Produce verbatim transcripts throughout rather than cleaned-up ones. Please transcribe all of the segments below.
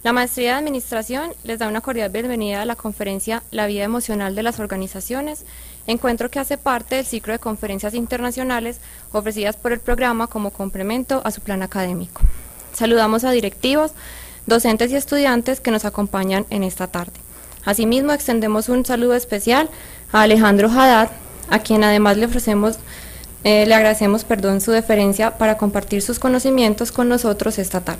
La Maestría de Administración les da una cordial bienvenida a la conferencia La Vida Emocional de las Organizaciones, encuentro que hace parte del ciclo de conferencias internacionales ofrecidas por el programa como complemento a su plan académico. Saludamos a directivos, docentes y estudiantes que nos acompañan en esta tarde. Asimismo, extendemos un saludo especial a Alejandro Haddad, a quien además le ofrecemos, eh, le agradecemos perdón, su deferencia para compartir sus conocimientos con nosotros esta tarde.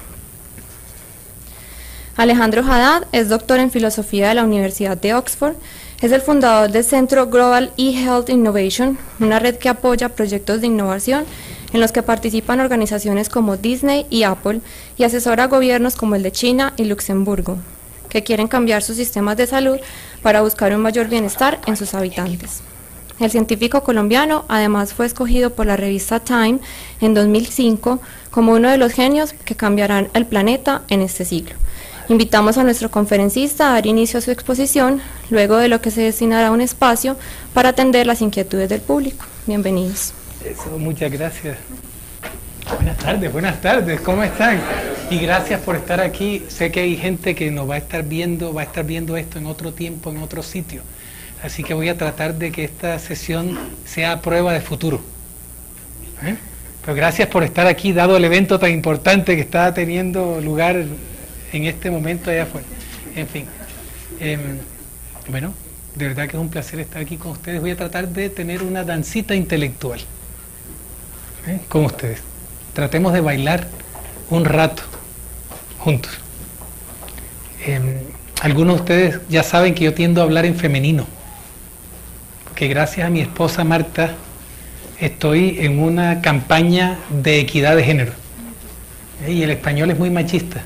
Alejandro Haddad es doctor en Filosofía de la Universidad de Oxford, es el fundador del Centro Global eHealth Innovation, una red que apoya proyectos de innovación en los que participan organizaciones como Disney y Apple y asesora a gobiernos como el de China y Luxemburgo, que quieren cambiar sus sistemas de salud para buscar un mayor bienestar en sus habitantes. El científico colombiano además fue escogido por la revista Time en dos mil cinco como uno de los genios que cambiarán el planeta en este siglo. Invitamos a nuestro conferencista a dar inicio a su exposición, luego de lo que se destinará un espacio para atender las inquietudes del público. Bienvenidos. Eso, muchas gracias. Buenas tardes, buenas tardes, ¿cómo están? Y gracias por estar aquí. Sé que hay gente que nos va a estar viendo, va a estar viendo esto en otro tiempo, en otro sitio. Así que voy a tratar de que esta sesión sea prueba de futuro. ¿Eh? Pero gracias por estar aquí, dado el evento tan importante que está teniendo lugar en este momento allá afuera. En fin, eh, bueno, de verdad que es un placer estar aquí con ustedes. Voy a tratar de tener una dancita intelectual ¿eh? con ustedes. Tratemos de bailar un rato juntos. Eh, algunos de ustedes ya saben que yo tiendo a hablar en femenino, porque gracias a mi esposa Marta estoy en una campaña de equidad de género. ¿eh? Y el español es muy machista.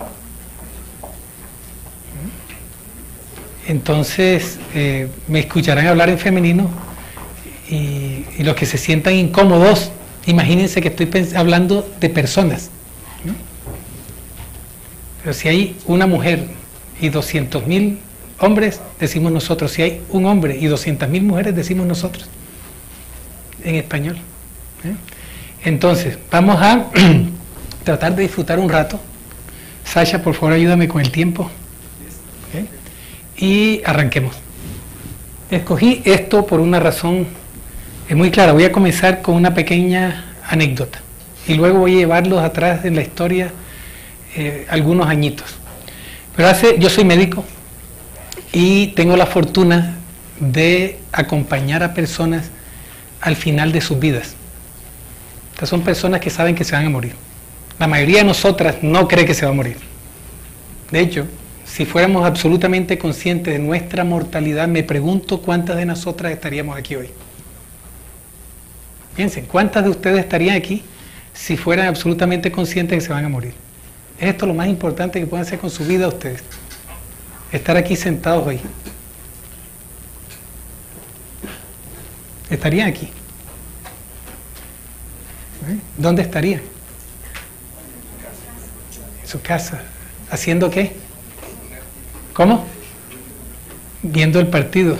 Entonces, eh, me escucharán hablar en femenino y, y los que se sientan incómodos, imagínense que estoy hablando de personas, ¿no? Pero si hay una mujer y doscientos mil hombres, decimos nosotros. Si hay un hombre y doscientas mil mujeres, decimos nosotros, en español. ¿eh? Entonces, vamos a tratar de disfrutar un rato. Sasha, por favor, ayúdame con el tiempo. ¿eh? Y arranquemos. Escogí esto por una razón es muy clara. Voy a comenzar con una pequeña anécdota y luego voy a llevarlos atrás en la historia eh, algunos añitos. Pero hace, yo soy médico y tengo la fortuna de acompañar a personas al final de sus vidas. Estas son personas que saben que se van a morir. La mayoría de nosotras no cree que se va a morir. De hecho, si fuéramos absolutamente conscientes de nuestra mortalidad, me pregunto cuántas de nosotras estaríamos aquí hoy. Piensen, ¿cuántas de ustedes estarían aquí si fueran absolutamente conscientes de que se van a morir? Es esto lo más importante que pueden hacer con su vida ustedes. Estar aquí sentados hoy. ¿Estarían aquí? ¿Eh? ¿Dónde estarían? En su casa. ¿Haciendo qué? ¿Cómo? Viendo el partido.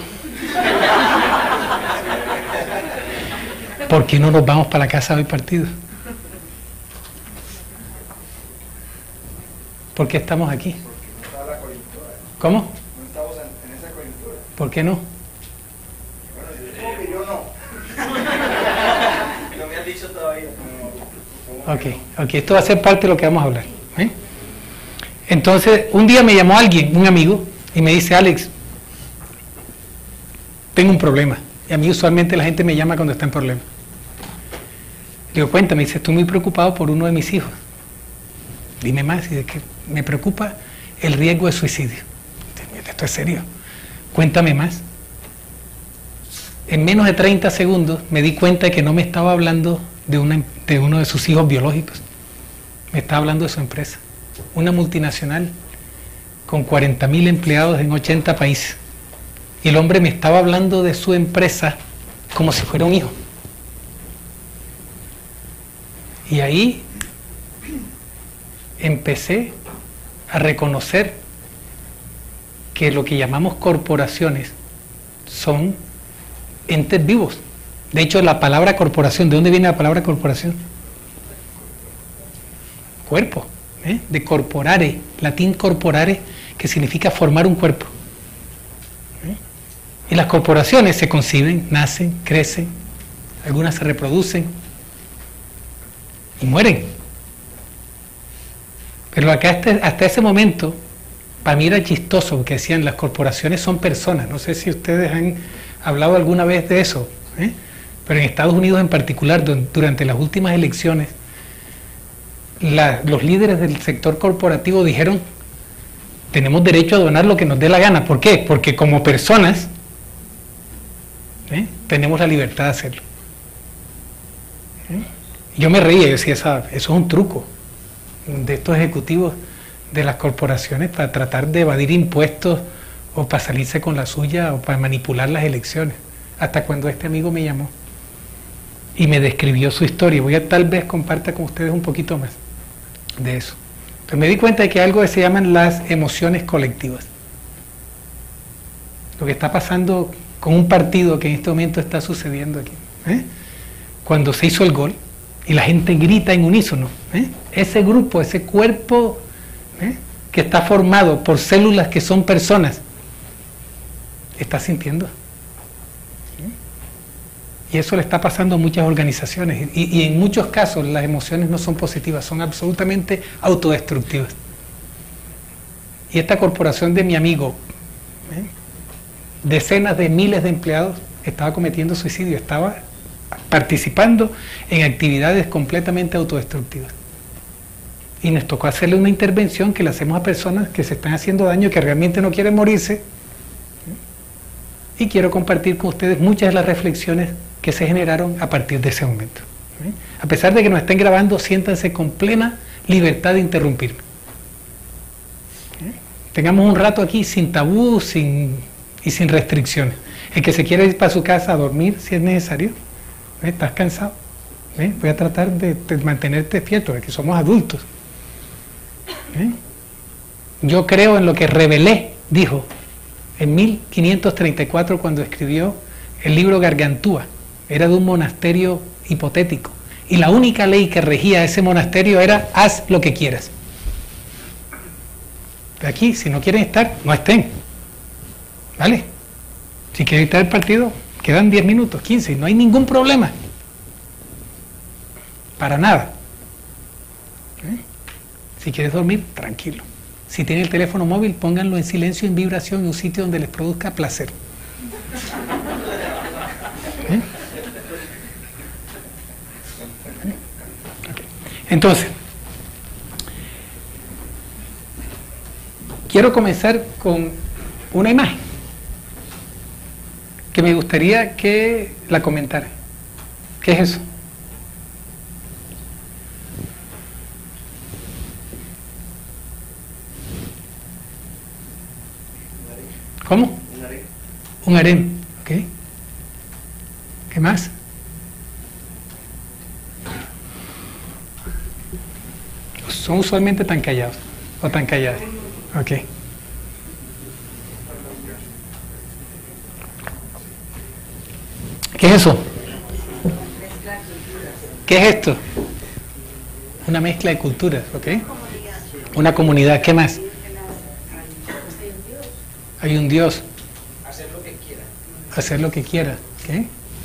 ¿Por qué no nos vamos para la casa a ver partido? ¿Por qué estamos aquí? ¿Cómo? No estamos en esa coyuntura. ¿Por qué no? Bueno, yo no. No me has dicho todavía. Ok, ok, esto va a ser parte de lo que vamos a hablar. ¿eh? Entonces, un día me llamó alguien, un amigo, y me dice, Alex, tengo un problema. Y a mí usualmente la gente me llama cuando está en problema. Le digo, cuéntame, dice, estoy muy preocupado por uno de mis hijos. Dime más, y dice que me preocupa el riesgo de suicidio. Esto es serio. Cuéntame más. En menos de treinta segundos me di cuenta de que no me estaba hablando de, una, de uno de sus hijos biológicos. Me estaba hablando de su empresa. Una multinacional con cuarenta mil empleados en ochenta países. Y el hombre me estaba hablando de su empresa como si fuera un hijo. Y ahí empecé a reconocer que lo que llamamos corporaciones son entes vivos. De hecho, la palabra corporación, ¿de dónde viene la palabra corporación? Cuerpo. ¿eh? De corporare, latín corporare, que significa formar un cuerpo. ¿Eh? Y las corporaciones se conciben, nacen, crecen, algunas se reproducen y mueren. Pero acá hasta, hasta ese momento, para mí era chistoso, porque decían, las corporaciones son personas. No sé si ustedes han hablado alguna vez de eso, ¿eh? Pero en Estados Unidos en particular, durante las últimas elecciones, la, los líderes del sector corporativo dijeron, tenemos derecho a donar lo que nos dé la gana. ¿Por qué? Porque como personas ¿eh? tenemos la libertad de hacerlo. ¿Eh? Yo me reía, yo decía, eso, eso es un truco de estos ejecutivos de las corporaciones para tratar de evadir impuestos o para salirse con la suya o para manipular las elecciones. Hasta cuando este amigo me llamó y me describió su historia. Voy a tal vez comparta con ustedes un poquito más de eso. Entonces me di cuenta de que algo que se llaman las emociones colectivas. Lo que está pasando con un partido que en este momento está sucediendo aquí. ¿eh? Cuando se hizo el gol y la gente grita en unísono. ¿eh? Ese grupo, ese cuerpo ¿eh? que está formado por células que son personas, está sintiendo. Y eso le está pasando a muchas organizaciones. Y, y en muchos casos las emociones no son positivas, son absolutamente autodestructivas. Y esta corporación de mi amigo, ¿eh? decenas de miles de empleados, estaba cometiendo suicidio, estaba participando en actividades completamente autodestructivas. Y nos tocó hacerle una intervención que le hacemos a personas que se están haciendo daño, que realmente no quieren morirse. Y quiero compartir con ustedes muchas de las reflexiones que se generaron a partir de ese momento. ¿eh? A pesar de que nos estén grabando, siéntanse con plena libertad de interrumpirme. ¿eh? Tengamos un rato aquí sin tabú sin, y sin restricciones. El que se quiera ir para su casa a dormir, si es necesario, ¿eh? ¿Estás cansado? ¿eh? Voy a tratar de, de mantenerte despierto, de que somos adultos. ¿eh? Yo creo en lo que Rabelais dijo en mil quinientos treinta y cuatro cuando escribió el libro Gargantúa. Era de un monasterio hipotético y la única ley que regía ese monasterio era haz lo que quieras. De aquí, si no quieren estar, no estén, ¿vale? Si quieren estar el partido, quedan diez minutos, quince, no hay ningún problema, para nada. ¿Eh? Si quieres dormir, tranquilo. Si tienen el teléfono móvil, pónganlo en silencio, en vibración, en un sitio donde les produzca placer. ¿Eh? Entonces, quiero comenzar con una imagen que me gustaría que la comentara. ¿Qué es eso? ¿Cómo? Un harén. Un harén, ¿ok? ¿Qué más? Son usualmente tan callados o tan calladas. Ok. ¿Qué es eso? ¿Qué es esto? Una mezcla de culturas, ¿ok? Una comunidad, ¿qué más? Hay un Dios. Hacer lo que quiera. Hacer lo que quiera, ¿ok?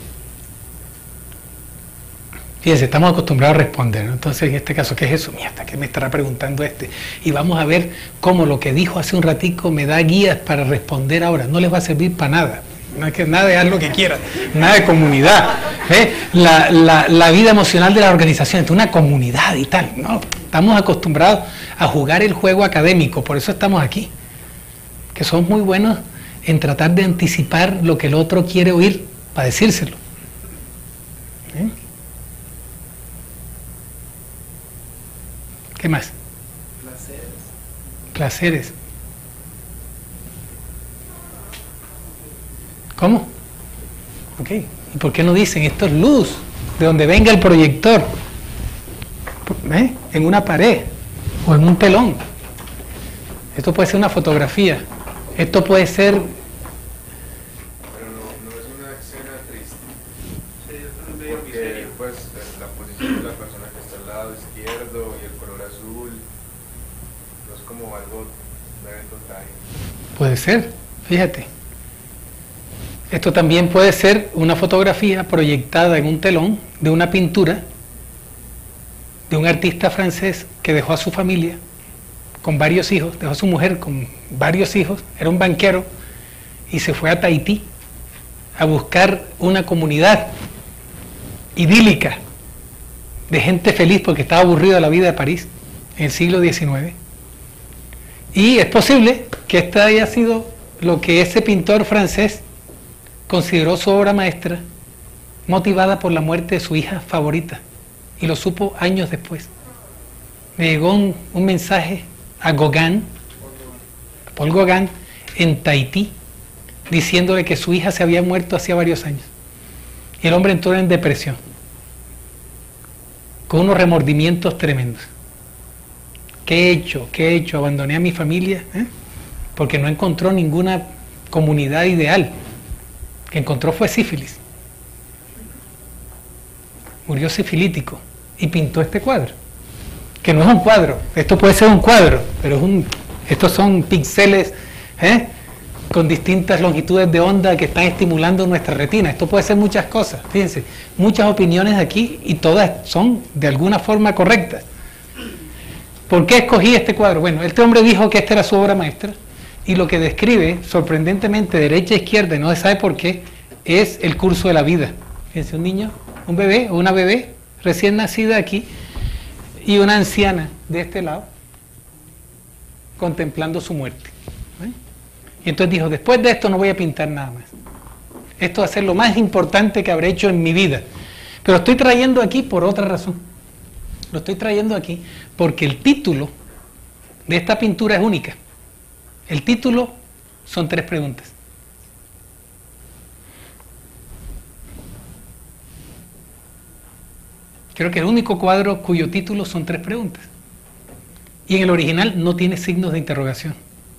Fíjense, estamos acostumbrados a responder, ¿no? Entonces, en este caso, ¿qué es eso? Mierda, ¿qué me estará preguntando este? Y vamos a ver cómo lo que dijo hace un ratico me da guías para responder ahora. No les va a servir para nada. No es que nada de haz lo que quieras, nada de comunidad. ¿eh? La, la, la vida emocional de la organización es una comunidad y tal, ¿no? Estamos acostumbrados a jugar el juego académico, por eso estamos aquí. Que somos muy buenos en tratar de anticipar lo que el otro quiere oír para decírselo. ¿Eh? ¿Qué más? Placeres. Placeres. ¿Cómo? Ok. ¿Y por qué no dicen esto es luz? De donde venga el proyector. ¿Eh? En una pared o en un telón. Esto puede ser una fotografía. Esto puede ser... Pero no, no es una escena triste. Sí, es un medio Porque misterio. pues la posición de la persona que está al lado izquierdo y el color azul No es como algo, un evento tal. Puede ser, fíjate. Esto también puede ser una fotografía proyectada en un telón de una pintura de un artista francés que dejó a su familia con varios hijos, dejó a su mujer con varios hijos, era un banquero y se fue a Tahití a buscar una comunidad idílica de gente feliz porque estaba aburrido de la vida de París en el siglo diecinueve. Y es posible que esta haya sido lo que ese pintor francés consideró su obra maestra, motivada por la muerte de su hija favorita, y lo supo años después. Me llegó un, un mensaje a Gauguin, a Paul Gauguin, en Tahití, diciéndole que su hija se había muerto hacía varios años. Y el hombre entró en depresión, con unos remordimientos tremendos. ¿Qué he hecho? ¿Qué he hecho? Abandoné a mi familia, ¿eh? Porque no encontró ninguna comunidad ideal. Que encontró fue sífilis. Murió sifilítico y pintó este cuadro. Que no es un cuadro, esto puede ser un cuadro, pero es un, estos son píxeles ¿eh? con distintas longitudes de onda que están estimulando nuestra retina. Esto puede ser muchas cosas, fíjense, muchas opiniones aquí y todas son de alguna forma correctas. ¿Por qué escogí este cuadro? Bueno, este hombre dijo que esta era su obra maestra y lo que describe, sorprendentemente, derecha a izquierda, y no se sabe por qué, es el curso de la vida. Fíjense, un niño, un bebé o una bebé recién nacida aquí y una anciana de este lado contemplando su muerte. ¿Eh? Y entonces dijo, después de esto no voy a pintar nada más. Esto va a ser lo más importante que habré hecho en mi vida. Pero estoy trayendo aquí por otra razón. Lo estoy trayendo aquí porque el título de esta pintura es única. El título son tres preguntas. Creo que el único cuadro cuyo título son tres preguntas. Y en el original no tiene signos de interrogación.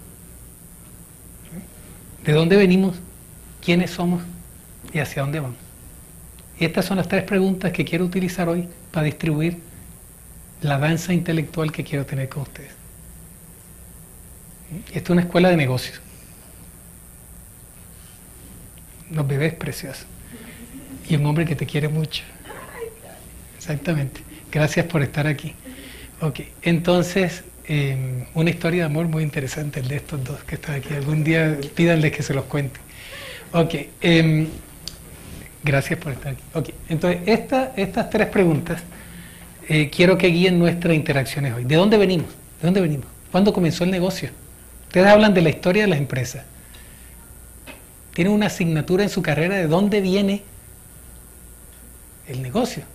¿De dónde venimos? ¿Quiénes somos? ¿Y hacia dónde vamos? Y estas son las tres preguntas que quiero utilizar hoy para distribuir la danza intelectual que quiero tener con ustedes. Esta es una escuela de negocios. Los bebés preciosos. Y un hombre que te quiere mucho. Exactamente. Gracias por estar aquí. Ok, entonces, eh, una historia de amor muy interesante, el de estos dos que están aquí. Algún día pídanles que se los cuente. Ok, eh, gracias por estar aquí. Ok, entonces, esta, estas tres preguntas eh, quiero que guíen nuestras interacciones hoy. ¿De dónde venimos? ¿De dónde venimos? ¿Cuándo comenzó el negocio? Ustedes hablan de la historia de las empresas. Tienen una asignatura en su carrera de dónde viene el negocio.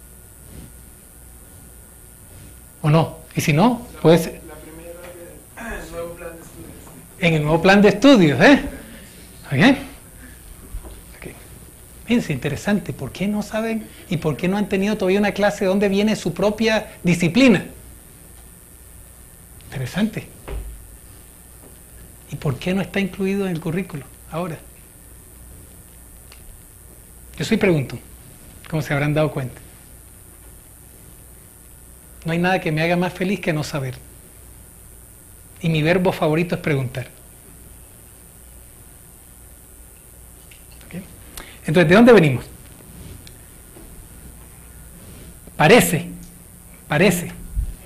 ¿O no? Y si no, puede ser. La primera, el nuevo plan de estudios. En el nuevo plan de estudios, ¿eh? ¿Ok? Okay. Fíjense, interesante. ¿Por qué no saben y por qué no han tenido todavía una clase de dónde viene su propia disciplina? Interesante. ¿Y por qué no está incluido en el currículo ahora? Yo soy pregunto, como se habrán dado cuenta. No hay nada que me haga más feliz que no saber. Y mi verbo favorito es preguntar. ¿Okay? Entonces, ¿de dónde venimos? Parece, parece ¿eh?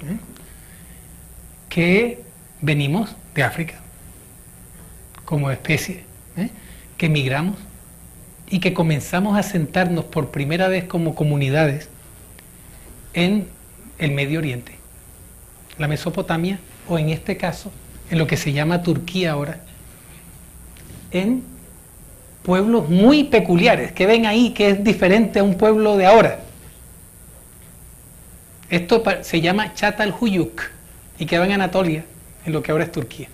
que venimos de África como especie, ¿eh? que emigramos y que comenzamos a asentarnos por primera vez como comunidades en el Medio Oriente, la Mesopotamia, o en este caso, en lo que se llama Turquía ahora, en pueblos muy peculiares, que ven ahí que es diferente a un pueblo de ahora. Esto se llama Çatalhöyük y queda en Anatolia, en lo que ahora es Turquía.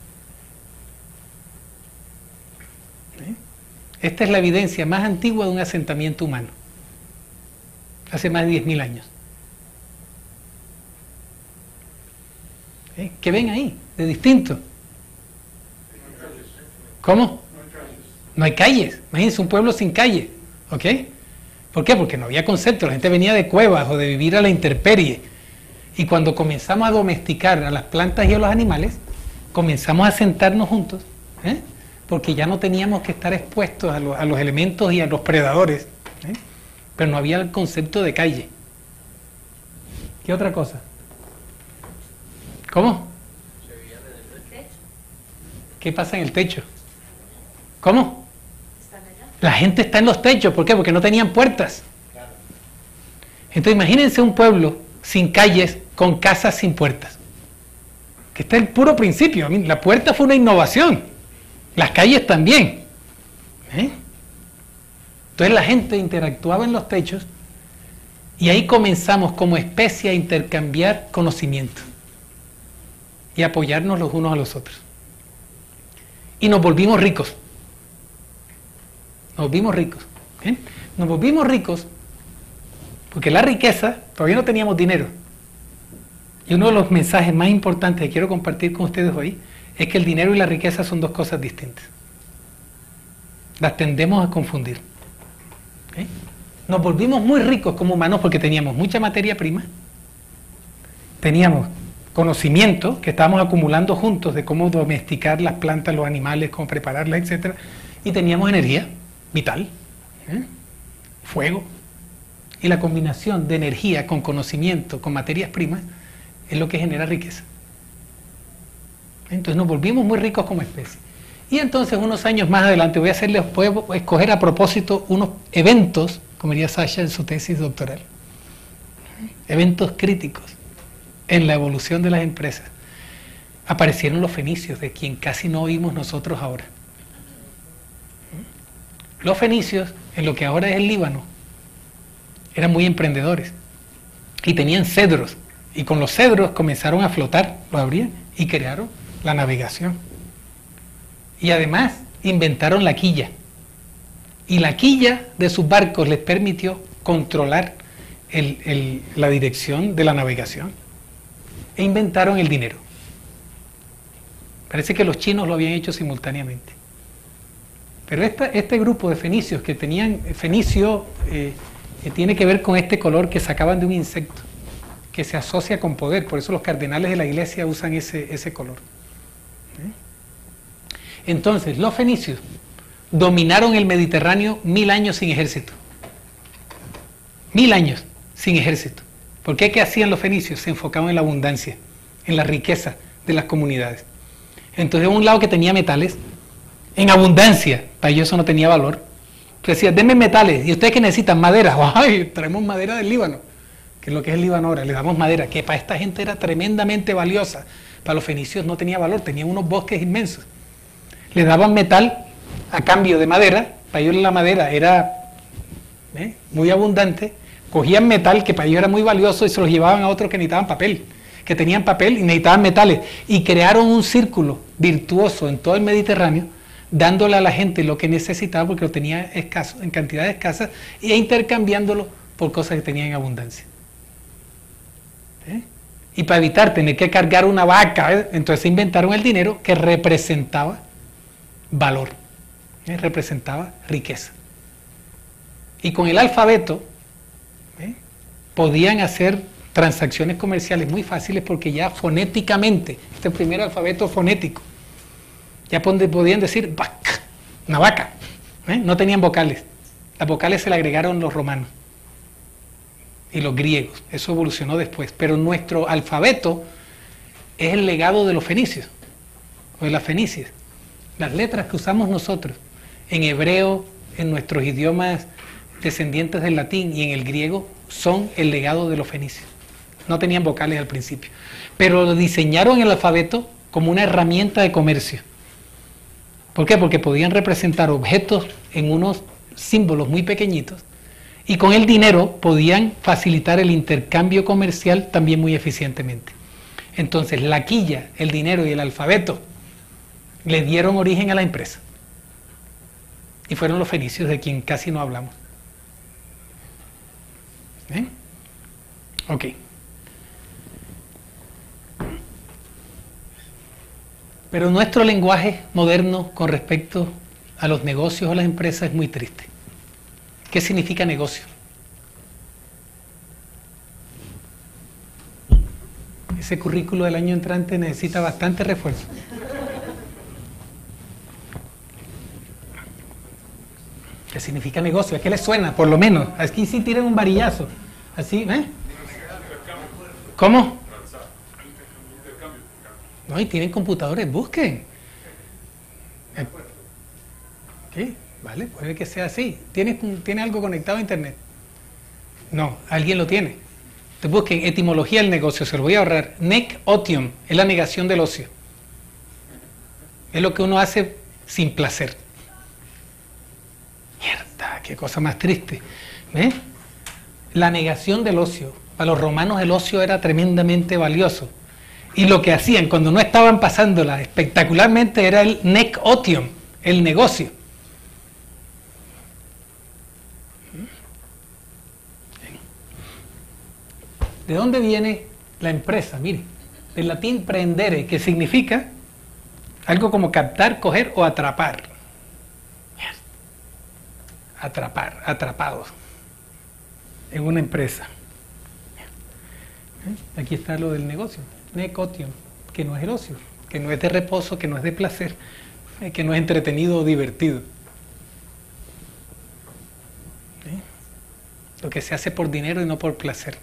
¿Eh? Esta es la evidencia más antigua de un asentamiento humano, hace más de diez mil años. ¿Eh? ¿Qué ven ahí de distinto? ¿Cómo? No hay calles. Imagínense un pueblo sin calle. ¿Ok? ¿Por qué? Porque no había concepto. La gente venía de cuevas o de vivir a la intemperie. Y cuando comenzamos a domesticar a las plantas y a los animales, comenzamos a sentarnos juntos, ¿eh? Porque ya no teníamos que estar expuestos a, lo, a los elementos y a los predadores, ¿eh? Pero no había el concepto de calle. ¿Qué otra cosa? ¿Cómo? ¿Qué pasa en el techo? ¿Cómo? La gente está en los techos, ¿por qué? Porque no tenían puertas. Entonces imagínense un pueblo sin calles, con casas sin puertas. Que está el puro principio. La puerta fue una innovación. Las calles también. ¿Eh? Entonces la gente interactuaba en los techos y ahí comenzamos como especie a intercambiar conocimiento y apoyarnos los unos a los otros. Y nos volvimos ricos. Nos volvimos ricos. ¿Eh? Nos volvimos ricos porque la riqueza, todavía no teníamos dinero. Y uno de los mensajes más importantes que quiero compartir con ustedes hoy es que el dinero y la riqueza son dos cosas distintas. Las tendemos a confundir. ¿Eh? Nos volvimos muy ricos como humanos porque teníamos mucha materia prima, teníamos conocimiento que estábamos acumulando juntos de cómo domesticar las plantas, los animales, cómo prepararlas, etcétera, y teníamos energía vital, ¿eh? Fuego. Y la combinación de energía con conocimiento, con materias primas, es lo que genera riqueza. Entonces nos volvimos muy ricos como especie. Y entonces unos años más adelante voy a hacerles, puedo escoger a propósito unos eventos, como diría Sasha en su tesis doctoral, eventos críticos en la evolución de las empresas. Aparecieron los fenicios, de quien casi no oímos nosotros ahora. Los fenicios, en lo que ahora es el Líbano, eran muy emprendedores y tenían cedros, y con los cedros comenzaron a flotar, lo abrían y crearon la navegación. Y además inventaron la quilla, y la quilla de sus barcos les permitió controlar el, el, la dirección de la navegación, e inventaron el dinero. Parece que los chinos lo habían hecho simultáneamente. Pero esta, este grupo de fenicios que tenían, fenicio eh, que tiene que ver con este color que sacaban de un insecto, que se asocia con poder, por eso los cardenales de la iglesia usan ese, ese color. ¿Eh? Entonces, los fenicios dominaron el Mediterráneo mil años sin ejército. Mil años sin ejército. ¿Por qué? ¿Qué hacían los fenicios? Se enfocaban en la abundancia, en la riqueza de las comunidades. Entonces, un lado que tenía metales, en abundancia, para ellos eso no tenía valor. Decía, denme metales, y ustedes que necesitan madera, ¡ay! Traemos madera del Líbano, que es lo que es el Líbano ahora, le damos madera, que para esta gente era tremendamente valiosa. Para los fenicios no tenía valor, tenían unos bosques inmensos. Le daban metal a cambio de madera, para ellos la madera era ¿eh? muy abundante, cogían metal que para ellos era muy valioso y se los llevaban a otros que necesitaban papel, que tenían papel y necesitaban metales, y crearon un círculo virtuoso en todo el Mediterráneo, dándole a la gente lo que necesitaba porque lo tenía escaso, en cantidades escasas, e intercambiándolo por cosas que tenían en abundancia. ¿Eh? Y para evitar tener que cargar una vaca, ¿eh? entonces inventaron el dinero que representaba valor, ¿eh? representaba riqueza. Y con el alfabeto ¿eh? podían hacer transacciones comerciales muy fáciles porque ya fonéticamente, este es el primer alfabeto fonético, ya podían decir vaca, una vaca, ¿eh? no tenían vocales. Las vocales se le agregaron los romanos y los griegos, eso evolucionó después, pero nuestro alfabeto es el legado de los fenicios, o de las fenicias. Las letras que usamos nosotros en hebreo, en nuestros idiomas descendientes del latín y en el griego, son el legado de los fenicios. No tenían vocales al principio, pero lo diseñaron el alfabeto como una herramienta de comercio. ¿Por qué? Porque podían representar objetos en unos símbolos muy pequeñitos y con el dinero podían facilitar el intercambio comercial también muy eficientemente. Entonces la quilla, el dinero y el alfabeto le dieron origen a la empresa. Y fueron los fenicios, de quien casi no hablamos. ¿Eh? Ok. Pero nuestro lenguaje moderno con respecto a los negocios o las empresas es muy triste. ¿Qué significa negocio? Ese currículo del año entrante necesita bastante refuerzo. ¿Qué significa negocio? ¿A qué les suena? Por lo menos. Aquí sí tiran un varillazo. Así, ¿eh? ¿Cómo? No, y tienen computadores, busquen. ¿Qué? Vale, puede que sea así. ¿Tiene, ¿Tiene algo conectado a internet? No, alguien lo tiene. Entonces busquen etimología del negocio, se lo voy a ahorrar. Nec otium, es la negación del ocio. Es lo que uno hace sin placer. Mierda, qué cosa más triste. ¿Ves? La negación del ocio. Para los romanos el ocio era tremendamente valioso. Y lo que hacían cuando no estaban pasándola espectacularmente era el nec otium, el negocio. ¿De dónde viene la empresa? Mire, del latín prendere, que significa algo como captar, coger o atrapar. Atrapar, atrapados en una empresa. Aquí está lo del negocio, nec otium, que no es el ocio, que no es de reposo, que no es de placer, que no es entretenido o divertido. ¿Sí? Lo que se hace por dinero y no por placer.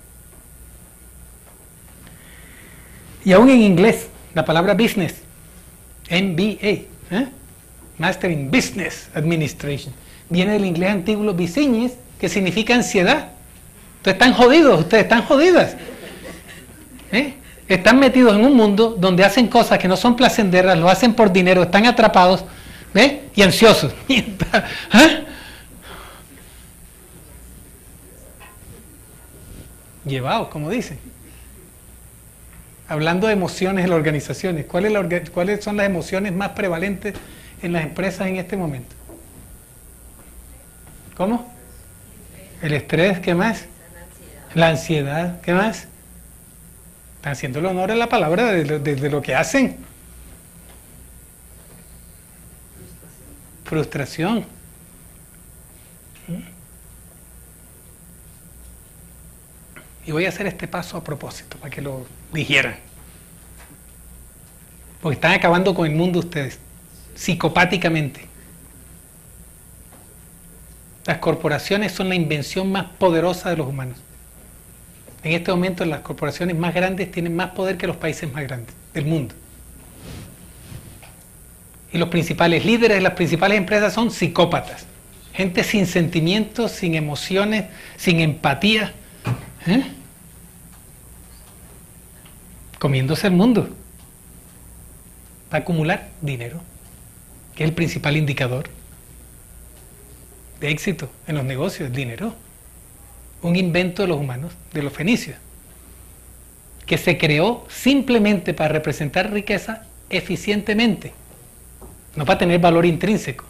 Y aún en inglés, la palabra business, M B A, ¿eh? Master in Business Administration, viene del inglés antiguo business, que significa ansiedad. Ustedes están jodidos, ustedes están jodidas. ¿Eh? Están metidos en un mundo donde hacen cosas que no son placenteras, lo hacen por dinero, están atrapados, ¿ves? Y ansiosos. ¿Eh? Llevados, como dicen. Hablando de emociones en las organizaciones, ¿cuál es la orga- ¿cuáles son las emociones más prevalentes en las empresas en este momento? ¿Cómo? El estrés, ¿qué más? La ansiedad, ¿qué más? Están haciendo el honor a la palabra de lo, de, de lo que hacen. Frustración. Y voy a hacer este paso a propósito, para que lo digieran. Porque están acabando con el mundo ustedes, psicopáticamente. Las corporaciones son la invención más poderosa de los humanos. En este momento las corporaciones más grandes tienen más poder que los países más grandes del mundo. Y los principales líderes de las principales empresas son psicópatas. Gente sin sentimientos, sin emociones, sin empatía. ¿Eh? Comiéndose el mundo para acumular dinero, que es el principal indicador de éxito en los negocios, el dinero. Un invento de los humanos, de los fenicios, que se creó simplemente para representar riqueza eficientemente, no para tener valor intrínseco.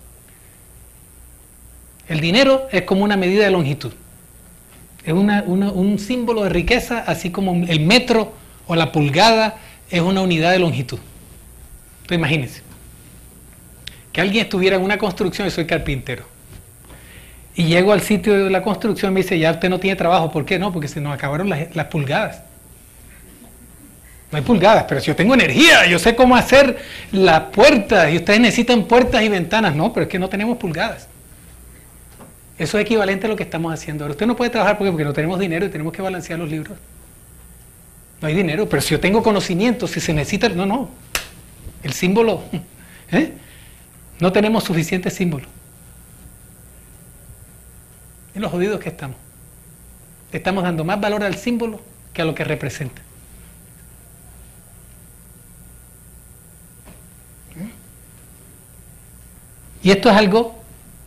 El dinero es como una medida de longitud. Es una, una, un símbolo de riqueza, así como el metro o la pulgada es una unidad de longitud. Entonces imagínense, que alguien estuviera en una construcción, y soy carpintero, y llego al sitio de la construcción y me dice, ya usted no tiene trabajo. ¿Por qué no? Porque se nos acabaron las, las pulgadas. No hay pulgadas, pero si yo tengo energía, yo sé cómo hacer las puertas, y ustedes necesitan puertas y ventanas. No, pero es que no tenemos pulgadas. Eso es equivalente a lo que estamos haciendo ahora. Usted no puede trabajar porque, porque no tenemos dinero y tenemos que balancear los libros. No hay dinero, pero si yo tengo conocimiento, si se necesita... No, no. El símbolo... ¿eh? No tenemos suficiente símbolo. En los jodidos que estamos. Estamos dando más valor al símbolo que a lo que representa. ¿Eh? Y esto es algo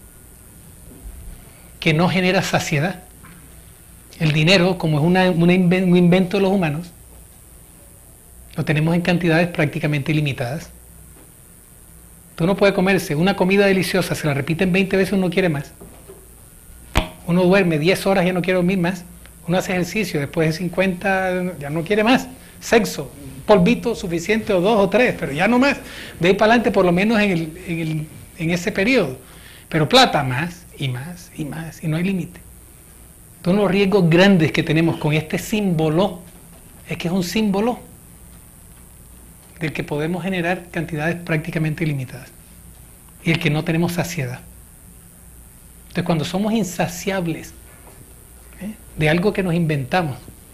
que no genera saciedad. El dinero, como es una, una inven- un invento de los humanos, lo tenemos en cantidades prácticamente ilimitadas. Tú no puedes comerse una comida deliciosa, se la repiten veinte veces, uno quiere más. Uno duerme diez horas y ya no quiere dormir más. Uno hace ejercicio, después de cincuenta ya no quiere más. Sexo, polvito suficiente o dos o tres, pero ya no más. De ahí para adelante, por lo menos en, el, en, el, en ese periodo. Pero plata, más y más y más, y no hay límite. Todos los riesgos grandes que tenemos con este símbolo, es que es un símbolo. del que podemos generar cantidades prácticamente ilimitadas y el que no tenemos saciedad. Entonces, cuando somos insaciables ¿eh? de algo que nos inventamos,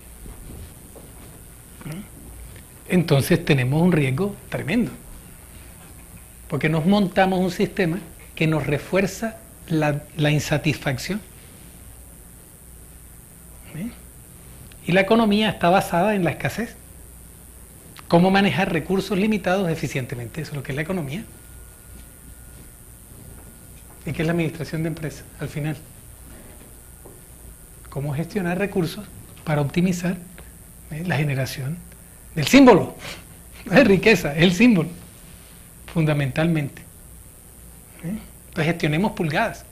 ¿eh? entonces tenemos un riesgo tremendo, porque nos montamos un sistema que nos refuerza la, la insatisfacción. ¿Eh? Y la economía está basada en la escasez. ¿Cómo manejar recursos limitados eficientemente? Eso es lo que es la economía. ¿Y qué es la administración de empresas? Al final, ¿cómo gestionar recursos para optimizar ¿eh? la generación del símbolo? No es riqueza, es el símbolo, fundamentalmente. ¿Eh? Entonces gestionemos pulgadas.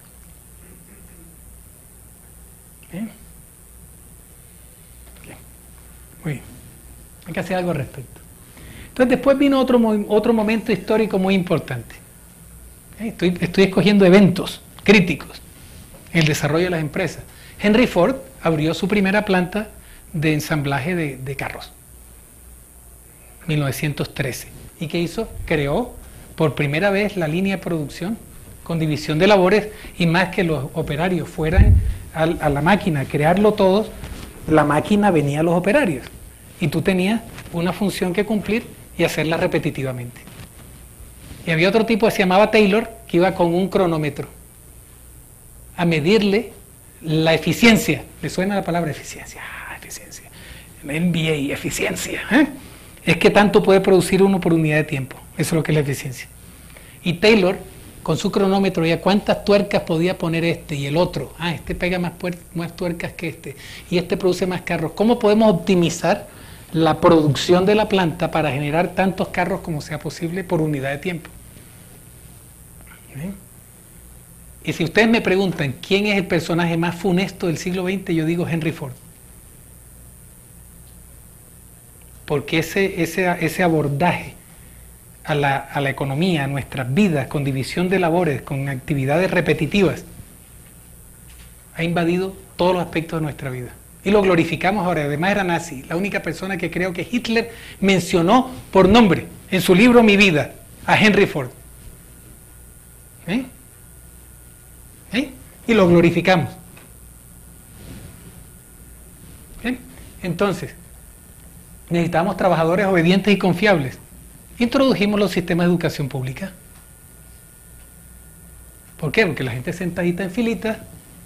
¿Eh? Muy bien. Hay que hacer algo al respecto. Entonces después vino otro, otro momento histórico muy importante. Estoy, estoy escogiendo eventos críticos en el desarrollo de las empresas. Henry Ford abrió su primera planta de ensamblaje de, de carros, mil novecientos trece. ¿Y qué hizo? Creó por primera vez la línea de producción con división de labores, y más que los operarios fueran a, a la máquina a crearlo todos, la máquina venía a los operarios y tú tenías una función que cumplir y hacerla repetitivamente. Y había otro tipo que se llamaba Taylor, que iba con un cronómetro a medirle la eficiencia. ¿Le suena la palabra eficiencia? Ah, eficiencia. M B A, eficiencia. ¿eh? Es que tanto puede producir uno por unidad de tiempo. Eso es lo que es la eficiencia. Y Taylor, con su cronómetro, veía cuántas tuercas podía poner este y el otro. Ah, este pega más, más tuercas que este. Y este produce más carros. ¿Cómo podemos optimizar la producción de la planta para generar tantos carros como sea posible por unidad de tiempo? ¿Eh? Y si ustedes me preguntan quién es el personaje más funesto del siglo veinte, yo digo Henry Ford. Porque ese, ese, ese abordaje a la, a la economía, a nuestras vidas, con división de labores, con actividades repetitivas, ha invadido todos los aspectos de nuestra vida. Y lo glorificamos ahora. Además era nazi, la única persona que creo que Hitler mencionó por nombre en su libro Mi vida, a Henry Ford. ¿Eh? ¿Eh? Y lo glorificamos. ¿Eh? Entonces, necesitamos trabajadores obedientes y confiables. Introdujimos los sistemas de educación pública. ¿Por qué? Porque la gente sentadita en filita,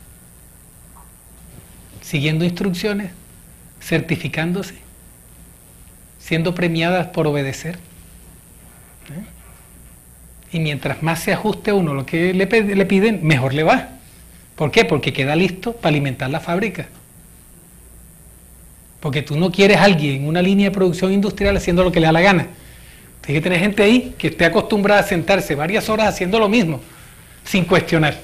siguiendo instrucciones, certificándose, siendo premiadas por obedecer. ¿Eh? Y mientras más se ajuste a uno lo que le, le piden, mejor le va. ¿Por qué? Porque queda listo para alimentar la fábrica. Porque tú no quieres a alguien en una línea de producción industrial haciendo lo que le da la gana. Tienes que tener gente ahí que esté acostumbrada a sentarse varias horas haciendo lo mismo, sin cuestionar.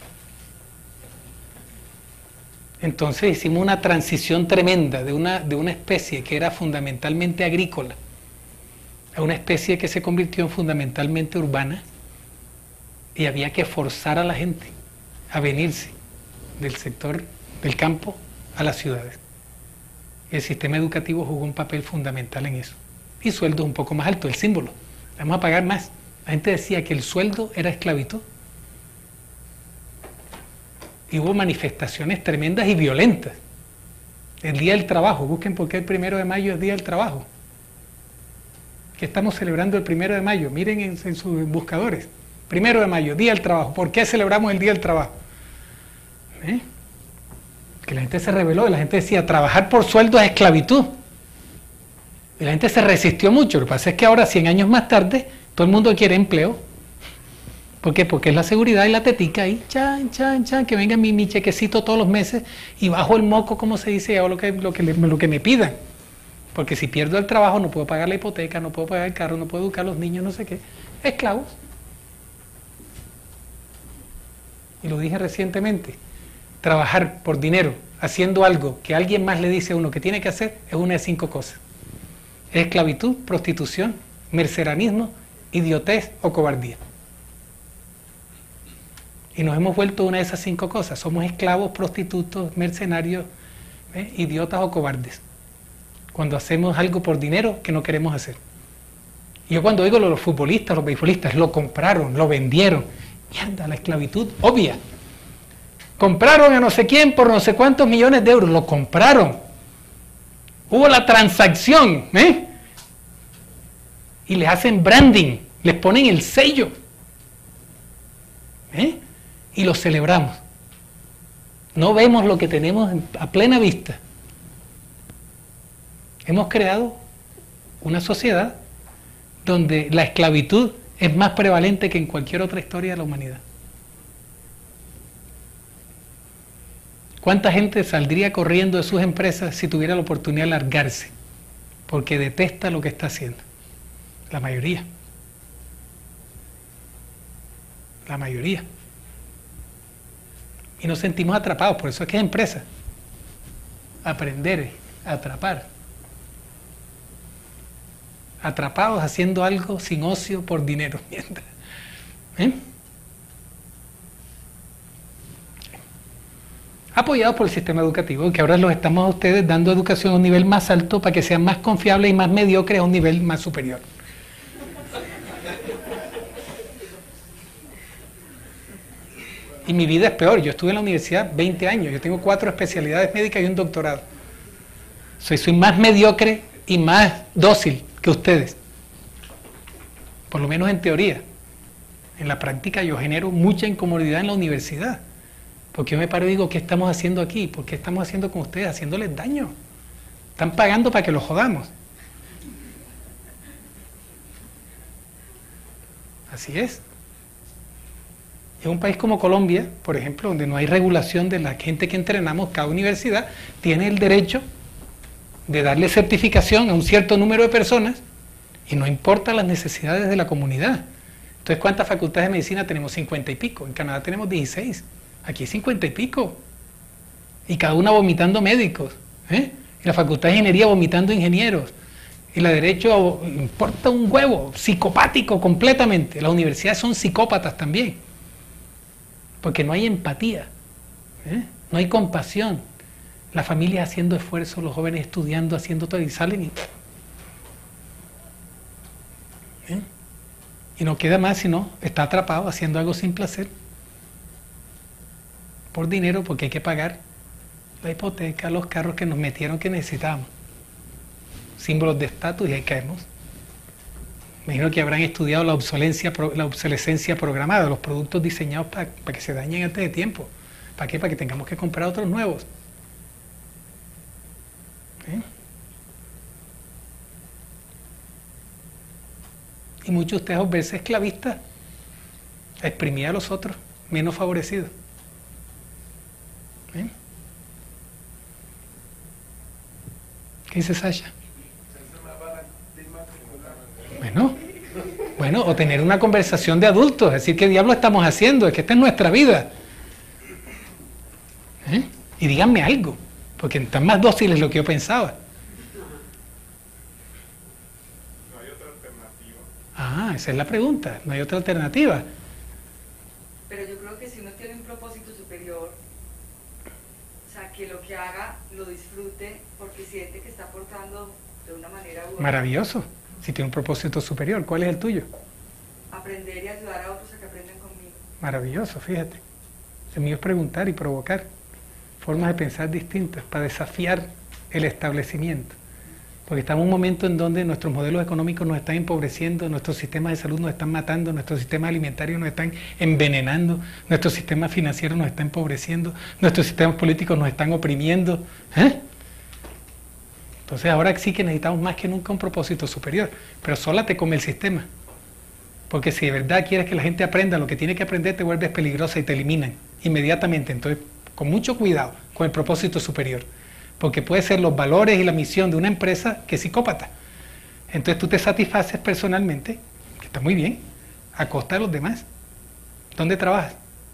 Entonces hicimos una transición tremenda de una, de una especie que era fundamentalmente agrícola a una especie que se convirtió en fundamentalmente urbana, y había que forzar a la gente a venirse del sector del campo a las ciudades. Y el sistema educativo jugó un papel fundamental en eso. Y sueldos un poco más altos, el símbolo. Vamos a pagar más. La gente decía que el sueldo era esclavitud. Y hubo manifestaciones tremendas y violentas. El Día del Trabajo, busquen por qué el primero de mayo es Día del Trabajo. ¿Qué estamos celebrando el primero de mayo? Miren en, en sus buscadores. Primero de mayo, Día del Trabajo. ¿Por qué celebramos el Día del Trabajo? ¿Eh? Que la gente se rebeló, y la gente decía, trabajar por sueldo es esclavitud. Y la gente se resistió mucho. Lo que pasa es que ahora, cien años más tarde, todo el mundo quiere empleo. ¿Por qué? Porque es la seguridad y la tetica ahí, chan, chan, chan, que venga mi, mi chequecito todos los meses y bajo el moco, como se dice, hago lo que, lo, que le, lo que me pidan. Porque si pierdo el trabajo, no puedo pagar la hipoteca, no puedo pagar el carro, no puedo educar a los niños, no sé qué. Esclavos. Y lo dije recientemente, trabajar por dinero, haciendo algo que alguien más le dice a uno que tiene que hacer, es una de cinco cosas. Es esclavitud, prostitución, mercenarismo, idiotez o cobardía. Y nos hemos vuelto una de esas cinco cosas. Somos esclavos, prostitutos, mercenarios, ¿eh? idiotas o cobardes. Cuando hacemos algo por dinero que no queremos hacer. Y yo cuando digo los futbolistas, los beisbolistas, lo compraron, lo vendieron. Mierda, la esclavitud obvia. Compraron a no sé quién por no sé cuántos millones de euros, lo compraron. Hubo la transacción, ¿eh? Y les hacen branding, les ponen el sello, ¿eh? Y lo celebramos. No vemos lo que tenemos a plena vista. Hemos creado una sociedad donde la esclavitud es más prevalente que en cualquier otra historia de la humanidad. ¿Cuánta gente saldría corriendo de sus empresas si tuviera la oportunidad de largarse? Porque detesta lo que está haciendo. La mayoría. La mayoría. Y nos sentimos atrapados, por eso es que es empresa. Aprender, atrapar. Atrapados haciendo algo sin ocio por dinero. ¿Eh? Apoyados por el sistema educativo, que ahora los estamos a ustedes dando educación a un nivel más alto para que sean más confiables y más mediocres a un nivel más superior. Y mi vida es peor. Yo estuve en la universidad veinte años, yo tengo cuatro especialidades médicas y un doctorado. Soy, soy más mediocre y más dócil que ustedes, por lo menos en teoría. En la práctica yo genero mucha incomodidad en la universidad, porque yo me paro y digo, ¿qué estamos haciendo aquí? ¿Por qué estamos haciendo con ustedes? Haciéndoles daño. Están pagando para que los jodamos. Así es. En un país como Colombia, por ejemplo, donde no hay regulación de la gente que entrenamos, cada universidad tiene el derecho de darle certificación a un cierto número de personas y no importa las necesidades de la comunidad. Entonces, ¿cuántas facultades de medicina tenemos? cincuenta y pico. En Canadá tenemos dieciséis. Aquí cincuenta y pico. Y cada una vomitando médicos. ¿eh? Y la facultad de ingeniería vomitando ingenieros. Y la de derecho importa un huevo, psicopático completamente. Las universidades son psicópatas también. Porque no hay empatía. ¿eh? No hay compasión. La familia haciendo esfuerzos, los jóvenes estudiando, haciendo todo, y salen y... ¿eh? Y no queda más sino está atrapado haciendo algo sin placer. Por dinero, porque hay que pagar la hipoteca, los carros que nos metieron que necesitábamos. Símbolos de estatus y ahí caemos. Me imagino que habrán estudiado la obsolescencia, la obsolescencia programada, los productos diseñados para, para que se dañen antes de tiempo. ¿Para qué? Para que tengamos que comprar otros nuevos. ¿Eh? Y muchos de ustedes verse esclavistas, a exprimir a los otros, menos favorecidos. ¿Eh? ¿Qué dice Sasha? Bueno, bueno, o tener una conversación de adultos, decir, ¿qué diablo estamos haciendo? Es que esta es nuestra vida. ¿Eh? Y díganme algo, porque están más dóciles de lo que yo pensaba. No hay otra alternativa. Ah, esa es la pregunta, no hay otra alternativa. Pero yo creo que si uno tiene un propósito superior, o sea, que lo que haga lo disfrute porque siente que está aportando de una manera u otra. Maravilloso. Si tiene un propósito superior, ¿cuál es el tuyo? Aprender y ayudar a otros a que aprendan conmigo. Maravilloso, fíjate. El mío es preguntar y provocar formas de pensar distintas para desafiar el establecimiento. Porque estamos en un momento en donde nuestros modelos económicos nos están empobreciendo, nuestros sistemas de salud nos están matando, nuestros sistemas alimentarios nos están envenenando, nuestros sistemas financieros nos están empobreciendo, nuestros sistemas políticos nos están oprimiendo. ¿Eh? Entonces ahora sí que necesitamos más que nunca un propósito superior, pero sola te come el sistema. Porque si de verdad quieres que la gente aprenda lo que tiene que aprender, te vuelves peligrosa y te eliminan inmediatamente. Entonces, con mucho cuidado con el propósito superior, porque puede ser los valores y la misión de una empresa que es psicópata. Entonces tú te satisfaces personalmente, que está muy bien, a costa de los demás. ¿Dónde trabajas?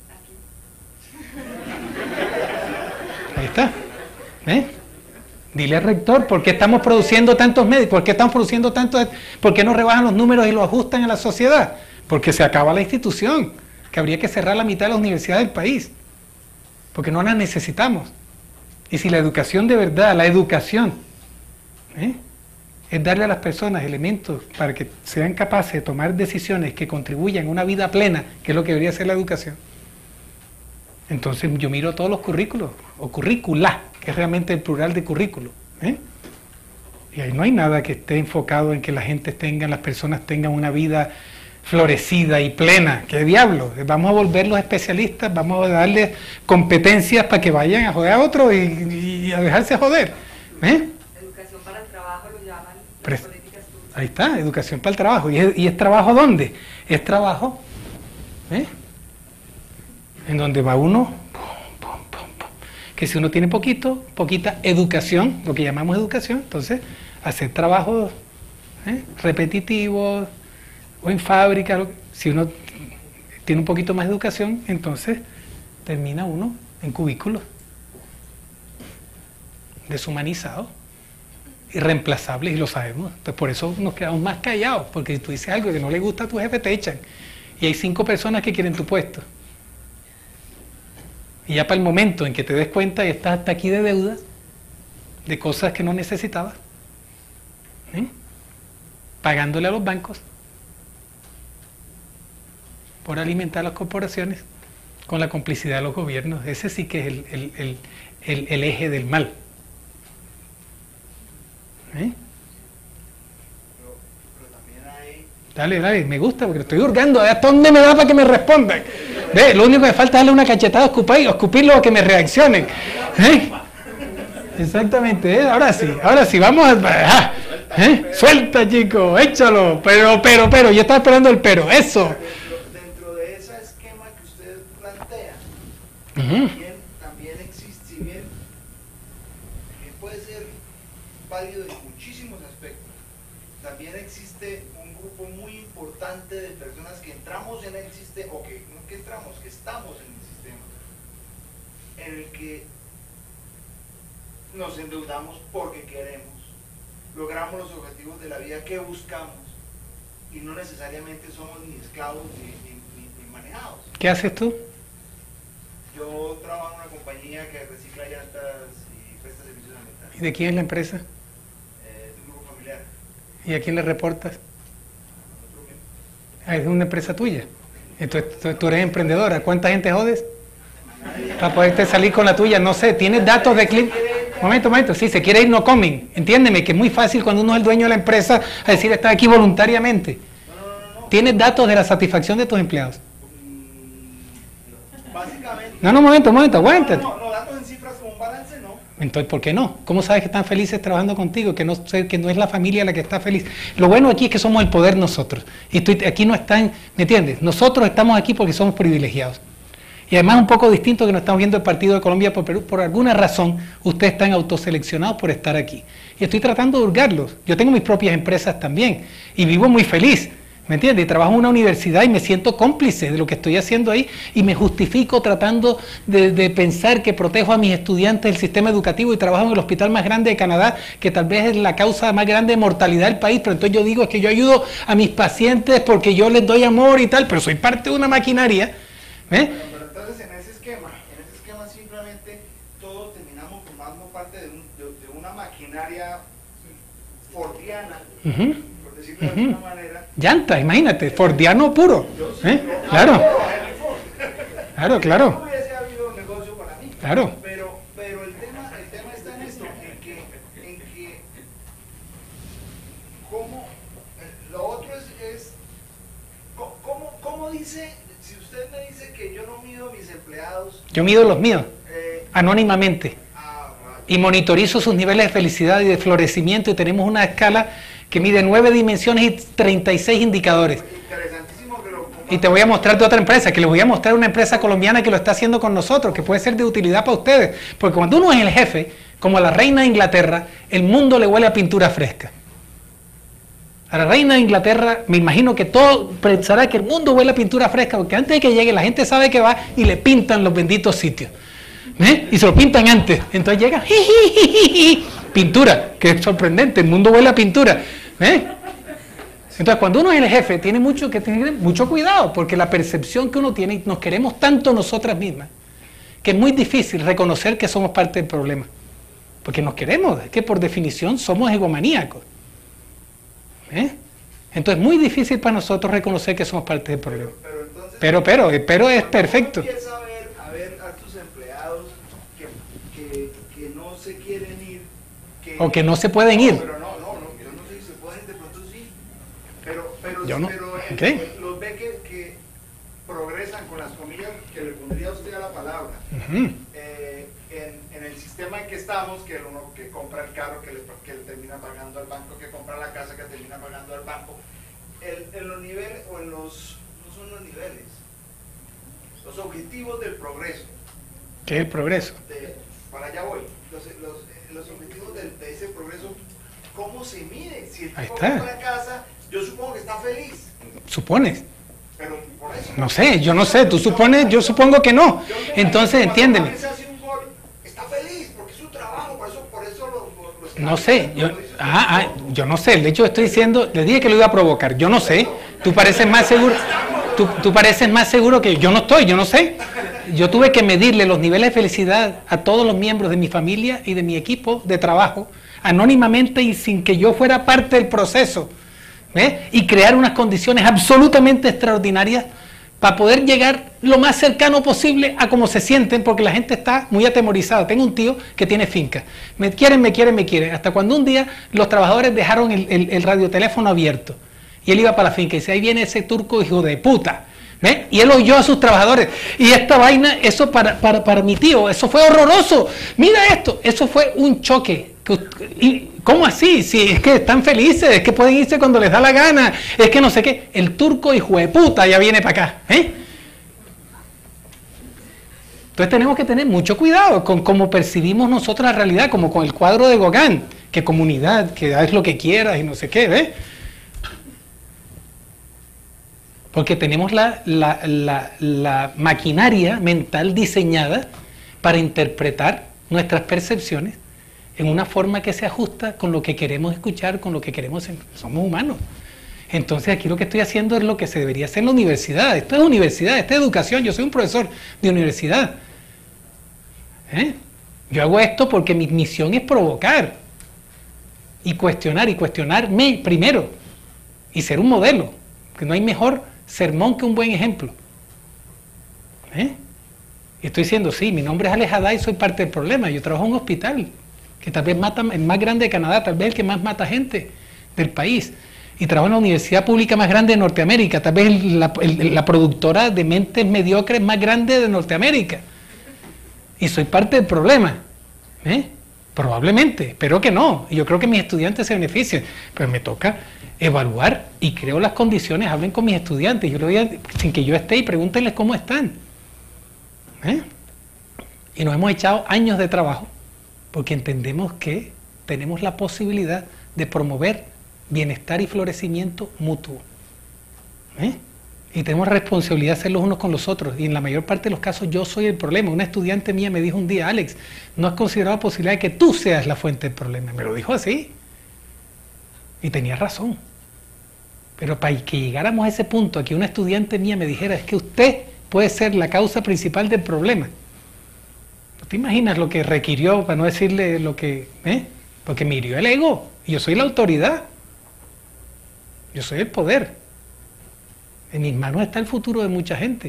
Aquí. Ahí está. ¿Eh? Dile al rector, ¿por qué estamos produciendo tantos médicos? ¿Por qué estamos produciendo tantos? ¿Por qué no rebajan los números y los ajustan a la sociedad? Porque se acaba la institución, que habría que cerrar la mitad de las universidades del país, porque no las necesitamos. Y si la educación de verdad, la educación, ¿eh? es darle a las personas elementos para que sean capaces de tomar decisiones que contribuyan a una vida plena, que es lo que debería ser la educación. Entonces yo miro todos los currículos, o currícula, que es realmente el plural de currículo, ¿eh? Y ahí no hay nada que esté enfocado en que la gente tenga, las personas tengan una vida florecida y plena. ¿Qué diablo? Vamos a volverlos especialistas, vamos a darles competencias para que vayan a joder a otros y, y a dejarse joder, ¿eh? Educación para el trabajo lo llaman Pre- las políticas públicas. Ahí está, educación para el trabajo. ¿Y es, y es trabajo dónde? Es trabajo, ¿eh? En donde va uno, pum, pum, pum, pum. Que si uno tiene poquito, poquita educación, lo que llamamos educación, entonces hacer trabajos, ¿eh?, repetitivos, o en fábrica. Lo- si uno tiene un poquito más de educación, entonces termina uno en cubículos, deshumanizados, irreemplazables, y lo sabemos. Entonces por eso nos quedamos más callados, porque si tú dices algo que no le gusta a tu jefe, te echan. Y hay cinco personas que quieren tu puesto. Y ya para el momento en que te des cuenta y estás hasta aquí de deudas, de cosas que no necesitabas, ¿eh?, pagándole a los bancos por alimentar a las corporaciones con la complicidad de los gobiernos. Ese sí que es el, el, el, el, el eje del mal, ¿eh? Pero, pero también hay... Dale, dale, me gusta porque lo estoy hurgando. ¿Hasta dónde me da para que me respondan? Ve, lo único que falta es darle una cachetada a escupir, a escupirlo a que me reaccionen, ¿eh? Exactamente, ¿eh? Ahora sí, ahora sí, vamos a... ah, ¿eh? Suelta, chico, échalo, pero, pero, pero, yo estaba esperando el pero, eso. Dentro, dentro de ese esquema que usted plantea, Ujú. también, también existe, si bien, que puede ser válido en muchísimos aspectos, también existe un grupo muy importante de personas que entramos en el sistema, o que no que entramos, que estamos en el sistema, en el que nos endeudamos porque queremos, logramos los objetivos de la vida que buscamos, y no necesariamente somos ni esclavos ni, ni, ni, ni manejados. ¿Qué haces tú? Yo trabajo en una compañía que recicla llantas y presta servicios ambientales. ¿Y de quién es la empresa? Eh, de un grupo familiar. ¿Y a quién le reportas? Nosotros mismos. Ah, es una empresa tuya. Entonces tú, tú eres emprendedora. ¿Cuánta gente jodes? Para poderte salir con la tuya, no sé. ¿Tienes datos de clip? Momento, momento. Si se quiere ir, no comen. Entiéndeme que es muy fácil cuando uno es el dueño de la empresa a decir está aquí voluntariamente. No, no, no, no. ¿Tienes datos de la satisfacción de tus empleados? Mm, Básicamente. No, no, momento, momento, aguántate. No, no, no, datos en cifras como un balance, no. Entonces, ¿por qué no? ¿Cómo sabes que están felices trabajando contigo? Que no, sé- que no es la familia la que está feliz. Lo bueno aquí es que somos el poder nosotros. Y estoy, aquí no están, ¿me entiendes? Nosotros estamos aquí porque somos privilegiados. Y además un poco distinto que nos estamos viendo el partido de Colombia por Perú. Por alguna razón, ustedes están autoseleccionados por estar aquí. Y estoy tratando de hurgarlos. Yo tengo mis propias empresas también. Y vivo muy feliz. ¿Me entiendes? Y trabajo en una universidad y me siento cómplice de lo que estoy haciendo ahí y me justifico tratando de, de pensar que protejo a mis estudiantes del sistema educativo y trabajo en el hospital más grande de Canadá, que tal vez es la causa más grande de mortalidad del país, pero entonces yo digo es que yo ayudo a mis pacientes porque yo les doy amor y tal, pero soy parte de una maquinaria. ¿Eh? Pero, pero entonces en ese esquema, en ese esquema simplemente todos terminamos formando parte de, un, de, de una maquinaria fordiana, Ujú. por decirlo de Ujú. alguna manera. Llanta, imagínate, fordiano puro. ¿Eh? Claro, claro, claro, No hubiese habido negocio para mí. claro. Pero, pero el tema, el tema está en esto, en que, en que cómo, eh, lo otro es, es co- cómo, cómo dice, si usted me dice que yo no mido mis empleados, Yo mido los míos, eh, anónimamente. ah, Y monitorizo sus niveles de felicidad y de florecimiento y tenemos una escala que mide nueve dimensiones y treinta y seis indicadores. interesantísimo que lo Y te voy a mostrar de otra empresa, que les voy a mostrar una empresa colombiana que lo está haciendo con nosotros, que puede ser de utilidad para ustedes. Porque cuando uno es el jefe, como a la reina de Inglaterra, el mundo le huele a pintura fresca. A la reina de Inglaterra, me imagino que todo pensará que el mundo huele a pintura fresca, porque antes de que llegue la gente sabe que va y le pintan los benditos sitios. ¿Eh? Y se lo pintan antes. Entonces llega, jijijiji, pintura, que es sorprendente, el mundo huele a pintura. ¿Eh? Entonces cuando uno es el jefe, tiene mucho que tener mucho cuidado, porque la percepción que uno tiene, y nos queremos tanto nosotras mismas, que es muy difícil reconocer que somos parte del problema. Porque nos queremos, es que por definición somos egomaníacos. ¿Eh? Entonces es muy difícil para nosotros reconocer que somos parte del problema. Pero, pero, entonces, pero, pero, pero es cuando perfecto. uno empieza a ver, a ver a tus empleados que, que, que no se quieren ir, que, O que no se pueden ir. No, pero no, no, no, yo no sé si se pueden, de pronto sí. Pero, pero, Yo no. pero eh, Okay. eh, los ve que, que progresan con las comillas que le pondría a usted a la palabra. Uh-huh. eh, en, en el sistema en que estamos, que uno que compra el carro que le, que le termina pagando al banco, que compra la casa que termina pagando al banco, el, en los niveles, o en los, no son los niveles, los objetivos del progreso. ¿Qué es el progreso? De, para allá voy, los, los, los objetivos de, de ese progreso, ¿cómo se mide? Si el Ahí tipo está. compra casa, yo supongo que está feliz, ¿Supones? pero por eso... No sé, yo no sé, tú supones, yo supongo que no. Entonces, entiéndeme. Está feliz porque es su trabajo, por eso, por eso lo, lo, lo No sé, yo, ah, ah, yo no sé, de hecho estoy diciendo, le dije que lo iba a provocar, yo no sé, tú pareces más seguro, tú, tú pareces más seguro que yo no estoy, yo no sé. Yo tuve que medirle los niveles de felicidad a todos los miembros de mi familia y de mi equipo de trabajo, anónimamente y sin que yo fuera parte del proceso, ¿eh? Y crear unas condiciones absolutamente extraordinarias para poder llegar lo más cercano posible a cómo se sienten, porque la gente está muy atemorizada. Tengo un tío que tiene finca. Me quieren, me quieren, me quieren. Hasta cuando un día los trabajadores dejaron el, el, el radioteléfono abierto. Y él iba para la finca y dice, ahí viene ese turco hijo de puta. ¿Ve? Y él oyó a sus trabajadores. Y esta vaina, eso para, para, para mi tío, eso fue horroroso. Mira esto, eso fue un choque. ¿Y cómo así? Si es que están felices, es que pueden irse cuando les da la gana, es que no sé qué. El turco hijo de puta ya viene para acá. ¿eh? Entonces tenemos que tener mucho cuidado con cómo percibimos nosotros la realidad, como con el cuadro de Gauguin, que comunidad, que haz lo que quieras y no sé qué, ¿ves? Porque tenemos la, la, la, la maquinaria mental diseñada para interpretar nuestras percepciones en una forma que se ajusta con lo que queremos escuchar, con lo que queremos ser. Somos humanos. Entonces aquí lo que estoy haciendo es lo que se debería hacer en la universidad. Esto es universidad, esto es educación. Yo soy un profesor de universidad. ¿Eh? Yo hago esto porque mi misión es provocar y cuestionar, y cuestionarme primero y ser un modelo, que no hay mejor sermón que un buen ejemplo. ¿Eh? Y estoy diciendo, sí, mi nombre es Alex Haddad y soy parte del problema. Yo trabajo en un hospital que tal vez mata, el más grande de Canadá, tal vez el que más mata gente del país. Y trabajo en la universidad pública más grande de Norteamérica, tal vez la, el, la productora de mentes mediocres más grande de Norteamérica. Y soy parte del problema. ¿Eh? Probablemente, espero que no. Y yo creo que mis estudiantes se benefician. Pero me toca evaluar y creo las condiciones, hablen con mis estudiantes. Yo lo voy a, sin que yo esté y pregúntenles cómo están. ¿Eh? Y nos hemos echado años de trabajo porque entendemos que tenemos la posibilidad de promover bienestar y florecimiento mutuo. ¿Eh? Y tenemos responsabilidad de ser los unos con los otros. Y en la mayor parte de los casos yo soy el problema. Una estudiante mía me dijo un día, Alex, ¿no has considerado la posibilidad de que tú seas la fuente del problema? Me lo dijo así. Y tenía razón. Pero para que llegáramos a ese punto, a que una estudiante mía me dijera, es que usted puede ser la causa principal del problema. ¿No te imaginas lo que requirió, para no decirle lo que... ¿eh? Porque me hirió el ego. Y yo soy la autoridad. Yo soy el poder. En mis manos está el futuro de mucha gente.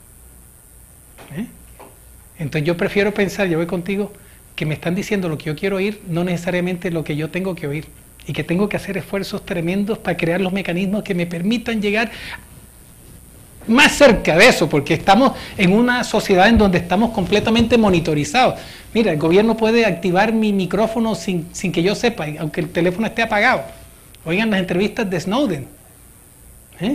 ¿Eh? Entonces yo prefiero pensar, yo voy contigo, que me están diciendo lo que yo quiero oír, no necesariamente lo que yo tengo que oír. Y que tengo que hacer esfuerzos tremendos para crear los mecanismos que me permitan llegar más cerca de eso, porque estamos en una sociedad en donde estamos completamente monitorizados. Mira, el gobierno puede activar mi micrófono sin, sin que yo sepa, aunque el teléfono esté apagado. Oigan las entrevistas de Snowden. ¿Eh?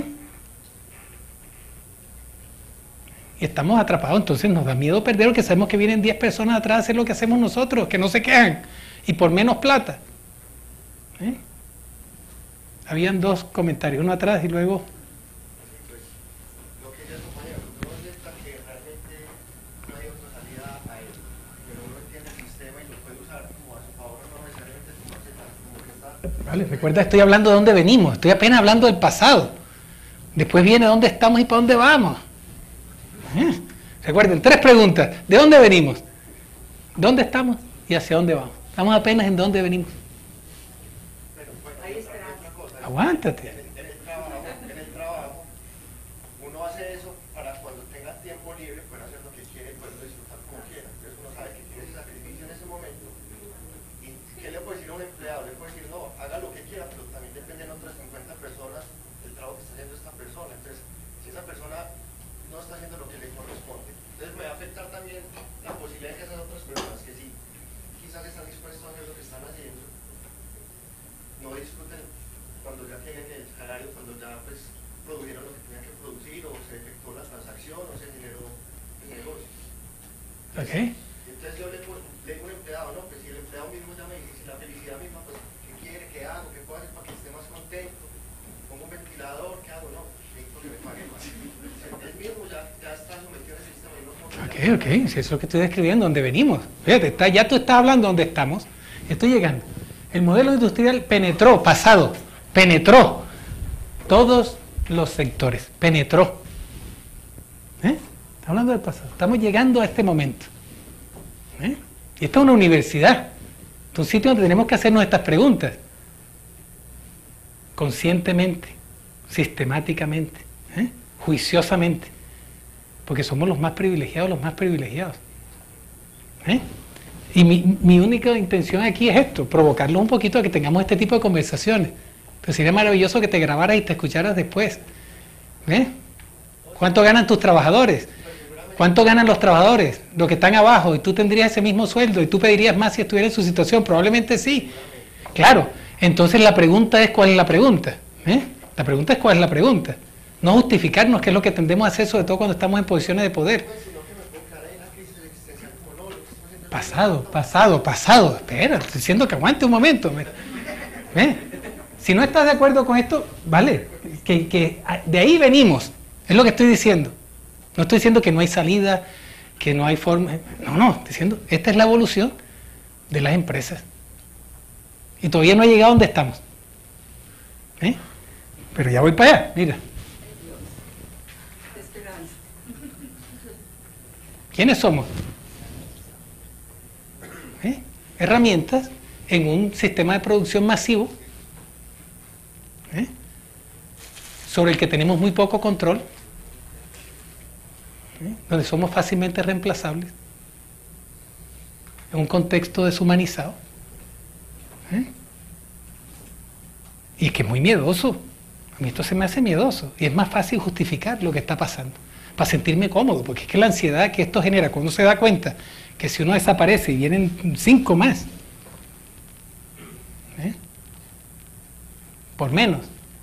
Y estamos atrapados, entonces nos da miedo perder, porque sabemos que vienen diez personas atrás a hacer lo que hacemos nosotros, que no se quejan, y por menos plata. ¿Eh? Habían dos comentarios, uno atrás y luego... Pues, lo que ella compañero, uno acepta que realmente no hay otra salida a él, pero uno entiende el sistema y lo puede usar como a su favor, no necesariamente como, como que está... Vale, recuerda, estoy hablando de dónde venimos, estoy apenas hablando del pasado. Después viene dónde estamos y para dónde vamos. ¿Eh? Recuerden, tres preguntas. ¿De dónde venimos? ¿Dónde estamos? ¿Y hacia dónde vamos? Estamos apenas en dónde venimos. Aguántate. En el, en el trabajo, en el trabajo, uno hace eso para cuando tenga tiempo libre poder hacer lo que quiere y poder disfrutar como quiera. Entonces uno sabe que tiene ese sacrificio en ese momento. ¿Y qué le puede decir a un empleado? Le puede decir, no, haga lo que quiera, pero también dependen otras cincuenta personas del trabajo que está haciendo esta persona. Entonces, si esa persona no está haciendo lo que le corresponde, entonces me va a afectar también la posibilidad de que esas otras personas que sí quizás están dispuestos a hacer lo que están haciendo, no disfruten cuando ya tienen el salario, cuando ya pues produjeron lo que tenían que producir, o se efectuó la transacción, o se generó el negocio. Ok. Entonces yo le, le digo a un empleado, no, pues si el empleado mismo ya me dice, si la felicidad misma, pues, ¿qué quiere? ¿Qué hago? ¿Qué puedo hacer para que esté más contento? ¿Pongo un ventilador? ¿Qué hago? No, necesito que me pague más. Él mismo ya, ya está sometido al sistema y no puedo. Ok, ok, si eso es lo que estoy describiendo, donde venimos. Fíjate, está, ya tú estás hablando donde estamos, estoy llegando. El modelo industrial penetró, pasado, penetró todos los sectores, penetró. ¿Eh? Está hablando del pasado, estamos llegando a este momento. ¿Eh? Y esta es una universidad, es un sitio donde tenemos que hacernos estas preguntas, conscientemente, sistemáticamente, ¿eh? juiciosamente, porque somos los más privilegiados, los más privilegiados. ¿Eh? Y mi, mi única intención aquí es esto, provocarlos un poquito a que tengamos este tipo de conversaciones. Pero sería maravilloso que te grabaras y te escucharas después. ¿Eh? ¿Cuánto ganan tus trabajadores? ¿Cuánto ganan los trabajadores? Los que están abajo, y tú tendrías ese mismo sueldo, y tú pedirías más si estuvieras en su situación. Probablemente sí. Claro. Entonces la pregunta es, ¿cuál es la pregunta? ¿Eh? La pregunta es, ¿cuál es la pregunta? No justificarnos, que es lo que tendemos a hacer, sobre todo cuando estamos en posiciones de poder. Pasado, pasado, pasado. Espera, estoy diciendo que aguante un momento. ¿Eh? Si no estás de acuerdo con esto, vale, que, que de ahí venimos. Es lo que estoy diciendo. No estoy diciendo que no hay salida, que no hay forma. No, no, estoy diciendo, esta es la evolución de las empresas. Y todavía no ha llegado a donde estamos. ¿Eh? Pero ya voy para allá, mira. ¿Quiénes somos? ¿Eh? Herramientas en un sistema de producción masivo, ¿eh? sobre el que tenemos muy poco control, ¿eh? donde somos fácilmente reemplazables, en un contexto deshumanizado, ¿eh? y que es muy miedoso. A mí esto se me hace miedoso, y es más fácil justificar lo que está pasando, para sentirme cómodo, porque es que la ansiedad que esto genera, cuando uno se da cuenta que si uno desaparece y vienen cinco más, ¿eh? por menos.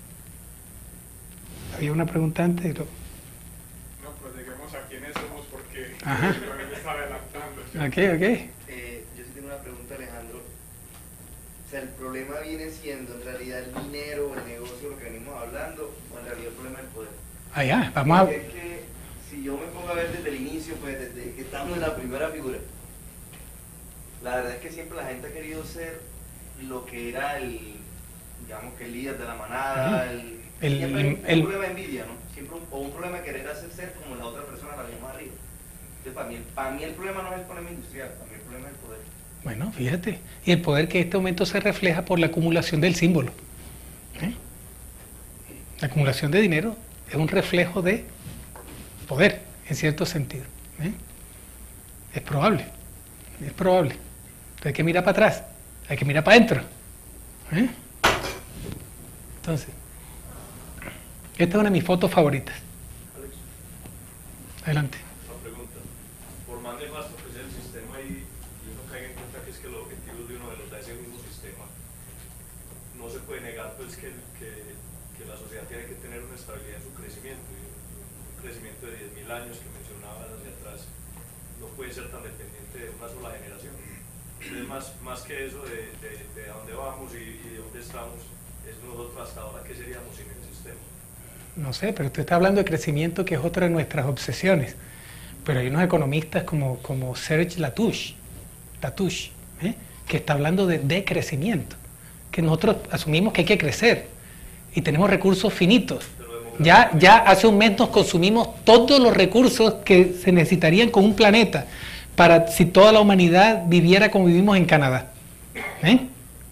Había una pregunta antes. Pero... No, pues lleguemos a quiénes somos porque Ajá. me está adelantando. ¿sí? Ok, ok. Eh, yo sí tengo una pregunta, Alejandro. O sea, ¿el problema viene siendo en realidad el dinero o el negocio, lo que venimos hablando, o en realidad el problema del poder? Allá, vamos a... Porque es que si yo me pongo a ver desde el inicio, pues desde que estamos en la primera figura, la verdad es que siempre la gente ha querido ser lo que era el, digamos que el líder de la manada, el, El- siempre hay un, el- un problema de envidia, ¿no? Siempre un, o un problema de querer hacer ser como la otra persona, la misma arriba. Entonces para mí, para mí el problema no es el problema industrial, para mí el problema es el poder. Bueno, fíjate. Y el poder que en este momento se refleja por la acumulación del símbolo. ¿Eh? La acumulación de dinero es un reflejo de poder, en cierto sentido. ¿Eh? Es probable, es probable. Entonces hay que mirar para atrás, hay que mirar para adentro. ¿Eh? Entonces, esta es una de mis fotos favoritas. Adelante. Una pregunta. Por más nefasto que sea el sistema y, y uno caiga en cuenta que es que los objetivos de uno de los da ese mismo sistema, no se puede negar pues que, que, que la sociedad tiene que tener una estabilidad en su crecimiento. Y un crecimiento de diez mil años que mencionabas hacia atrás no puede ser tan dependiente de una sola generación. Entonces, más, más que eso de, de, de a dónde vamos y, y de dónde estamos, es nosotros hasta ahora qué seríamos sin el sistema. No sé, pero usted está hablando de crecimiento, que es otra de nuestras obsesiones. Pero hay unos economistas como, como Serge Latouche, Latouche ¿eh? que está hablando de decrecimiento, que nosotros asumimos que hay que crecer y tenemos recursos finitos. Ya, ya hace un mes nos consumimos todos los recursos que se necesitarían con un planeta para si toda la humanidad viviera como vivimos en Canadá. ¿Eh?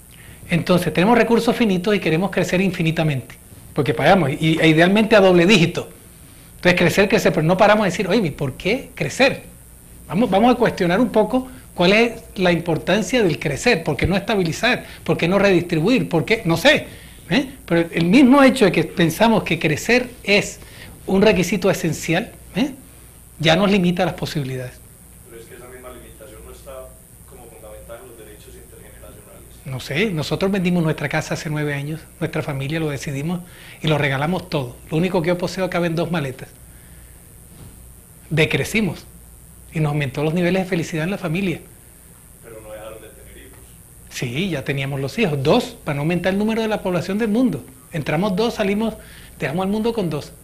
Entonces tenemos recursos finitos y queremos crecer infinitamente, porque pagamos, y, e idealmente a doble dígito. Entonces crecer, crecer, pero no paramos de decir, oye, ¿por qué crecer? Vamos, vamos a cuestionar un poco cuál es la importancia del crecer, por qué no estabilizar, por qué no redistribuir, por qué, no sé. ¿eh? Pero el mismo hecho de que pensamos que crecer es un requisito esencial, ¿eh? ya nos limita las posibilidades. Pero es que esa misma limitación no está como fundamentada en los derechos intergeneracionales. No sé, nosotros vendimos nuestra casa hace nueve años, nuestra familia lo decidimos y lo regalamos todo. Lo único que yo poseo cabe en dos maletas. Decrecimos y nos aumentó los niveles de felicidad en la familia. Pero no dejaron de tener hijos. Sí, ya teníamos los hijos, dos, para no aumentar el número de la población del mundo. Entramos dos, salimos, dejamos al mundo con dos.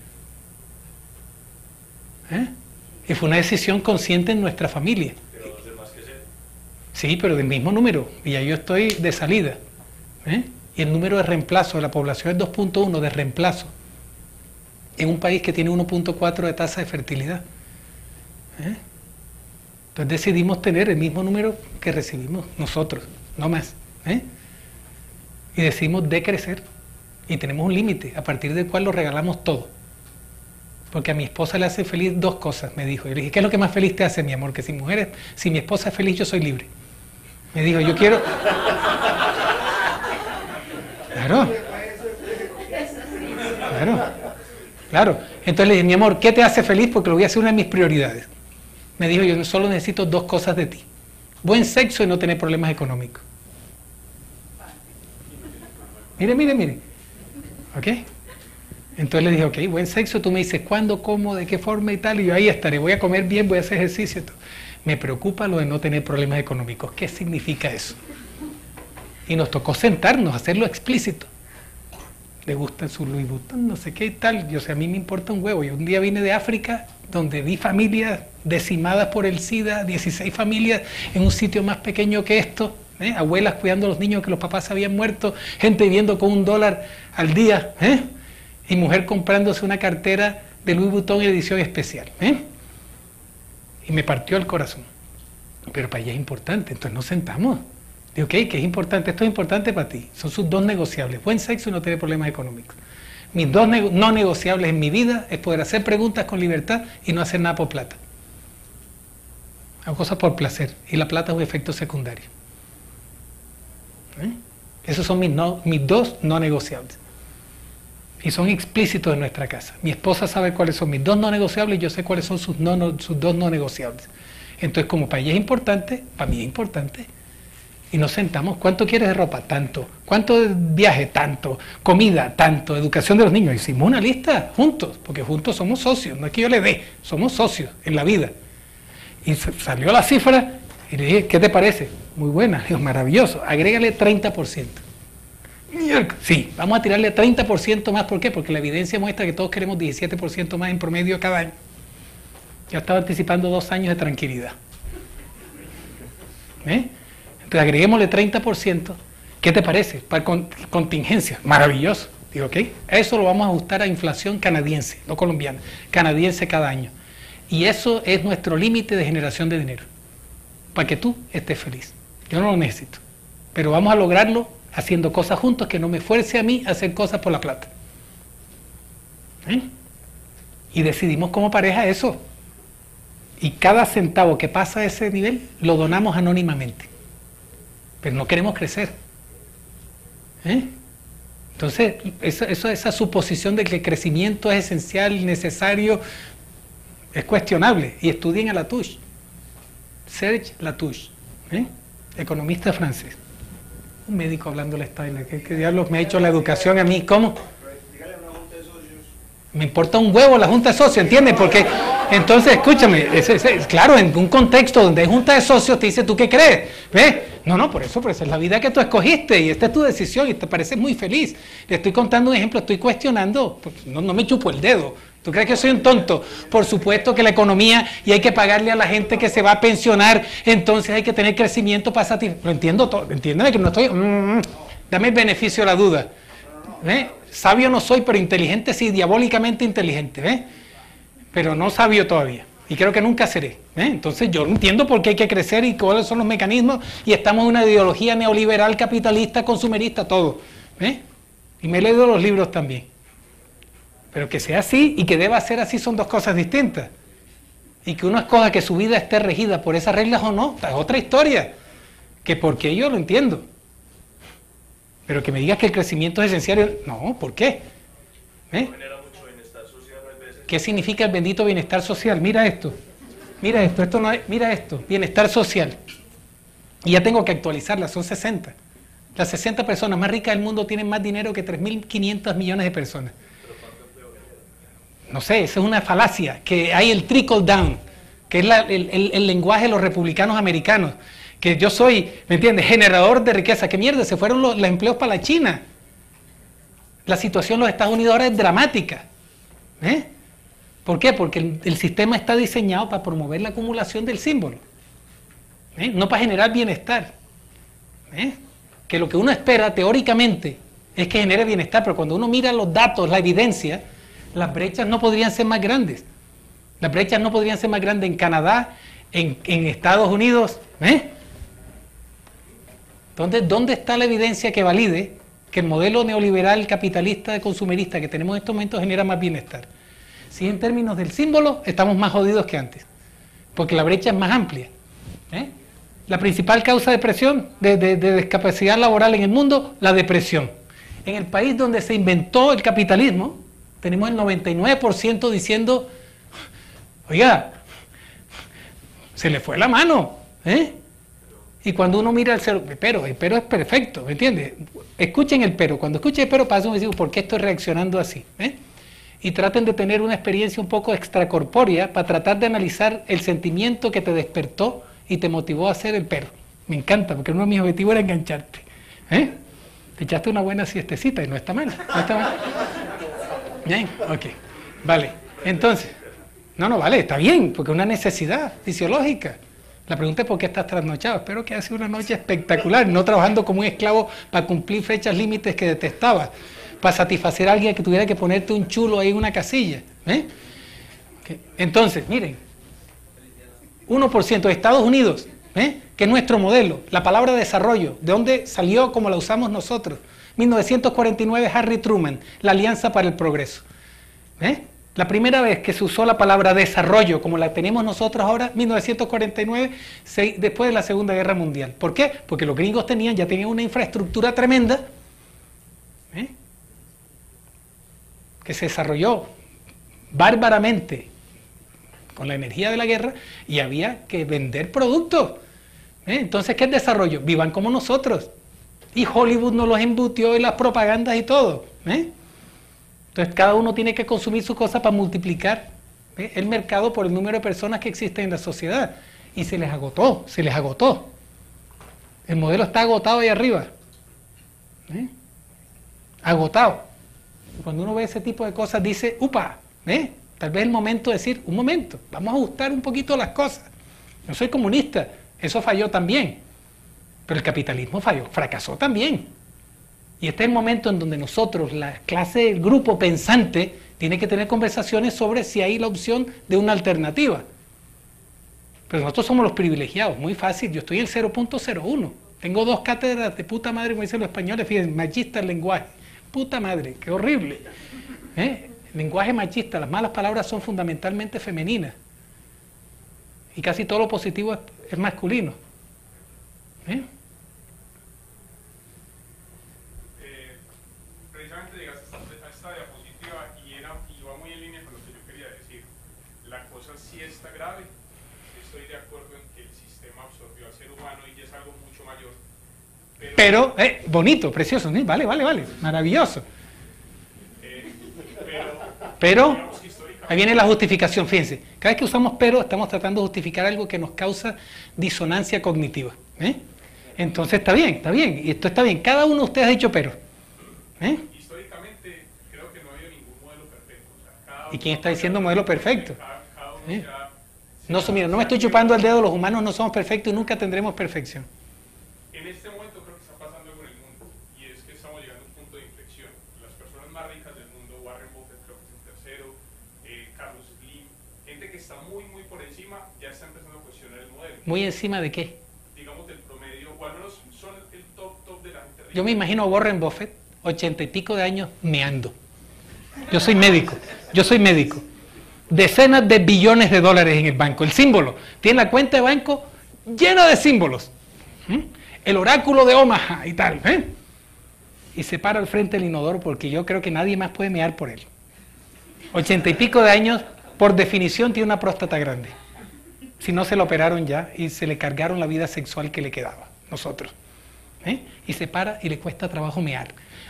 ¿Eh? Y fue una decisión consciente en nuestra familia. Pero dos de más que ser. Sí, pero del mismo número, y ya yo estoy de salida. ¿eh? Y el número de reemplazo de la población es dos punto uno de reemplazo, en un país que tiene uno punto cuatro de tasa de fertilidad. ¿eh? Entonces decidimos tener el mismo número que recibimos nosotros, no más. ¿eh? Y decidimos decrecer, y tenemos un límite, a partir del cual lo regalamos todo. Porque a mi esposa le hace feliz dos cosas, me dijo. Yo le dije, ¿qué es lo que más feliz te hace, mi amor? Que si mujeres, si mi esposa es feliz, yo soy libre. Me dijo, yo quiero... Claro. Claro. Claro. Entonces le dije, mi amor, ¿qué te hace feliz? Porque lo voy a hacer una de mis prioridades. Me dijo, yo solo necesito dos cosas de ti. Buen sexo y no tener problemas económicos. Mire, mire, mire. ¿Ok? Entonces le dije, ok, buen sexo, tú me dices cuándo, cómo, de qué forma y tal, y yo ahí estaré, voy a comer bien, voy a hacer ejercicio. Me preocupa lo de no tener problemas económicos. ¿Qué significa eso? Y nos tocó sentarnos, hacerlo explícito. Le gusta su Louis Vuitton, no sé qué y tal. Yo sé, a mí me importa un huevo. Yo un día vine de África, donde vi familias decimadas por el SIDA, dieciséis familias en un sitio más pequeño que esto, ¿eh? abuelas cuidando a los niños que los papás habían muerto, gente viviendo con un dólar al día, ¿eh? y mujer comprándose una cartera de Louis Vuitton en edición especial. ¿eh? Y me partió el corazón. Pero para ella es importante, entonces nos sentamos. Digo, ok, ¿qué es importante? Esto es importante para ti. Son sus dos negociables, buen sexo y no tener problemas económicos. Mis dos nego no negociables en mi vida es poder hacer preguntas con libertad y no hacer nada por plata. Hago cosas por placer y la plata es un efecto secundario. ¿eh? Esos son mis, no, mis dos no negociables. Y son explícitos en nuestra casa. Mi esposa sabe cuáles son mis dos no negociables y yo sé cuáles son sus, no, no, sus dos no negociables. Entonces, como para ella es importante, para mí es importante. Y nos sentamos, ¿cuánto quieres de ropa? Tanto. ¿Cuánto de viaje? Tanto. Comida, tanto. Educación de los niños. Hicimos una lista juntos, porque juntos somos socios. No es que yo le dé, somos socios en la vida. Y salió la cifra y le dije, ¿qué te parece? Muy buena. Le digo, maravilloso. Agrégale treinta por ciento. Sí, vamos a tirarle treinta por ciento más. ¿Por qué? Porque la evidencia muestra que todos queremos diecisiete por ciento más en promedio cada año. Ya estaba anticipando dos años de tranquilidad. ¿Eh? Entonces agreguémosle treinta por ciento. ¿Qué te parece? Para con, contingencia. Maravilloso. Digo, ok, eso lo vamos a ajustar a inflación canadiense, no colombiana, canadiense cada año. Y eso es nuestro límite de generación de dinero. Para que tú estés feliz. Yo no lo necesito. Pero vamos a lograrlo haciendo cosas juntos que no me fuerce a mí a hacer cosas por la plata. ¿Eh? Y decidimos como pareja eso. Y cada centavo que pasa a ese nivel lo donamos anónimamente. Pero no queremos crecer. ¿Eh? Entonces, eso, eso, esa suposición de que el crecimiento es esencial, necesario, es cuestionable. Y estudien a Latouche. Serge Latouche, ¿eh? economista francés. Un médico hablando la Steiner. ¿Qué, qué diablos me ha hecho la educación a mí? ¿Cómo? Me importa un huevo la junta de socios, ¿entiendes? Porque, entonces, escúchame, es, es, es, claro, en un contexto donde hay junta de socios te dice, ¿tú qué crees? ¿Ves? No, no, por eso, por eso es la vida que tú escogiste y esta es tu decisión y te pareces muy feliz. Le estoy contando un ejemplo, estoy cuestionando, no, no me chupo el dedo. ¿Tú crees que soy un tonto? Por supuesto que la economía y hay que pagarle a la gente que se va a pensionar, entonces hay que tener crecimiento para satisfacer. Lo entiendo todo, entiéndeme que no estoy... Mm, dame el beneficio de la duda. ¿Ves? Sabio no soy, pero inteligente sí, diabólicamente inteligente, ¿ves? Pero no sabio todavía. Y creo que nunca seré. ¿eh? Entonces yo entiendo por qué hay que crecer y cuáles son los mecanismos, y estamos en una ideología neoliberal, capitalista, consumerista, todo. ¿eh? Y me he leído los libros también. Pero que sea así y que deba ser así son dos cosas distintas. Y que uno escoja que su vida esté regida por esas reglas o no, es otra historia. Que porque yo lo entiendo. Pero que me digas que el crecimiento es esencial, no, ¿por qué? ¿Eh? ¿Qué significa el bendito bienestar social? Mira esto, mira esto, esto no es, mira esto, bienestar social. Y ya tengo que actualizarla, son sesenta. Las sesenta personas más ricas del mundo tienen más dinero que tres mil quinientos millones de personas. No sé, esa es una falacia, que hay el trickle down, que es la, el, el, el lenguaje de los republicanos americanos, que yo soy, ¿me entiendes?, generador de riqueza. ¿Qué mierda? Se fueron los, los empleos para la China. La situación en los Estados Unidos ahora es dramática. ¿Eh? ¿Por qué? Porque el, el sistema está diseñado para promover la acumulación del símbolo, ¿eh? no para generar bienestar. ¿eh? Que lo que uno espera teóricamente es que genere bienestar, pero cuando uno mira los datos, la evidencia, las brechas no podrían ser más grandes. Las brechas no podrían ser más grandes en Canadá, en, en Estados Unidos. ¿eh? Entonces, ¿dónde está la evidencia que valide que el modelo neoliberal capitalista consumerista que tenemos en estos momentos genera más bienestar? Si en términos del símbolo estamos más jodidos que antes, porque la brecha es más amplia. ¿eh? La principal causa de depresión, de, de, de discapacidad laboral en el mundo, la depresión. En el país donde se inventó el capitalismo, tenemos el noventa y nueve por ciento diciendo, oiga, se le fue la mano. ¿eh? Y cuando uno mira el cero, pero, el pero es perfecto, ¿me entiendes? Escuchen el pero, cuando escuchen el pero pasa y digo, ¿por qué estoy reaccionando así? ¿eh? Y traten de tener una experiencia un poco extracorpórea para tratar de analizar el sentimiento que te despertó y te motivó a hacer el pero. Me encanta, porque uno de mis objetivos era engancharte. ¿eh? Te echaste una buena siestecita y no está mal, no está mal. Bien, ok, vale. Entonces, no, no, vale, está bien, porque es una necesidad fisiológica. La pregunta es por qué estás trasnochado. Espero que haya sido una noche espectacular, no trabajando como un esclavo para cumplir fechas límites que detestabas, para satisfacer a alguien que tuviera que ponerte un chulo ahí en una casilla. ¿eh? Okay. Entonces, miren, uno por ciento de Estados Unidos, ¿eh? que es nuestro modelo, la palabra desarrollo, ¿de dónde salió como la usamos nosotros? mil novecientos cuarenta y nueve, Harry Truman, la Alianza para el Progreso. ¿eh? La primera vez que se usó la palabra desarrollo, como la tenemos nosotros ahora, mil novecientos cuarenta y nueve, se, después de la Segunda Guerra Mundial. ¿Por qué? Porque los gringos tenían, ya tenían una infraestructura tremenda, ¿eh? que se desarrolló bárbaramente con la energía de la guerra, y había que vender productos. ¿eh? Entonces, ¿qué es desarrollo? Vivan como nosotros. Y Hollywood nos los embutió y las propagandas y todo. ¿eh? Entonces, cada uno tiene que consumir su cosa para multiplicar ¿eh? el mercado por el número de personas que existen en la sociedad. Y se les agotó, se les agotó. El modelo está agotado ahí arriba. ¿eh? Agotado. Cuando uno ve ese tipo de cosas, dice, upa, ¿eh? tal vez es el momento de decir, un momento, vamos a ajustar un poquito las cosas. No soy comunista, eso falló también. Pero el capitalismo falló, fracasó también. Y este es el momento en donde nosotros, la clase, el grupo pensante, tiene que tener conversaciones sobre si hay la opción de una alternativa. Pero nosotros somos los privilegiados, muy fácil. Yo estoy en el cero punto cero uno. Tengo dos cátedras de puta madre, como dicen los españoles, fíjense, machista el lenguaje. Puta madre, qué horrible. ¿Eh? El lenguaje machista, las malas palabras son fundamentalmente femeninas. Y casi todo lo positivo es, es masculino. ¿Eh? Pero, eh, bonito, precioso, ¿sí? vale, vale, vale, maravilloso. Eh, pero, pero, ahí viene la justificación, fíjense, cada vez que usamos pero, estamos tratando de justificar algo que nos causa disonancia cognitiva. ¿eh? Entonces está bien, está bien, y esto está bien, cada uno de ustedes ha dicho pero. ¿eh? Históricamente, creo que no ha habido ningún modelo perfecto. O sea, cada ¿Y quién está diciendo modelo perfecto? Cada, cada uno ¿eh? ya, no, so, mira, no me estoy chupando el dedo, los humanos no somos perfectos y nunca tendremos perfección. En este momento creo que está pasando algo en el mundo, y es que estamos llegando a un punto de inflexión. Las personas más ricas del mundo, Warren Buffett creo que es el tercero, eh, Carlos Slim, gente que está muy, muy por encima, ya está empezando a cuestionar el modelo. ¿Muy encima de qué? Digamos del promedio, o al menos son el top, top de la gente rica. Yo me imagino a Warren Buffett, ochenta y pico de años, meando. Yo soy médico, yo soy médico. Decenas de billones de dólares en el banco. El símbolo, tiene la cuenta de banco llena de símbolos. ¿Mm? El oráculo de Omaha y tal. ¿eh? Y se para al frente del inodoro porque yo creo que nadie más puede mear por él. Ochenta y pico de años, por definición, tiene una próstata grande. Si no, se lo operaron ya y se le cargaron la vida sexual que le quedaba, nosotros. ¿eh? Y se para y le cuesta trabajo mear.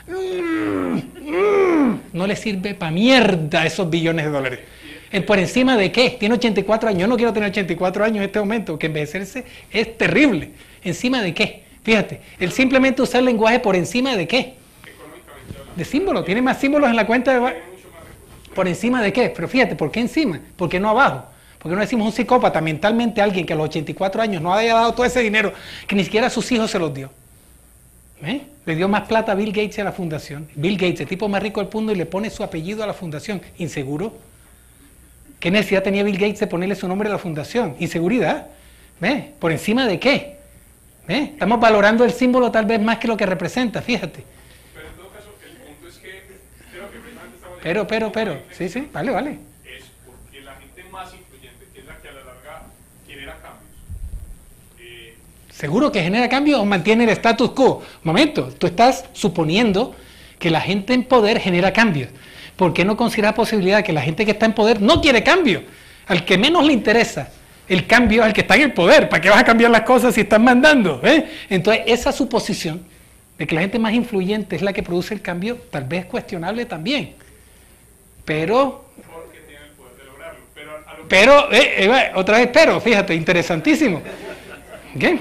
No le sirve para mierda esos billones de dólares. ¿Por encima de qué? Tiene ochenta y cuatro años. Yo no quiero tener ochenta y cuatro años en este momento, porque envejecerse es terrible. ¿Encima de qué? Fíjate, el simplemente usar el lenguaje por encima de qué. De símbolo. Tiene más símbolos en la cuenta de... ¿Por encima de qué? Pero fíjate, ¿por qué encima? ¿Por qué no abajo? ¿Por qué no decimos un psicópata mentalmente, alguien que a los ochenta y cuatro años no haya dado todo ese dinero, que ni siquiera a sus hijos se los dio? ¿Eh? Le dio más plata a Bill Gates y a la fundación. Bill Gates, el tipo más rico del mundo, y le pone su apellido a la fundación. ¿Inseguro? ¿Qué necesidad tenía Bill Gates de ponerle su nombre a la fundación? Inseguridad. ¿Ves? ¿Por encima de qué? ¿Ves? Estamos valorando el símbolo tal vez más que lo que representa, fíjate. Pero en todo caso, el punto es que creo que precisamente estamos... Pero, pero, pero, sí, sí, vale, vale. Es porque la gente más influyente, que es la que a la larga genera cambios. Eh, ¿Seguro que genera cambios o mantiene el status quo? Momento, tú estás suponiendo que la gente en poder genera cambios. ¿Por qué no considerar la posibilidad de que la gente que está en poder no quiere cambio? Al que menos le interesa el cambio es al que está en el poder. ¿Para qué vas a cambiar las cosas si están mandando? ¿Eh? Entonces, esa suposición de que la gente más influyente es la que produce el cambio, tal vez es cuestionable también. Pero... porque tiene el poder de lograrlo. Pero, a lo que pero eh, eh, otra vez, pero, fíjate, interesantísimo. ¿Qué?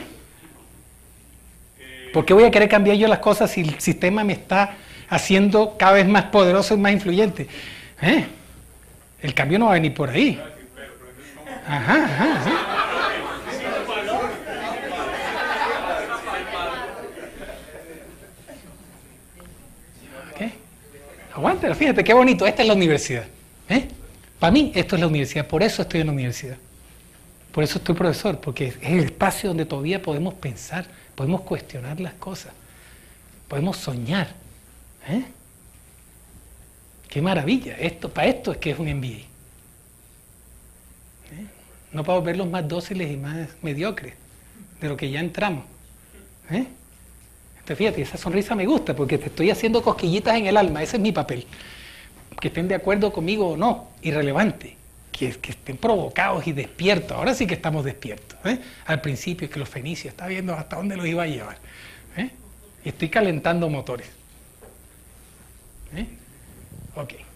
¿Por qué voy a querer cambiar yo las cosas si el sistema me está haciendo cada vez más poderoso y más influyente? ¿Eh? El cambio no va a venir por ahí. Ajá, ajá, ajá. ¿Qué? Aguántala, fíjate qué bonito. Esta es la universidad. ¿Eh? Para mí, esto es la universidad. Por eso estoy en la universidad. Por eso estoy profesor, porque es el espacio donde todavía podemos pensar, podemos cuestionar las cosas, podemos soñar. ¿Eh? ¡Qué maravilla! Esto, para esto es que es un M B A. ¿Eh? No para volverlos más dóciles y más mediocres de lo que ya entramos. ¿Eh? Entonces, fíjate, esa sonrisa me gusta porque te estoy haciendo cosquillitas en el alma. Ese es mi papel. Que estén de acuerdo conmigo o no, irrelevante. Que, que estén provocados y despiertos. Ahora sí que estamos despiertos. ¿eh? Al principio es que los fenicios, está viendo hasta dónde los iba a llevar. ¿eh? Y estoy calentando motores. ¿Eh? Ok. Eh,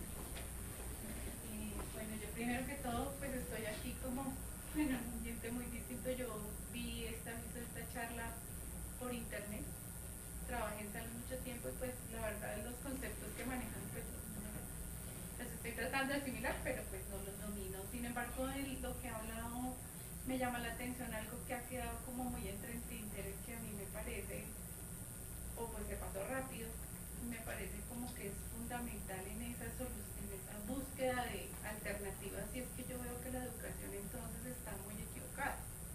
bueno, yo primero que todo, pues estoy aquí como en un ambiente muy distinto. Yo vi esta, esta charla por internet, trabajé en salud mucho tiempo y pues la verdad los conceptos que manejan pues los estoy tratando de asimilar, pero pues no los domino. Sin embargo, el, lo que ha hablado me llama la atención, algo que ha quedado como muy entre títeres, que a mí me parece, o pues se pasó rápido, me parece como que es fundamental en esa solución, en esa búsqueda de alternativas, y es que yo veo que la educación entonces está muy equivocada,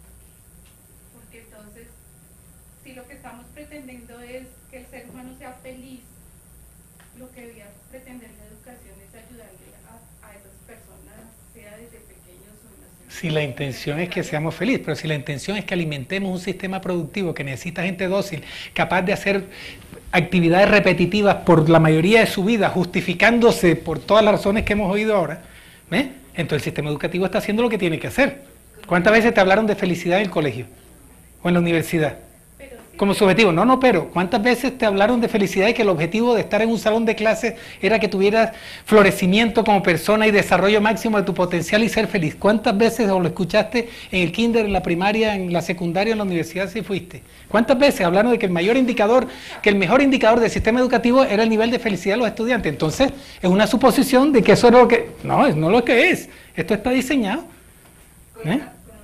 porque entonces si lo que estamos pretendiendo es que el ser humano sea feliz, lo que debería pretender la educación es ayudarle a, a esas personas, sea desde pequeños o en los... Si la intención es que seamos felices, pero si la intención es que alimentemos un sistema productivo que necesita gente dócil, capaz de hacer actividades repetitivas por la mayoría de su vida, justificándose por todas las razones que hemos oído ahora, ¿eh? Entonces el sistema educativo está haciendo lo que tiene que hacer. ¿Cuántas veces te hablaron de felicidad en el colegio o en la universidad? Como su objetivo. No, no, pero ¿cuántas veces te hablaron de felicidad y que el objetivo de estar en un salón de clases era que tuvieras florecimiento como persona y desarrollo máximo de tu potencial y ser feliz? ¿Cuántas veces o lo escuchaste en el kinder, en la primaria, en la secundaria, en la universidad si fuiste? ¿Cuántas veces hablaron de que el mayor indicador, que el mejor indicador del sistema educativo era el nivel de felicidad de los estudiantes? Entonces, es una suposición de que eso era lo que... No, es no lo que es. Esto está diseñado. ¿Eh?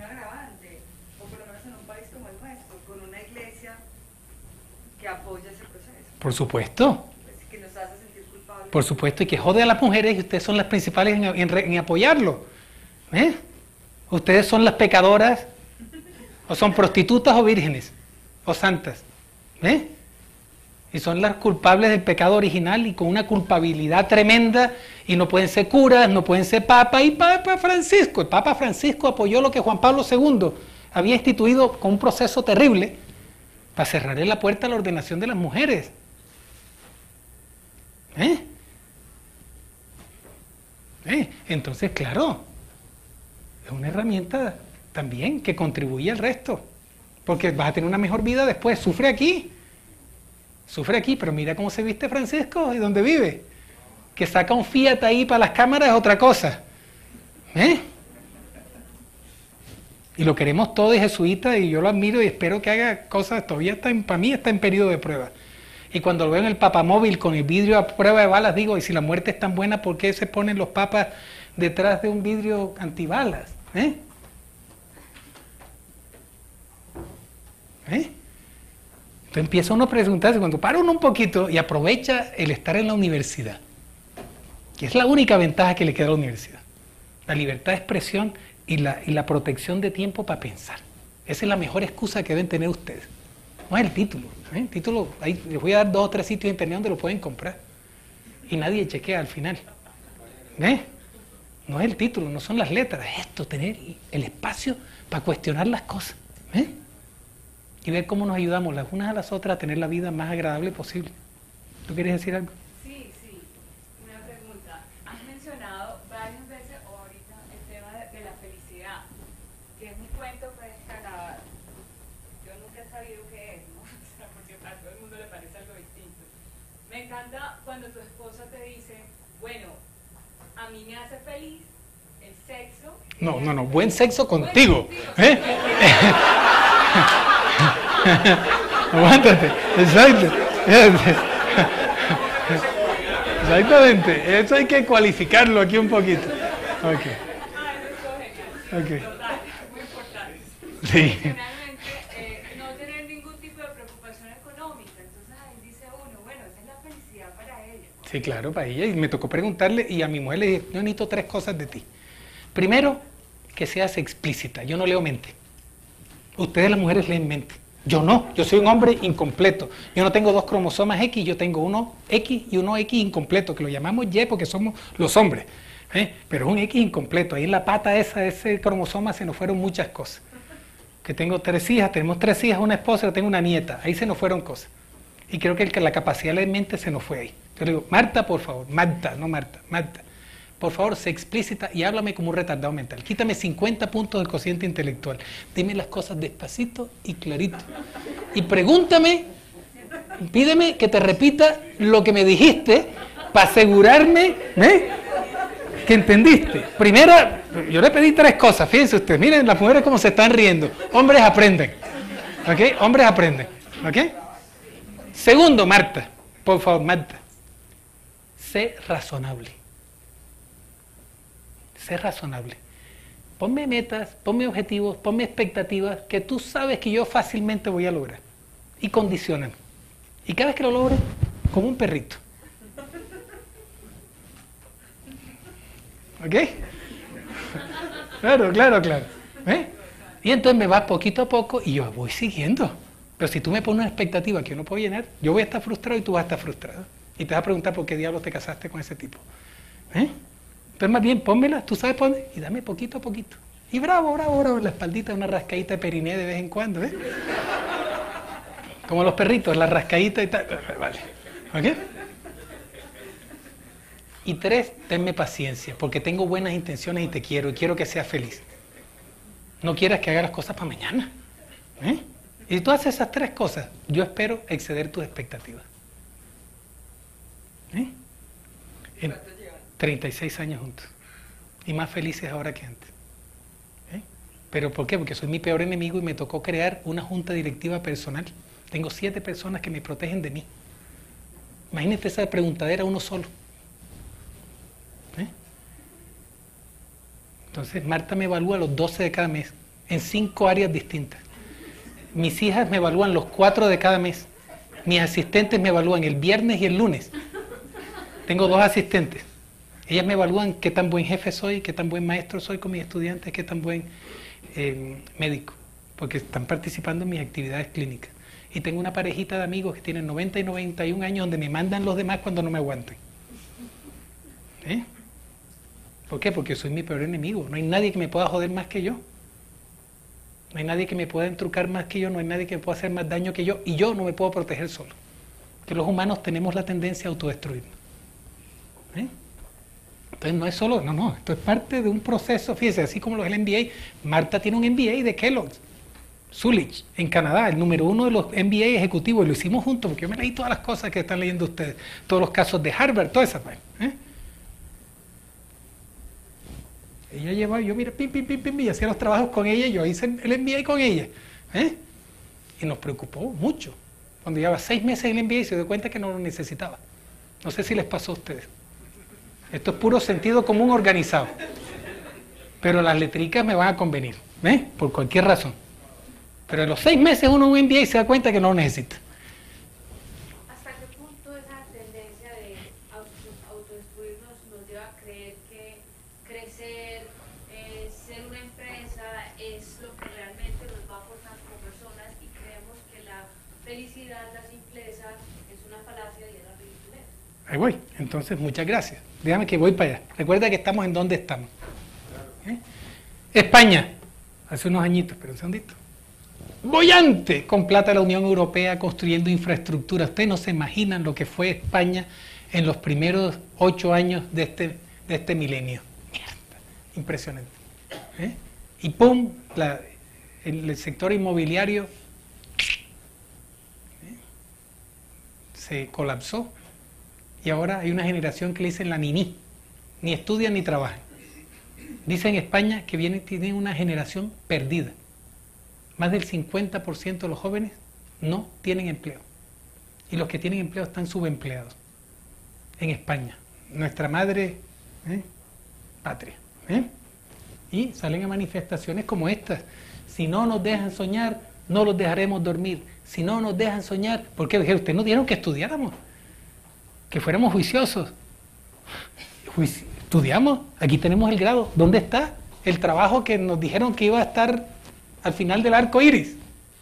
apoya ese proceso. Por supuesto. Pues que nos hace sentir culpables. Por supuesto, y que jode a las mujeres y ustedes son las principales en, en, en apoyarlo. ¿Eh? Ustedes son las pecadoras, o son prostitutas o vírgenes, o santas. ¿Eh? Y son las culpables del pecado original y con una culpabilidad tremenda, y no pueden ser curas, no pueden ser papas. Y Papa Francisco, el Papa Francisco apoyó lo que Juan Pablo segundo había instituido con un proceso terrible para cerrarle la puerta a la ordenación de las mujeres. ¿Eh? ¿Eh? Entonces, claro, es una herramienta también que contribuye al resto, porque vas a tener una mejor vida después. Sufre aquí, sufre aquí, pero mira cómo se viste Francisco y dónde vive. Que saca un Fiat ahí para las cámaras es otra cosa. ¿Eh? Y lo queremos todo, es jesuita, y yo lo admiro y espero que haga cosas. Todavía está en, para mí está en periodo de prueba. Y cuando lo veo en el papamóvil con el vidrio a prueba de balas, digo, y si la muerte es tan buena, ¿por qué se ponen los papas detrás de un vidrio antibalas? ¿Eh? ¿Eh? Entonces empieza uno a preguntarse, cuando para uno un poquito y aprovecha el estar en la universidad, que es la única ventaja que le queda a la universidad, la libertad de expresión y la, y la protección de tiempo para pensar. Esa es la mejor excusa que deben tener ustedes. No es el título. ¿eh? El título, ahí les voy a dar dos o tres sitios de internet donde lo pueden comprar. Y nadie chequea al final. ¿Eh? No es el título, no son las letras, es esto, tener el espacio para cuestionar las cosas. ¿Eh? Y ver cómo nos ayudamos las unas a las otras a tener la vida más agradable posible. ¿Tú quieres decir algo? Sí, sí. Una pregunta. Has mencionado varias veces, o ahorita, el tema de, de la felicidad, que es un cuento pues para... Yo nunca he sabido qué es, ¿no? O sea, porque a todo el mundo le parece algo distinto. Me encanta cuando tu esposa te dice, bueno, a mí me hace feliz el sexo. No, no, no, buen sexo contigo. ¿Eh? Aguántate, exacto. Exactamente, eso hay que cualificarlo aquí un poquito. Ok. Ok. Muy importante. Sí. Adicionalmente, eh, no tener ningún tipo de preocupación económica. Entonces ahí dice uno, bueno, esa es la felicidad para ella. Sí, claro, para ella. Y me tocó preguntarle, y a mi mujer le dije, yo necesito tres cosas de ti. Primero, que seas explícita. Yo no leo mente. Ustedes las mujeres leen mente. Yo no, yo soy un hombre incompleto. Yo no tengo dos cromosomas X, yo tengo uno X y uno X incompleto, que lo llamamos Y porque somos los hombres. ¿eh? Pero es un X incompleto. Ahí en la pata esa, ese cromosoma se nos fueron muchas cosas. Que tengo tres hijas, tenemos tres hijas, una esposa, yo tengo una nieta. Ahí se nos fueron cosas. Y creo que la capacidad de mente se nos fue ahí. Yo le digo, Marta, por favor, Marta, no Marta, Marta. Por favor, sé explícita y háblame como un retardado mental. Quítame cincuenta puntos del cociente intelectual. Dime las cosas despacito y clarito. Y pregúntame, pídeme que te repita lo que me dijiste para asegurarme ¿eh? que entendiste. Primero, yo le pedí tres cosas, fíjense ustedes. Miren las mujeres cómo se están riendo. Hombres aprenden. ¿Ok? Hombres aprenden. ¿Ok? Segundo, Marta. Por favor, Marta. Sé razonable. Sé razonable. Ponme metas, ponme objetivos, ponme expectativas que tú sabes que yo fácilmente voy a lograr. Y condicionan. Y cada vez que lo logre, como un perrito. ¿Ok? Claro, claro, claro. ¿Eh? Y entonces me vas poquito a poco y yo voy siguiendo. Pero si tú me pones una expectativa que yo no puedo llenar, yo voy a estar frustrado y tú vas a estar frustrado. Y te vas a preguntar por qué diablos te casaste con ese tipo. ¿Eh? Entonces más bien pónmela, tú sabes poner, y dame poquito a poquito. Y bravo, bravo, bravo, la espaldita, una rascadita de periné de vez en cuando, ¿eh? Como los perritos, la rascadita y tal. Vale. ¿Ok? Y tres, tenme paciencia, porque tengo buenas intenciones y te quiero, y quiero que seas feliz. No quieras que haga las cosas para mañana. ¿Eh? Y si tú haces esas tres cosas, yo espero exceder tus expectativas. ¿Eh? En treinta y seis años juntos. Y más felices ahora que antes. ¿Eh? ¿Pero por qué? Porque soy mi peor enemigo y me tocó crear una junta directiva personal. Tengo siete personas que me protegen de mí. Imagínate esa preguntadera uno solo. ¿Eh? Entonces Marta me evalúa los doce de cada mes, en cinco áreas distintas. Mis hijas me evalúan los cuatro de cada mes. Mis asistentes me evalúan el viernes y el lunes. Tengo dos asistentes. Ellas me evalúan qué tan buen jefe soy, qué tan buen maestro soy con mis estudiantes, qué tan buen eh, médico, porque están participando en mis actividades clínicas. Y tengo una parejita de amigos que tienen noventa y noventa y un años donde me mandan los demás cuando no me aguanten. ¿Eh? ¿Por qué? Porque soy mi peor enemigo. No hay nadie que me pueda joder más que yo. No hay nadie que me pueda entrucar más que yo, no hay nadie que me pueda hacer más daño que yo, y yo no me puedo proteger solo. Que los humanos tenemos la tendencia a autodestruirnos. ¿Eh? Entonces no es solo, no, no, esto es parte de un proceso, fíjense, así como los del M B A. Marta tiene un M B A de Kellogg's, Zulich, en Canadá, el número uno de los M B A ejecutivos, y lo hicimos juntos, porque yo me leí todas las cosas que están leyendo ustedes, todos los casos de Harvard, toda esa parte. ¿Eh? Ella llevaba, yo mira, pim, pim, pim, pim, y hacía los trabajos con ella, y yo hice el M B A con ella. ¿Eh? Y nos preocupó mucho. Cuando llevaba seis meses en el M B A se dio cuenta que no lo necesitaba. No sé si les pasó a ustedes. Esto es puro sentido común organizado. Pero las letricas me van a convenir, ¿eh? Por cualquier razón. Pero en los seis meses uno en un M B A se da cuenta que no lo necesita. ¿Hasta qué punto esa tendencia de autodestruirnos nos lleva a creer que crecer, eh, ser una empresa es lo que realmente nos va a aportar como personas, y creemos que la felicidad, la simpleza es una falacia y es la ridiculez? Ahí voy. Entonces, muchas gracias. Déjame que voy para allá. Recuerda que estamos en donde estamos. ¿Eh? España, hace unos añitos, pero un segundito. Boyante, con plata de la Unión Europea, construyendo infraestructura. Ustedes no se imaginan lo que fue España en los primeros ocho años de este, de este milenio. Mierda, impresionante. ¿Eh? Y pum, la, el, el sector inmobiliario ¿eh? se colapsó. Y ahora hay una generación que le dicen la niní, ni estudian ni trabajan. Dicen en España que viene, tienen una generación perdida. Más del cincuenta por ciento de los jóvenes no tienen empleo. Y los que tienen empleo están subempleados. En España, nuestra madre ¿eh? patria. ¿eh? Y salen a manifestaciones como estas. Si no nos dejan soñar, no los dejaremos dormir. Si no nos dejan soñar, ¿por qué? Ustedes nos dijeron que estudiáramos, que fuéramos juiciosos. Juici- estudiamos, aquí tenemos el grado. ¿Dónde está el trabajo que nos dijeron que iba a estar al final del arco iris?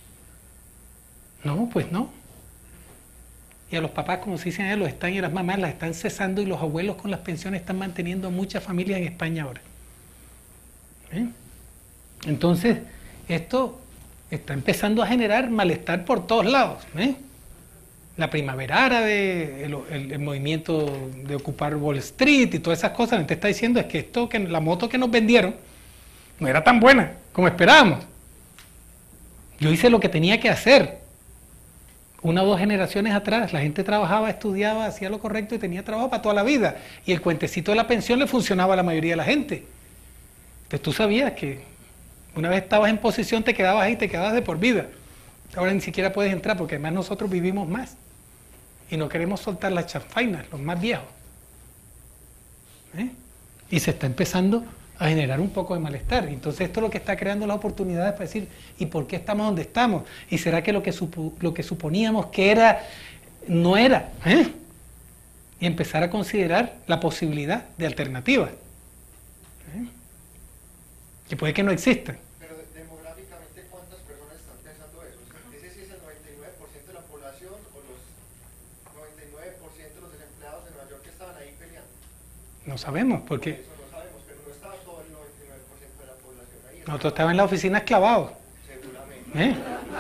No, pues no. Y a los papás, como se dicen ellos, los están, y a las mamás las están cesando, y los abuelos con las pensiones están manteniendo muchas familias en España ahora. ¿Eh? Entonces, esto está empezando a generar malestar por todos lados. ¿eh? La primavera árabe, el, el, el movimiento de ocupar Wall Street y todas esas cosas, lo que te está diciendo es que esto, que la moto que nos vendieron no era tan buena como esperábamos. Yo hice lo que tenía que hacer. Una o dos generaciones atrás, la gente trabajaba, estudiaba, hacía lo correcto y tenía trabajo para toda la vida. Y el cuentecito de la pensión le funcionaba a la mayoría de la gente. Entonces tú sabías que una vez estabas en posición, te quedabas ahí, te quedabas de por vida. Ahora ni siquiera puedes entrar, porque además nosotros vivimos más. Y no queremos soltar las chanfainas, los más viejos. ¿Eh? Y se está empezando a generar un poco de malestar. Entonces esto es lo que está creando las oportunidades para decir, ¿y por qué estamos donde estamos? ¿Y será que lo que, supo, lo que suponíamos que era, no era? ¿Eh? Y empezar a considerar la posibilidad de alternativas. ¿Eh? Que puede que no existan. Pero demográficamente, ¿cuántas personas están pensando eso? ¿Ese sí es el noventa y nueve por ciento de la población o los noventa y nueve por ciento de los desempleados de Nueva York que estaban ahí peleando? No sabemos, porque Eso no sabemos, pero no estaba todo el noventa y nueve por ciento de la población ahí. nosotros estábamos en la oficina esclavados. Seguramente. ¿Eh?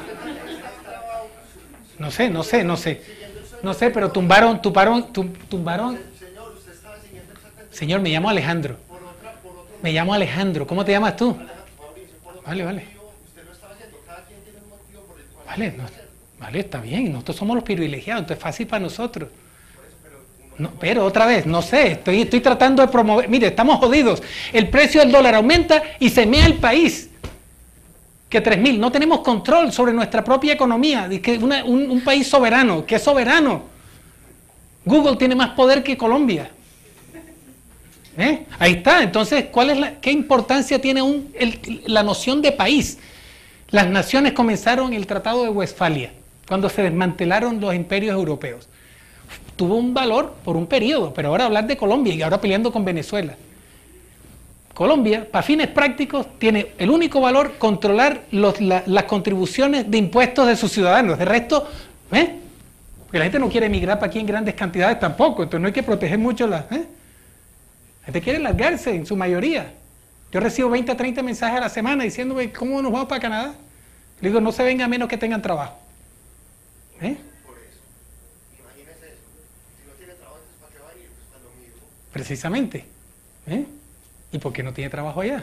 No sé, no sé, no sé. No sé, pero tumbaron, tumbaron, tum- tumbaron. Señor, usted estaba siguiendo exactamente Señor, me llamo Alejandro. por otra, por otro Me llamo Alejandro. ¿Cómo te llamas tú? Mauricio, por otro Vale, vale. motivo, usted lo estaba haciendo. Cada quien tiene un motivo por el cual Vale, no, vale, está bien. Nosotros somos los privilegiados, entonces es fácil para nosotros. No, pero otra vez, no sé, estoy, estoy tratando de promover. Mire, estamos jodidos. El precio del dólar aumenta y se mea el país. Que tres mil, no tenemos control sobre nuestra propia economía. Que una, un, un país soberano, ¿qué soberano? Google tiene más poder que Colombia. ¿Eh? Ahí está. Entonces, ¿cuál es la, qué importancia tiene un, el, la noción de país? Las naciones comenzaron el Tratado de Westfalia, cuando se desmantelaron los imperios europeos. tuvo un valor por un periodo, pero ahora hablar de Colombia y ahora peleando con Venezuela. Colombia, para fines prácticos, tiene el único valor controlar los, la, las contribuciones de impuestos de sus ciudadanos. De resto, ¿eh? Porque la gente no quiere emigrar para aquí en grandes cantidades tampoco, entonces no hay que proteger mucho las... ¿eh? La gente quiere largarse en su mayoría. Yo recibo veinte a treinta mensajes a la semana diciéndome, ¿cómo nos vamos para Canadá? Le digo, no se venga a menos que tengan trabajo. ¿Eh? Por eso, imagínese eso. Si no tiene trabajo, entonces ¿para qué va a ir? Pues a lo mismo. Precisamente. ¿Eh? ¿Y por qué no tiene trabajo allá?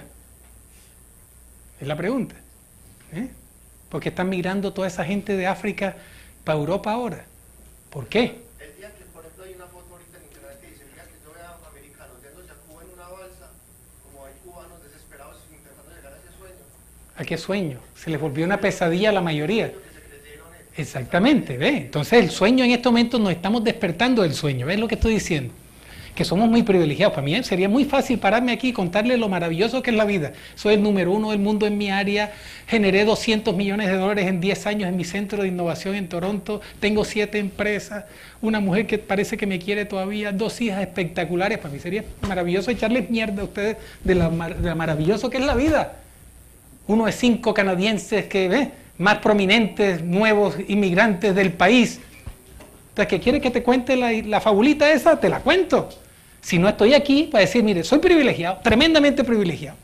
Es la pregunta. ¿Eh? ¿Por qué están migrando toda esa gente de África para Europa ahora? ¿Por qué? El día que, por ejemplo, hay una foto ahorita en internet que dice, el día que yo vea americanos yéndose a Cuba en una balsa, como hay cubanos desesperados intentando llegar a ese sueño. ¿A qué sueño? Se les volvió una pesadilla a la mayoría. Exactamente, ¿ves? Entonces el sueño en estos momentos nos estamos despertando del sueño, ¿ves lo que estoy diciendo? Que somos muy privilegiados. Para mí sería muy fácil pararme aquí y contarles lo maravilloso que es la vida. Soy el número uno del mundo en mi área, generé doscientos millones de dólares en diez años en mi centro de innovación en Toronto, tengo siete empresas, una mujer que parece que me quiere todavía, dos hijas espectaculares. Para mí sería maravilloso echarles mierda a ustedes de lo maravilloso que es la vida. Uno de cinco canadienses que, ¿ves?, más prominentes, nuevos inmigrantes del país. Entonces, ¿qué quieres que te cuente la, la fabulita esa? Te la cuento. Si no estoy aquí para decir, mire, soy privilegiado, tremendamente privilegiado.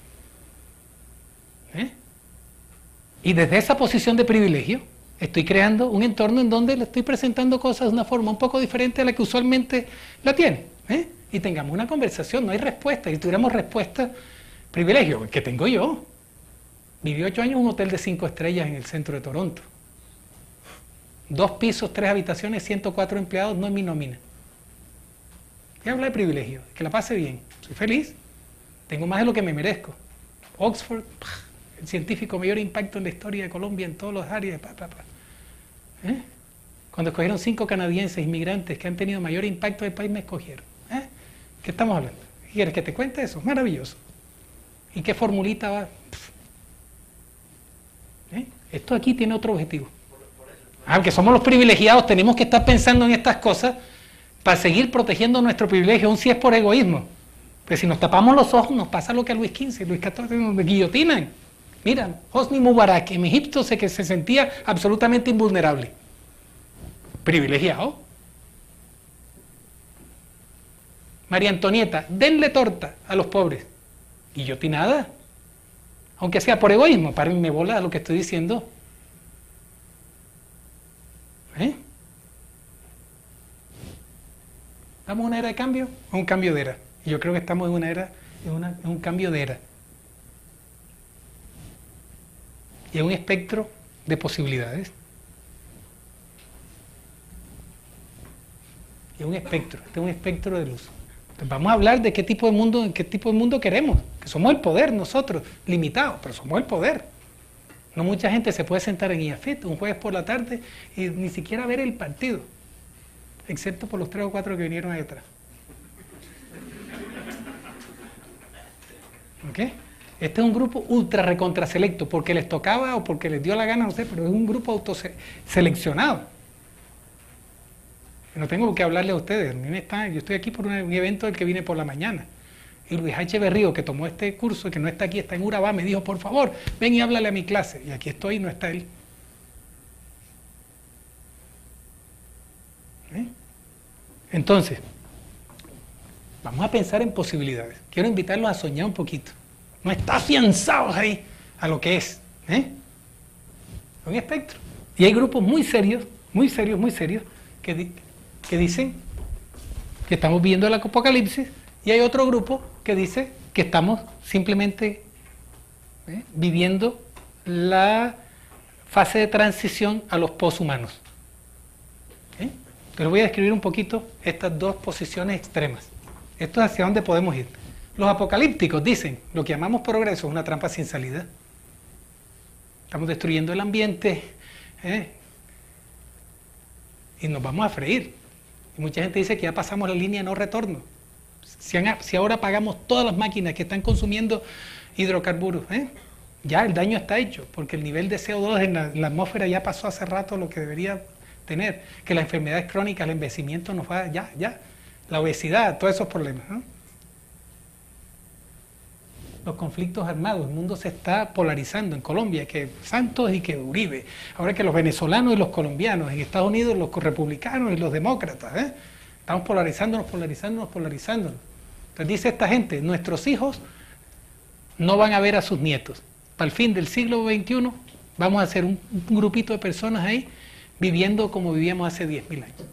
¿Eh? Y desde esa posición de privilegio, estoy creando un entorno en donde le estoy presentando cosas de una forma un poco diferente a la que usualmente la tiene. ¿Eh? Y tengamos una conversación, no hay respuesta. Y si tuviéramos respuesta, privilegio, que tengo yo. Viví ocho años en un hotel de cinco estrellas en el centro de Toronto. Dos pisos, tres habitaciones, ciento cuatro empleados, no es mi nómina. Y habla de privilegio, que la pase bien. Soy feliz, tengo más de lo que me merezco. Oxford, el científico mayor impacto en la historia de Colombia en todas las áreas. Pa, pa, pa. ¿Eh? Cuando escogieron cinco canadienses inmigrantes que han tenido mayor impacto del país, me escogieron. ¿Eh? ¿Qué estamos hablando? ¿Quieres que te cuente eso? Maravilloso. ¿Y qué formulita va? ¿Eh? Esto aquí tiene otro objetivo. Aunque somos los privilegiados, tenemos que estar pensando en estas cosas para seguir protegiendo nuestro privilegio, aun si es por egoísmo. Porque si nos tapamos los ojos, nos pasa lo que a Luis quince, Luis catorce nos guillotinan. Mira, Hosni Mubarak en Egipto se, que se sentía absolutamente invulnerable. Privilegiado. María Antonieta, denle torta a los pobres. Guillotinada. Aunque sea por egoísmo, para mí me bola lo que estoy diciendo. ¿Eh? ¿Estamos en una era de cambio o un cambio de era? Y yo creo que estamos en una era, en, una, en un cambio de era. Y en un espectro de posibilidades. Y un espectro, este es un espectro de luz. Entonces vamos a hablar de qué tipo de mundo, qué tipo de mundo queremos. Que somos el poder nosotros, limitados, pero somos el poder. No mucha gente se puede sentar en I A F E T un jueves por la tarde y ni siquiera ver el partido, excepto por los tres o cuatro que vinieron ahí atrás. ¿Ok? Este es un grupo ultra recontra selecto, porque les tocaba o porque les dio la gana, no sé, pero es un grupo autoseleccionado. No tengo que hablarle a ustedes, a mí me está, yo estoy aquí por un evento del que vine por la mañana. Y Luis H. Berrío, que tomó este curso, que no está aquí, está en Urabá, me dijo, por favor, ven y háblale a mi clase. Y aquí estoy y no está él. ¿Eh? Entonces, vamos a pensar en posibilidades. Quiero invitarlos a soñar un poquito. No estar afianzados ahí a lo que es. ¿Eh? Un espectro. Y hay grupos muy serios, muy serios, muy serios, que, di que dicen que estamos viendo el apocalipsis, y hay otro grupo que dice que estamos simplemente ¿eh? viviendo la fase de transición a los poshumanos. ¿Eh? Entonces voy a describir un poquito estas dos posiciones extremas. Esto es hacia dónde podemos ir. Los apocalípticos dicen, lo que llamamos progreso es una trampa sin salida. Estamos destruyendo el ambiente ¿eh? y nos vamos a freír. Y mucha gente dice que ya pasamos la línea de no retorno. Si, han, si ahora apagamos todas las máquinas que están consumiendo hidrocarburos, ¿eh? ya el daño está hecho, porque el nivel de C O dos en la, en la atmósfera ya pasó hace rato lo que debería tener, que las enfermedades crónicas, el envejecimiento nos va, ya, ya, la obesidad, todos esos problemas, ¿no? Los conflictos armados, el mundo se está polarizando en Colombia, que Santos y que Uribe, ahora que los venezolanos y los colombianos, en Estados Unidos los republicanos y los demócratas, ¿eh? Estamos polarizándonos, polarizándonos, polarizándonos. Entonces dice esta gente, nuestros hijos no van a ver a sus nietos. Para el fin del siglo veintiuno vamos a ser un, un grupito de personas ahí viviendo como vivíamos hace diez mil años.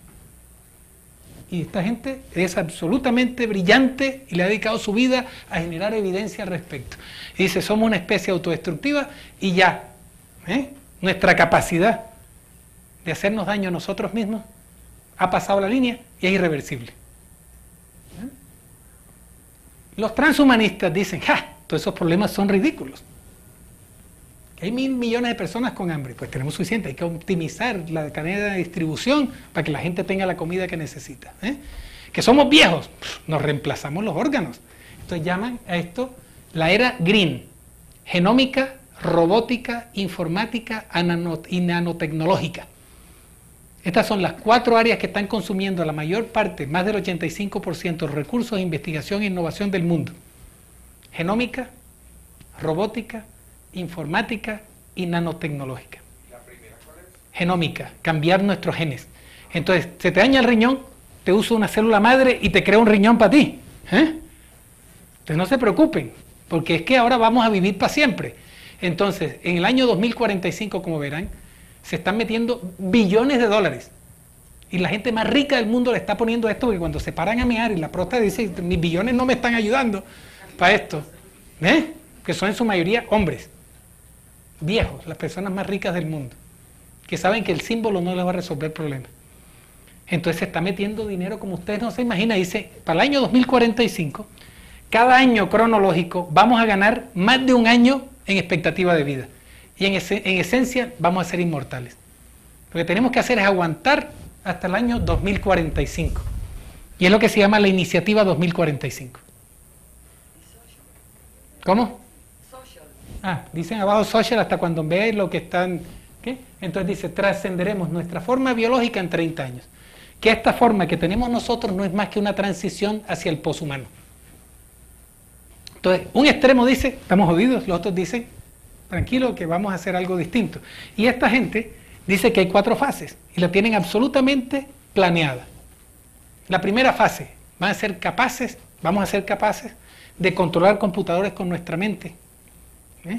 Y esta gente es absolutamente brillante y le ha dedicado su vida a generar evidencia al respecto. Y dice, somos una especie autodestructiva y ya, ¿eh? Nuestra capacidad de hacernos daño a nosotros mismos ha pasado la línea y es irreversible. ¿Eh? Los transhumanistas dicen, ¡ja! Todos esos problemas son ridículos. Hay mil millones de personas con hambre, pues tenemos suficiente, hay que optimizar la cadena de distribución para que la gente tenga la comida que necesita. ¿eh? Que somos viejos, nos reemplazamos los órganos. Entonces llaman a esto la era green, genómica, robótica, informática y nanotecnológica. Estas son las cuatro áreas que están consumiendo la mayor parte, más del ochenta y cinco por ciento de los recursos de investigación e innovación del mundo. Genómica, robótica, informática y nanotecnológica. ¿La primera cuál es? Genómica, cambiar nuestros genes. Entonces, se te daña el riñón, te uso una célula madre y te crea un riñón para ti. ¿eh? Entonces no se preocupen, porque es que ahora vamos a vivir para siempre. Entonces, en el año dos mil cuarenta y cinco, como verán, se están metiendo billones de dólares. Y la gente más rica del mundo le está poniendo esto, porque cuando se paran a mear y la próstata dice, mis billones no me están ayudando para esto. ¿eh? Que son en su mayoría hombres. Viejos, las personas más ricas del mundo, que saben que el símbolo no les va a resolver problemas. Entonces se está metiendo dinero como ustedes no se imaginan. Dice, para el año dos mil cuarenta y cinco, cada año cronológico vamos a ganar más de un año en expectativa de vida. Y en, ese, en esencia vamos a ser inmortales. Lo que tenemos que hacer es aguantar hasta el año dos mil cuarenta y cinco. Y es lo que se llama la iniciativa dos mil cuarenta y cinco. ¿Cómo? Ah, dicen abajo social hasta cuando veáis lo que están... ¿qué? Entonces dice, trascenderemos nuestra forma biológica en treinta años. Que esta forma que tenemos nosotros no es más que una transición hacia el poshumano. Entonces, un extremo dice, estamos jodidos, los otros dicen, tranquilo, que vamos a hacer algo distinto. Y esta gente dice que hay cuatro fases y la tienen absolutamente planeada. La primera fase, van a ser capaces, vamos a ser capaces de controlar computadores con nuestra mente. ¿Eh?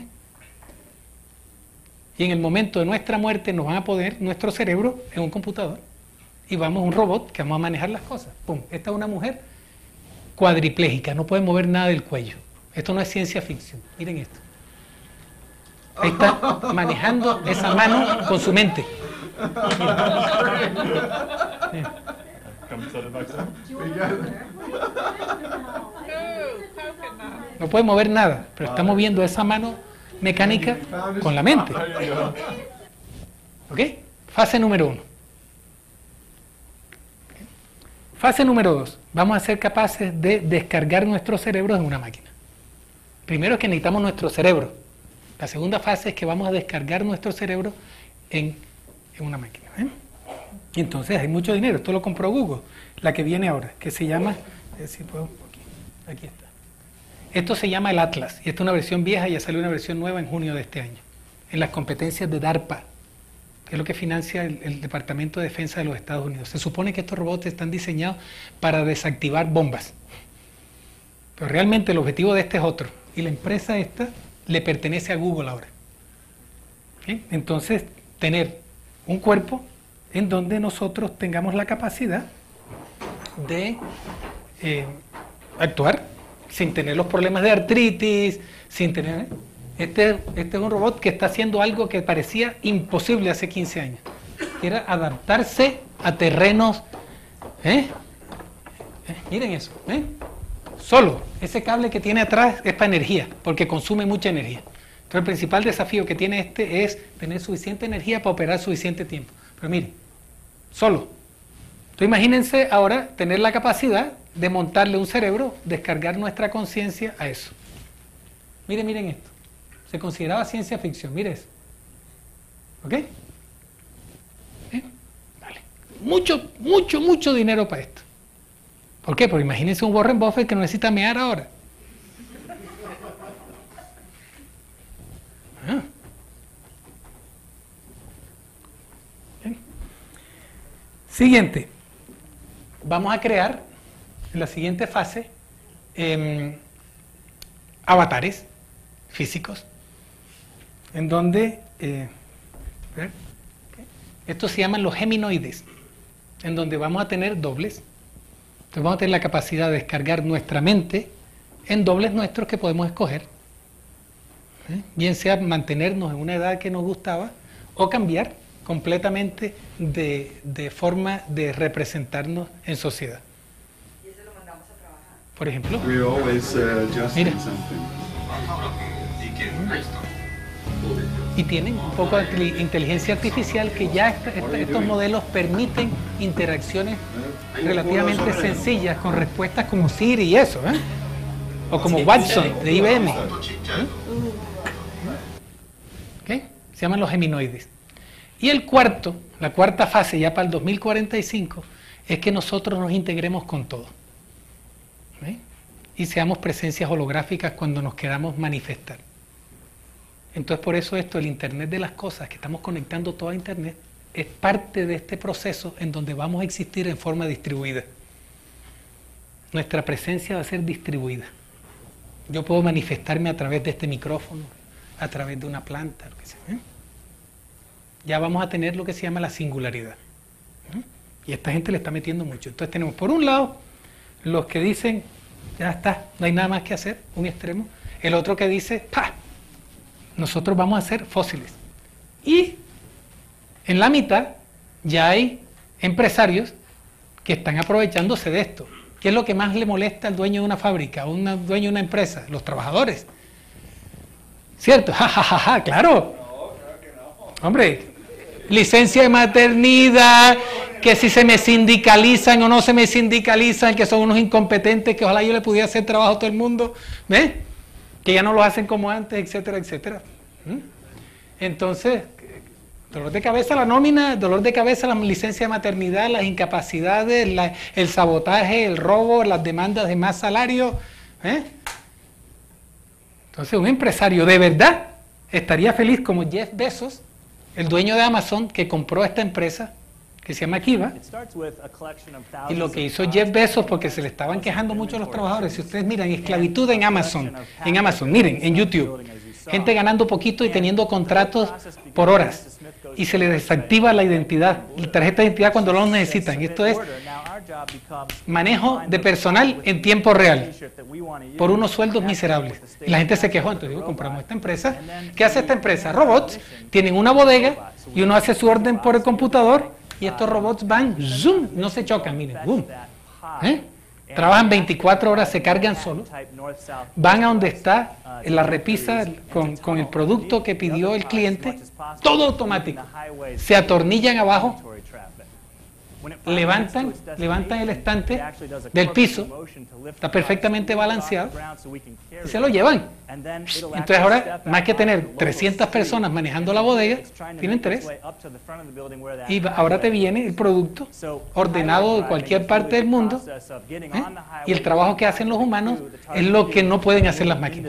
Y en el momento de nuestra muerte nos van a poner nuestro cerebro en un computador y vamos a un robot que vamos a manejar las cosas. ¡Pum! Esta es una mujer cuadriplégica, no puede mover nada del cuello. Esto no es ciencia ficción. Miren esto. Ahí está manejando esa mano con su mente. Miren. No puede mover nada, pero está moviendo esa mano mecánica con la mente. ¿Ok? Fase número uno. Fase número dos. Vamos a ser capaces de descargar nuestros cerebros en una máquina. Primero es que necesitamos nuestro cerebro. La segunda fase es que vamos a descargar nuestro cerebro en, en una máquina. ¿eh? Y entonces hay mucho dinero. Esto lo compró Google, la que viene ahora, que se llama... Si puedo, aquí, aquí está. Esto se llama el Atlas, y esta es una versión vieja y ya salió una versión nueva en junio de este año, en las competencias de DARPA, que es lo que financia el, el Departamento de Defensa de los Estados Unidos. Se supone que estos robots están diseñados para desactivar bombas, pero realmente el objetivo de este es otro, y la empresa esta le pertenece a Google ahora. ¿Sí? Entonces, tener un cuerpo en donde nosotros tengamos la capacidad de eh, actuar sin tener los problemas de artritis, sin tener... Este, este es un robot que está haciendo algo que parecía imposible hace quince años, que era adaptarse a terrenos... ¿eh? ¿Eh? Miren eso, ¿eh? Solo, ese cable que tiene atrás es para energía, porque consume mucha energía. Entonces el principal desafío que tiene este es tener suficiente energía para operar suficiente tiempo. Pero miren, solo. Entonces imagínense ahora tener la capacidad de montarle un cerebro, descargar nuestra conciencia a eso. Miren, miren esto. Se consideraba ciencia ficción, miren eso. ¿Ok? ¿Eh? mucho, mucho, mucho dinero para esto. ¿Por qué? Porque imagínense un Warren Buffett que no necesita mear ahora. Ah. Siguiente. Vamos a crear en la siguiente fase eh, avatares físicos en donde eh, estos se llaman los geminoides, en donde vamos a tener dobles. Entonces vamos a tener la capacidad de descargar nuestra mente en dobles nuestros que podemos escoger, ¿eh? Bien sea mantenernos en una edad que nos gustaba o cambiar completamente de, de forma de representarnos en sociedad. ¿Y ese lo mandamos a trabajar? Por ejemplo, We're always uh, adjusting mira, something. y tienen un poco de inteligencia artificial que ya esta- esta- estos modelos permiten interacciones relativamente sencillas con respuestas como Siri y eso, ¿eh? O como Watson de I B M. ¿eh? ¿Ok? Se llaman los geminoides. Y el cuarto, la cuarta fase ya para el dos mil cuarenta y cinco, es que nosotros nos integremos con todo. ¿Eh? Y seamos presencias holográficas cuando nos queramos manifestar. Entonces por eso esto, el Internet de las cosas, que estamos conectando todo a Internet, es parte de este proceso en donde vamos a existir en forma distribuida. Nuestra presencia va a ser distribuida. Yo puedo manifestarme a través de este micrófono, a través de una planta, lo que sea, ¿eh? Ya vamos a tener lo que se llama la singularidad. ¿eh? Y esta gente le está metiendo mucho. Entonces tenemos por un lado los que dicen, ya está, no hay nada más que hacer, un extremo. El otro que dice, ¡pah! Nosotros vamos a ser fósiles. Y en la mitad ya hay empresarios que están aprovechándose de esto. ¿Qué es lo que más le molesta al dueño de una fábrica, a un dueño de una empresa? Los trabajadores. ¿Cierto? Ja, ja, ja, ja, claro. Hombre, licencia de maternidad, que si se me sindicalizan o no se me sindicalizan, que son unos incompetentes, que ojalá yo le pudiera hacer trabajo a todo el mundo, ¿ves? Que ya no lo hacen como antes, etcétera, etcétera. ¿Mm? Entonces, dolor de cabeza la nómina, dolor de cabeza la licencia de maternidad, las incapacidades, la, el sabotaje, el robo, las demandas de más salario. ¿eh? Entonces, un empresario de verdad estaría feliz como Jeff Bezos, el dueño de Amazon, que compró esta empresa que se llama Kiva. Y lo que hizo Jeff Bezos, porque se le estaban quejando mucho a los trabajadores, si ustedes miran, esclavitud en Amazon, en Amazon, miren, en YouTube, gente ganando poquito y teniendo contratos por horas, y se les desactiva la identidad, la tarjeta de identidad cuando lo necesitan. Esto es manejo de personal en tiempo real, por unos sueldos miserables. Y la gente se quejó, entonces digo, compramos esta empresa. ¿Qué hace esta empresa? Robots, tienen una bodega, y uno hace su orden por el computador, y estos robots van, zoom, no se chocan, miren, boom. ¿Eh? Trabajan veinticuatro horas, se cargan solos, van a donde está la repisa con, con el producto que pidió el cliente, todo automático, se atornillan abajo, levantan, levantan el estante del piso, está perfectamente balanceado, y se lo llevan. Entonces ahora, más que tener trescientas personas manejando la bodega, tienen tres. Y ahora te viene el producto ordenado de cualquier parte del mundo, ¿eh? Y el trabajo que hacen los humanos es lo que no pueden hacer las máquinas.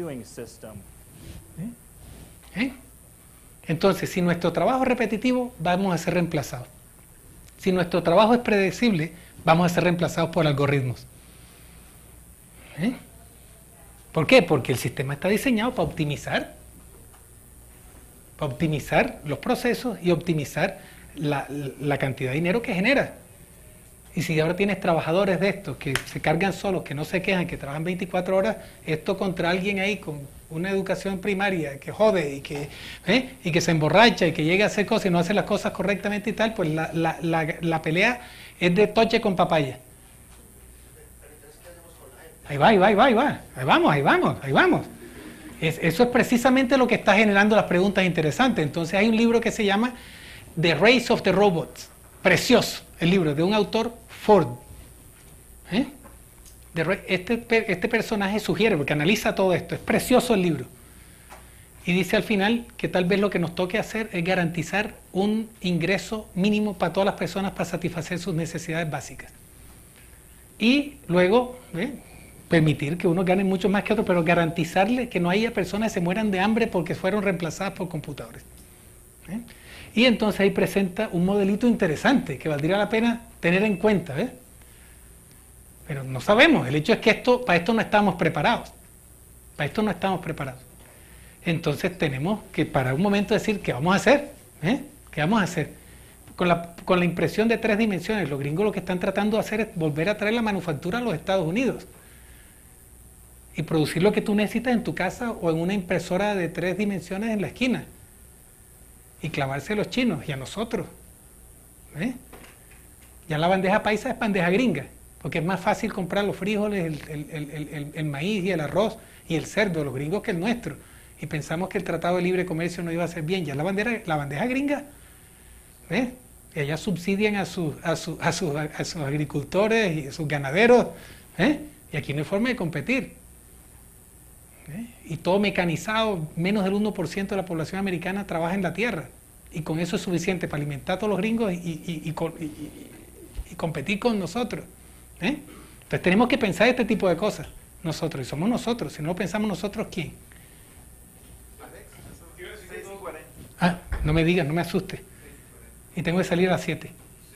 ¿Eh? ¿Eh? Entonces, si nuestro trabajo es repetitivo, vamos a ser reemplazados. Si nuestro trabajo es predecible, vamos a ser reemplazados por algoritmos. ¿Eh? ¿Por qué? Porque el sistema está diseñado para optimizar, para optimizar los procesos y optimizar la, la cantidad de dinero que genera. Y si ahora tienes trabajadores de estos que se cargan solos, que no se quejan, que trabajan veinticuatro horas, esto contra alguien ahí con una educación primaria que jode y que, ¿eh? y que se emborracha y que llega a hacer cosas y no hace las cosas correctamente y tal, pues la, la, la, la pelea es de toche con papaya. Ahí va, ahí va, ahí va, ahí va, ahí vamos, ahí vamos, ahí vamos. Es, eso es precisamente lo que está generando las preguntas interesantes. Entonces hay un libro que se llama The Race of the Robots, precioso, el libro de un autor Ford. ¿Eh? De, este, este personaje sugiere, porque analiza todo esto, es precioso el libro. Y dice al final que tal vez lo que nos toque hacer es garantizar un ingreso mínimo para todas las personas para satisfacer sus necesidades básicas. Y luego, ¿eh? permitir que unos ganen mucho más que otros, pero garantizarle que no haya personas que se mueran de hambre porque fueron reemplazadas por computadores. ¿eh? Y entonces ahí presenta un modelito interesante que valdría la pena tener en cuenta. ¿eh? Pero no sabemos, el hecho es que esto, para esto no estamos preparados. Para esto no estamos preparados. Entonces tenemos que para un momento decir qué vamos a hacer. ¿eh? ¿Qué vamos a hacer? Con la, con la impresión de tres dimensiones, los gringos lo que están tratando de hacer es volver a traer la manufactura a los Estados Unidos. Y producir lo que tú necesitas en tu casa o en una impresora de tres dimensiones en la esquina. Y clavarse a los chinos y a nosotros. ¿eh? Ya la bandeja paisa es bandeja gringa, porque es más fácil comprar los frijoles, el, el, el, el, el maíz y el arroz y el cerdo de los gringos que el nuestro. Y pensamos que el Tratado de Libre Comercio no iba a ser bien. Ya la, bandera, la bandeja gringa, ¿eh? y allá subsidian a, su, a, su, a, sus, a sus agricultores y a sus ganaderos. ¿eh? Y aquí no hay forma de competir. ¿Eh? Y todo mecanizado, menos del uno por ciento de la población americana trabaja en la tierra, y con eso es suficiente para alimentar a todos los gringos y, y, y, y, y, y competir con nosotros. ¿eh? Entonces tenemos que pensar este tipo de cosas nosotros, y somos nosotros. Si no pensamos nosotros, ¿quién? Ah, no me digas, no me asustes. Y tengo que salir a las siete.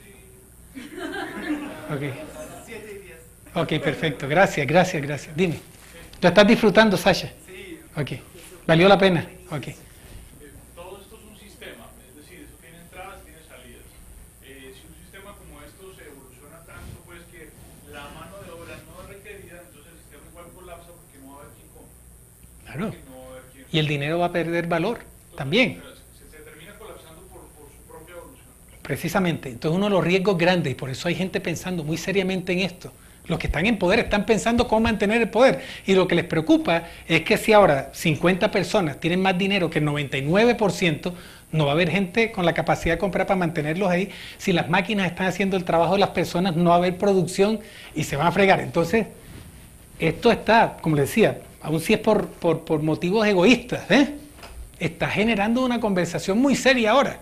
Ok. Ok, perfecto, gracias, gracias, gracias. Dime. ¿Tú estás disfrutando, Sasha? Sí. Ok. ¿Valió la pena? Ok. Eh, todo esto es un sistema, es decir, eso tiene entradas, tiene salidas. Eh, si un sistema como esto se evoluciona tanto, pues que la mano de obra no es requerida, entonces el sistema igual colapsa porque no va a haber quien compre. Claro. No va a haber quien... Y el dinero va a perder valor también. Se, se termina colapsando por, por su propia evolución. Precisamente. Entonces uno de los riesgos grandes, y por eso hay gente pensando muy seriamente en esto. Los que están en poder están pensando cómo mantener el poder, y lo que les preocupa es que si ahora cincuenta personas tienen más dinero que el noventa y nueve por ciento, no va a haber gente con la capacidad de comprar para mantenerlos ahí. Si las máquinas están haciendo el trabajo de las personas, no va a haber producción y se van a fregar. Entonces, esto está, como les decía, aun si es por, por, por motivos egoístas, ¿eh? está generando una conversación muy seria ahora.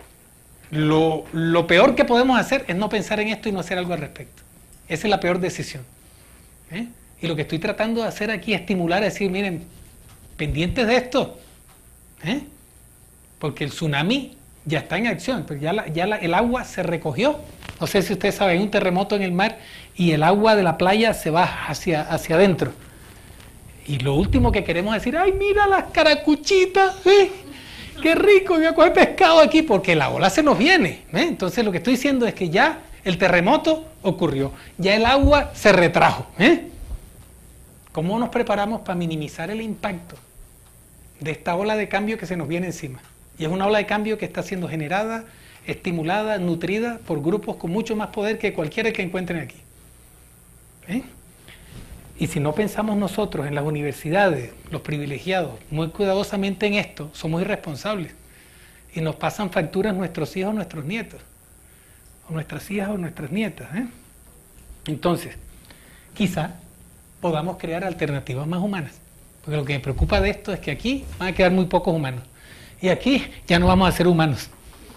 Lo, lo peor que podemos hacer es no pensar en esto y no hacer algo al respecto. Esa es la peor decisión. ¿eh? Y lo que estoy tratando de hacer aquí es estimular, a decir, miren, pendientes de esto. ¿eh? Porque el tsunami ya está en acción, pero ya, la, ya la, el agua se recogió. No sé si ustedes saben, hay un terremoto en el mar y el agua de la playa se va hacia, hacia adentro. Y lo último que queremos es decir, ¡ay, mira las caracuchitas! ¿eh? ¡Qué rico! Voy a coger pescado aquí, porque la ola se nos viene. ¿eh? Entonces lo que estoy diciendo es que ya el terremoto ocurrió, ya el agua se retrajo. ¿eh? ¿Cómo nos preparamos para minimizar el impacto de esta ola de cambio que se nos viene encima? Y es una ola de cambio que está siendo generada, estimulada, nutrida por grupos con mucho más poder que cualquiera que encuentren aquí. ¿eh? Y si no pensamos nosotros en las universidades, los privilegiados, muy cuidadosamente en esto, somos irresponsables. Y nos pasan facturas nuestros hijos, nuestros nietos. O nuestras hijas o nuestras nietas. ¿eh? Entonces, quizá podamos crear alternativas más humanas. Porque lo que me preocupa de esto es que aquí van a quedar muy pocos humanos. Y aquí ya no vamos a ser humanos.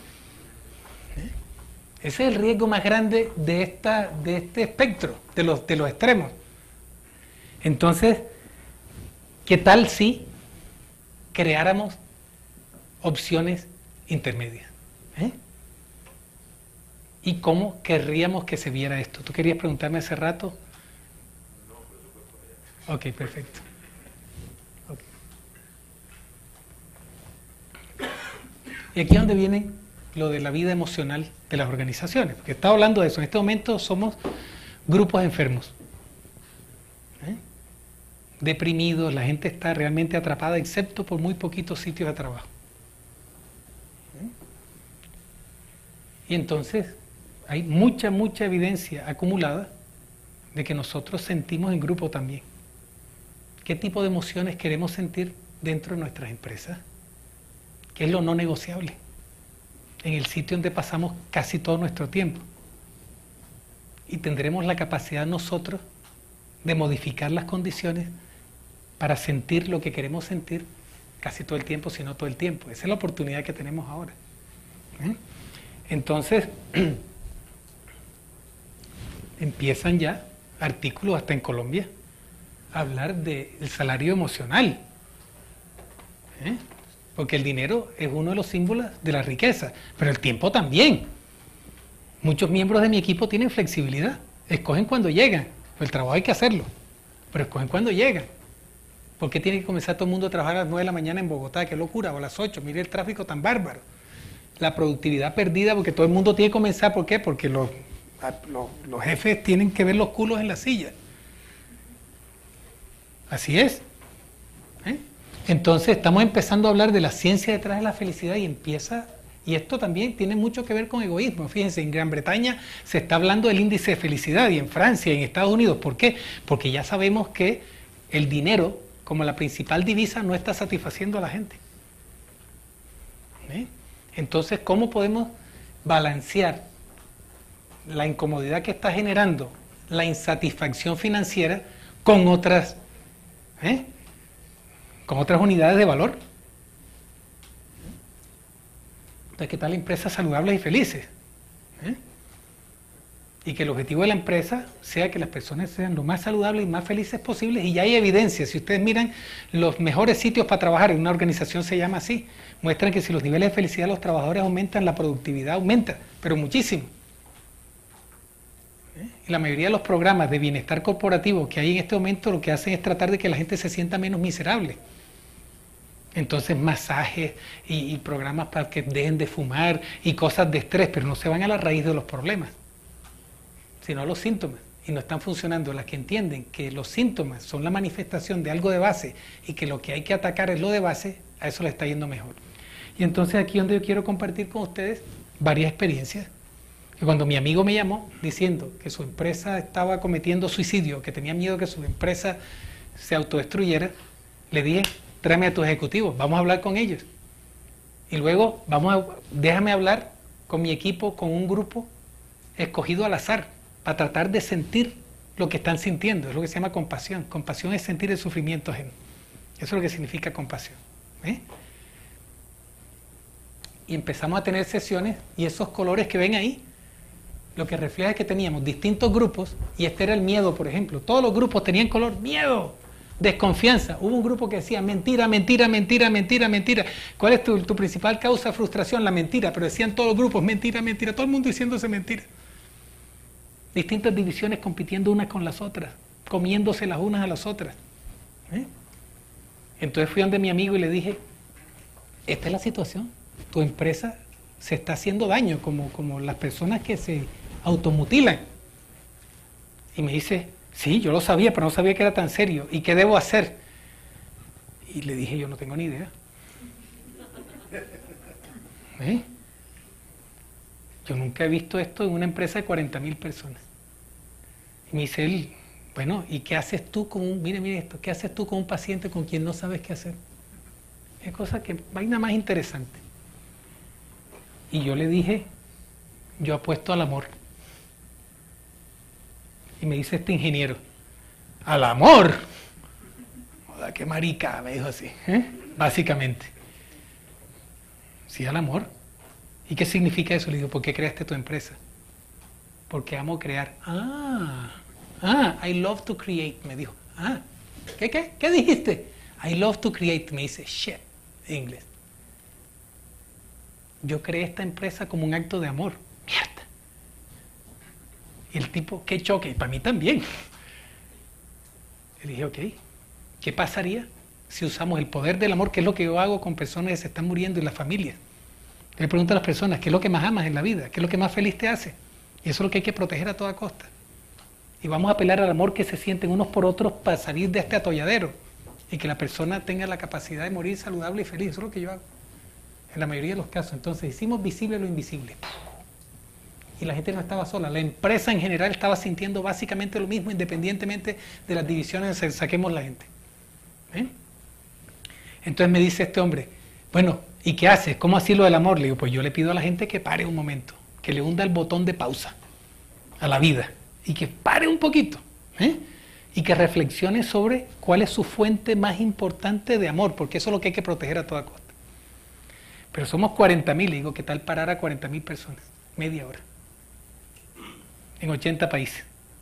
¿eh? Ese es el riesgo más grande de, esta, de este espectro, de los, de los extremos. Entonces, ¿qué tal si creáramos opciones intermedias? ¿eh? ¿Y cómo querríamos que se viera esto? ¿Tú querías preguntarme hace rato? No, pero eso fue por allá. Ok, perfecto. Okay. Y aquí es donde viene lo de la vida emocional de las organizaciones, porque estaba hablando de eso. En este momento somos grupos enfermos, ¿eh? deprimidos, la gente está realmente atrapada, excepto por muy poquitos sitios de trabajo. ¿eh? Y entonces hay mucha, mucha evidencia acumulada de que nosotros sentimos en grupo también. ¿Qué tipo de emociones queremos sentir dentro de nuestras empresas? ¿Qué es lo no negociable? En el sitio donde pasamos casi todo nuestro tiempo. Y tendremos la capacidad nosotros de modificar las condiciones para sentir lo que queremos sentir casi todo el tiempo, si no todo el tiempo. Esa es la oportunidad que tenemos ahora. ¿Eh? Entonces, empiezan ya artículos hasta en Colombia a hablar del salario emocional. ¿Eh? Porque el dinero es uno de los símbolos de la riqueza, pero el tiempo también. Muchos miembros de mi equipo tienen flexibilidad, escogen cuando llegan, el trabajo hay que hacerlo, pero escogen cuando llegan. ¿Por qué tiene que comenzar todo el mundo a trabajar a las nueve de la mañana en Bogotá? ¡Qué locura! O a las ocho, mire el tráfico tan bárbaro. La productividad perdida porque todo el mundo tiene que comenzar, ¿por qué? Porque los, los, los jefes tienen que ver los culos en la silla. Así es. ¿Eh? Entonces estamos empezando a hablar de la ciencia detrás de la felicidad y empieza, y esto también tiene mucho que ver con egoísmo. Fíjense, en Gran Bretaña se está hablando del índice de felicidad y en Francia y en Estados Unidos. ¿Por qué? Porque ya sabemos que el dinero, como la principal divisa, no está satisfaciendo a la gente. ¿Eh? Entonces, ¿cómo podemos balancear la incomodidad que está generando la insatisfacción financiera con otras, ¿eh? con otras unidades de valor? Entonces, ¿qué tal empresas saludables y felices? ¿Eh? Y que el objetivo de la empresa sea que las personas sean lo más saludables y más felices posibles, y ya hay evidencia. Si ustedes miran los mejores sitios para trabajar en una organización, se llama así, muestran que si los niveles de felicidad de los trabajadores aumentan, la productividad aumenta, pero muchísimo. ¿Eh? Y la mayoría de los programas de bienestar corporativo que hay en este momento lo que hacen es tratar de que la gente se sienta menos miserable. Entonces masajes y, y programas para que dejen de fumar y cosas de estrés, pero no se van a la raíz de los problemas, sino a los síntomas, y no están funcionando. Las que entienden que los síntomas son la manifestación de algo de base y que lo que hay que atacar es lo de base, a eso le está yendo mejor. Y entonces aquí donde yo quiero compartir con ustedes varias experiencias. Que cuando mi amigo me llamó diciendo que su empresa estaba cometiendo suicidio, que tenía miedo que su empresa se autodestruyera, le dije, tráeme a tus ejecutivos, vamos a hablar con ellos. Y luego, vamos a, déjame hablar con mi equipo, con un grupo escogido al azar, para tratar de sentir lo que están sintiendo. Es lo que se llama compasión. Compasión es sentir el sufrimiento ajeno. Eso es lo que significa compasión. ¿Eh? Y empezamos a tener sesiones, y esos colores que ven ahí, lo que refleja es que teníamos distintos grupos, y este era el miedo, por ejemplo. Todos los grupos tenían color miedo, desconfianza. Hubo un grupo que decía mentira, mentira, mentira, mentira, mentira. ¿Cuál es tu, tu principal causa de frustración? La mentira. Pero decían todos los grupos mentira, mentira, todo el mundo diciéndose mentira. Distintas divisiones compitiendo unas con las otras, comiéndose las unas a las otras. ¿Eh? Entonces fui donde mi amigo y le dije, esta es la situación, tu empresa se está haciendo daño, como, como las personas que se automutilan. Y me dice, sí, yo lo sabía, pero no sabía que era tan serio. ¿Y qué debo hacer? Y le dije, yo no tengo ni idea. ¿Eh? Yo nunca he visto esto en una empresa de cuarenta mil personas. Y me dice él, bueno, ¿y qué haces tú con un, mire, mire esto, qué haces tú con un paciente con quien no sabes qué hacer? Es cosa que, vaina más interesante. Y yo le dije, yo apuesto al amor. Y me dice este ingeniero, ¿al amor? Joder, qué marica, me dijo así, ¿eh? Básicamente. Sí, al amor. ¿Y qué significa eso? Le digo, ¿por qué creaste tu empresa? Porque amo crear. Ah, ah, I love to create, me dijo. Ah, ¿qué, qué? ¿Qué dijiste? I love to create, me dice, shit, en inglés. Yo creé esta empresa como un acto de amor. Mierda. Y el tipo, qué choque, y para mí también. Le dije, ok, ¿qué pasaría si usamos el poder del amor, que es lo que yo hago con personas que se están muriendo y las familias? Le pregunto a las personas, ¿qué es lo que más amas en la vida? ¿Qué es lo que más feliz te hace? Y eso es lo que hay que proteger a toda costa. Y vamos a apelar al amor que se sienten unos por otros para salir de este atolladero y que la persona tenga la capacidad de morir saludable y feliz. Eso es lo que yo hago en la mayoría de los casos. Entonces hicimos visible lo invisible. Y la gente no estaba sola. La empresa en general estaba sintiendo básicamente lo mismo, independientemente de las divisiones que saquemos la gente. ¿Eh? Entonces me dice este hombre, bueno, ¿y qué haces? ¿Cómo así lo del amor? Le digo, pues yo le pido a la gente que pare un momento, que le hunda el botón de pausa a la vida y que pare un poquito, ¿eh? y que reflexione sobre cuál es su fuente más importante de amor, porque eso es lo que hay que proteger a toda costa. Pero somos cuarenta mil, digo, ¿qué tal parar a cuarenta mil personas? Media hora. En ochenta países.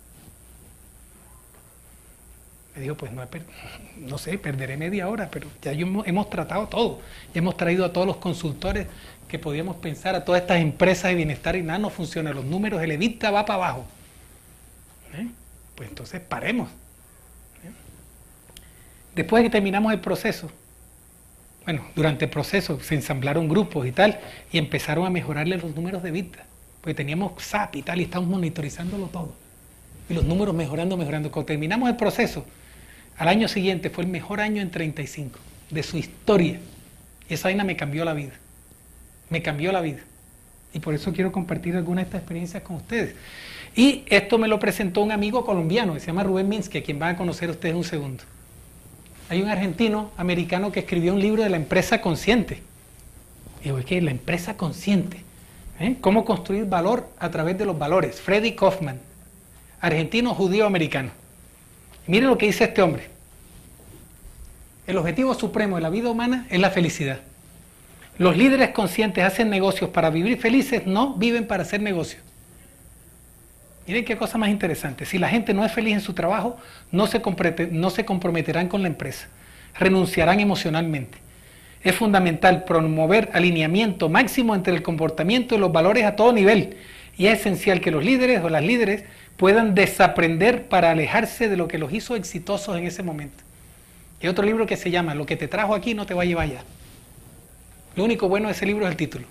Me dijo, pues no, no sé, perderé media hora, pero ya yo hemos, hemos tratado todo. Ya hemos traído a todos los consultores que podíamos pensar, a todas estas empresas de bienestar y nada no funciona. Los números, el EBITDA va para abajo. ¿Eh? Pues entonces paremos. ¿Eh? Después de que terminamos el proceso, bueno, durante el proceso se ensamblaron grupos y tal, y empezaron a mejorarle los números de EBITDA, porque teníamos S A P y tal, y estamos monitorizándolo todo. Y los números mejorando, mejorando. Cuando terminamos el proceso, al año siguiente fue el mejor año en treinta y cinco de su historia. Y esa vaina me cambió la vida. Me cambió la vida. Y por eso quiero compartir algunas de estas experiencias con ustedes. Y esto me lo presentó un amigo colombiano que se llama Rubén Minsky, a quien van a conocer ustedes en un segundo. Hay un argentino americano que escribió un libro de la empresa consciente. Y digo, ¿qué es la empresa consciente? ¿Eh? ¿Cómo construir valor a través de los valores? Freddy Kaufman, argentino judío americano. Miren lo que dice este hombre. El objetivo supremo de la vida humana es la felicidad. Los líderes conscientes hacen negocios para vivir felices, no viven para hacer negocios. Miren qué cosa más interesante. Si la gente no es feliz en su trabajo, no se, no se comprometerán con la empresa. Renunciarán emocionalmente. Es fundamental promover alineamiento máximo entre el comportamiento y los valores a todo nivel. Y es esencial que los líderes o las líderes puedan desaprender para alejarse de lo que los hizo exitosos en ese momento. Hay otro libro que se llama Lo que te trajo aquí no te va a llevar allá. Lo único bueno de ese libro es el título.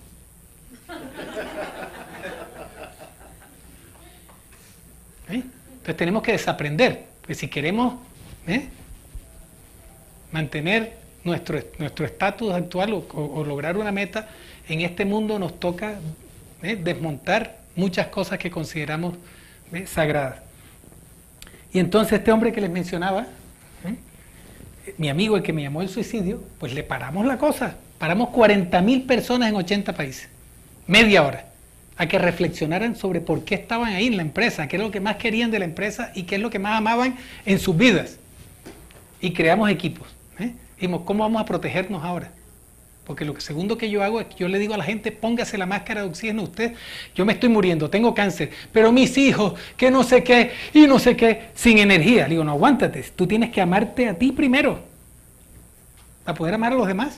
¿Eh? Entonces tenemos que desaprender, porque si queremos ¿eh? mantener nuestro nuestro estatus actual o, o, o lograr una meta, en este mundo nos toca ¿eh? desmontar muchas cosas que consideramos ¿eh? sagradas. Y entonces este hombre que les mencionaba, ¿eh? mi amigo el que me llamó el suicidio, pues le paramos la cosa, paramos cuarenta mil personas en ochenta países, media hora, a que reflexionaran sobre por qué estaban ahí en la empresa, qué es lo que más querían de la empresa y qué es lo que más amaban en sus vidas. Y creamos equipos. ¿eh? Dijimos, ¿cómo vamos a protegernos ahora? Porque lo segundo que yo hago es que yo le digo a la gente, póngase la máscara de oxígeno usted, yo me estoy muriendo, tengo cáncer, pero mis hijos, que no sé qué, y no sé qué, sin energía. Le digo, no, aguántate, tú tienes que amarte a ti primero, para poder amar a los demás.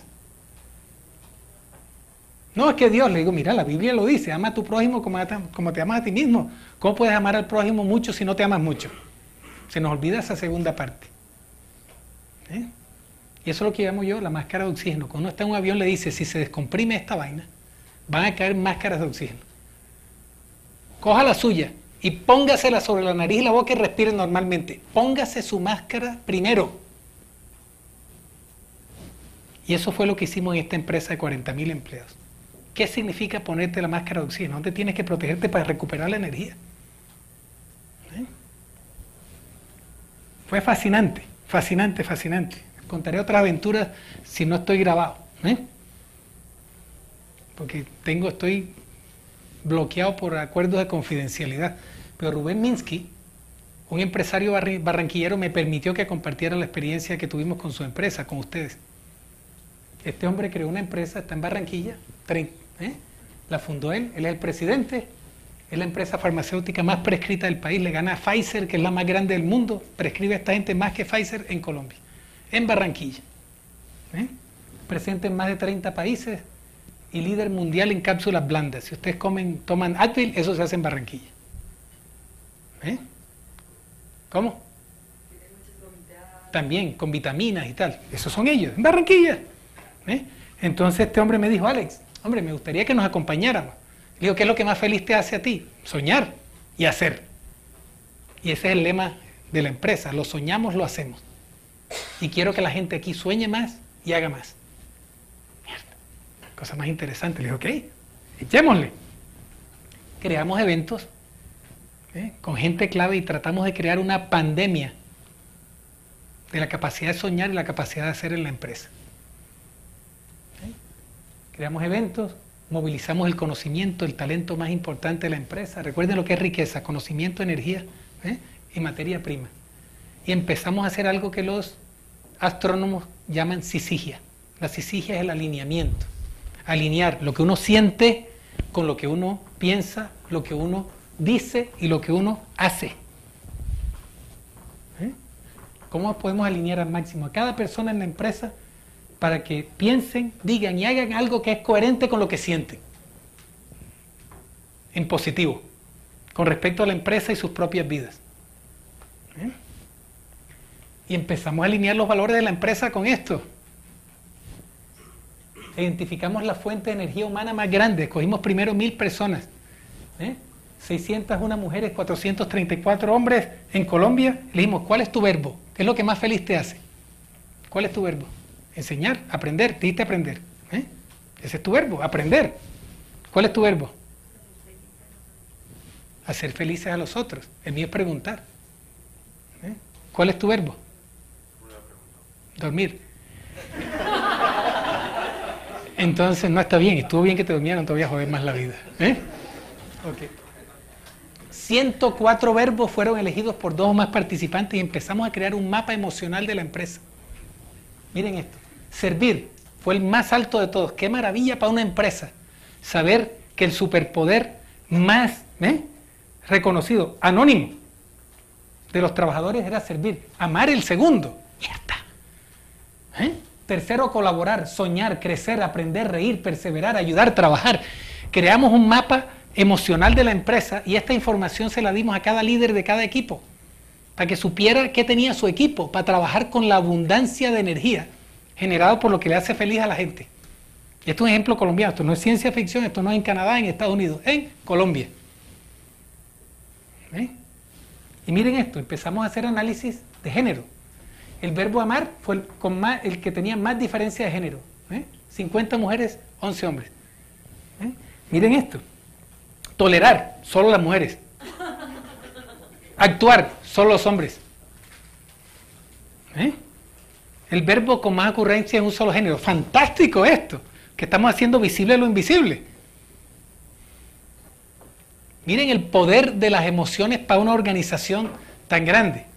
No, es que Dios, le digo, mira, la Biblia lo dice, ama a tu prójimo como, a, como te amas a ti mismo. ¿Cómo puedes amar al prójimo mucho si no te amas mucho? Se nos olvida esa segunda parte. ¿Eh? Y eso es lo que llamo yo la máscara de oxígeno. Cuando uno está en un avión le dice, si se descomprime esta vaina, van a caer máscaras de oxígeno. Coja la suya y póngasela sobre la nariz y la boca y respire normalmente. Póngase su máscara primero. Y eso fue lo que hicimos en esta empresa de cuarenta mil empleados. ¿Qué significa ponerte la máscara de oxígeno? ¿Dónde tienes que protegerte para recuperar la energía? ¿Eh? Fue fascinante, fascinante, fascinante. Contaré otras aventuras si no estoy grabado. ¿eh? Porque tengo, estoy bloqueado por acuerdos de confidencialidad. Pero Rubén Minsky, un empresario barranquillero, me permitió que compartiera la experiencia que tuvimos con su empresa, con ustedes. Este hombre creó una empresa, está en Barranquilla, ¿eh? la fundó él, él es el presidente, es la empresa farmacéutica más prescrita del país, le gana a Pfizer, que es la más grande del mundo, prescribe a esta gente más que Pfizer en Colombia, en Barranquilla. ¿eh? Presente en más de treinta países y líder mundial en cápsulas blandas. Si ustedes comen, toman Advil, eso se hace en Barranquilla. ¿Eh? ¿Cómo? También, con vitaminas y tal. Esos son ellos, en Barranquilla. ¿Eh? Entonces este hombre me dijo, Alex, hombre, me gustaría que nos acompañáramos. Le digo, ¿qué es lo que más feliz te hace a ti? Soñar y hacer. Y ese es el lema de la empresa, lo soñamos, lo hacemos. Y quiero que la gente aquí sueñe más y haga más. Mierda, cosa más interesante. Le digo, ok, echémosle. Creamos eventos ¿eh? con gente clave y tratamos de crear una pandemia de la capacidad de soñar y la capacidad de hacer en la empresa. Creamos eventos, movilizamos el conocimiento, el talento más importante de la empresa. Recuerden lo que es riqueza, conocimiento, energía ¿eh? y materia prima. y empezamos a hacer algo que los astrónomos llaman sisigia. La sisigia es el alineamiento. Alinear lo que uno siente con lo que uno piensa, lo que uno dice y lo que uno hace. ¿Eh? ¿Cómo podemos alinear al máximo a cada persona en la empresa para que piensen, digan y hagan algo que es coherente con lo que sienten? En positivo, con respecto a la empresa y sus propias vidas. ¿Eh? Y empezamos a alinear los valores de la empresa con esto. Identificamos la fuente de energía humana más grande. Escogimos primero mil personas. ¿Eh? seiscientas una mujeres, cuatrocientos treinta y cuatro hombres en Colombia. Le dijimos, ¿cuál es tu verbo? ¿Qué es lo que más feliz te hace? ¿Cuál es tu verbo? Enseñar, aprender. Te diste aprender. ¿Eh? Ese es tu verbo, aprender. ¿Cuál es tu verbo? Hacer felices a los otros. El mío es preguntar. ¿Eh? ¿Cuál es tu verbo? Dormir. Entonces no está bien, estuvo bien que te durmieran, te voy a joder más la vida. ¿Eh? Okay. ciento cuatro verbos fueron elegidos por dos o más participantes y empezamos a crear un mapa emocional de la empresa. Miren esto, servir fue el más alto de todos. Qué maravilla para una empresa saber que el superpoder más ¿eh? reconocido, anónimo, de los trabajadores era servir. Amar el segundo. Mierda. ¿Eh? Tercero, colaborar, soñar, crecer, aprender, reír, perseverar, ayudar, trabajar. Creamos un mapa emocional de la empresa y esta información se la dimos a cada líder de cada equipo para que supiera qué tenía su equipo, para trabajar con la abundancia de energía generada por lo que le hace feliz a la gente. Y esto es un ejemplo colombiano, esto no es ciencia ficción, esto no es en Canadá, en Estados Unidos, en Colombia. ¿Eh? Y miren esto, empezamos a hacer análisis de género. El verbo amar fue el, con más, el que tenía más diferencia de género. ¿Eh? cincuenta mujeres, once hombres. ¿Eh? Miren esto. Tolerar, solo las mujeres. Actuar, solo los hombres. ¿Eh? El verbo con más ocurrencia en un solo género. Fantástico esto, que estamos haciendo visible lo invisible. Miren el poder de las emociones para una organización tan grande.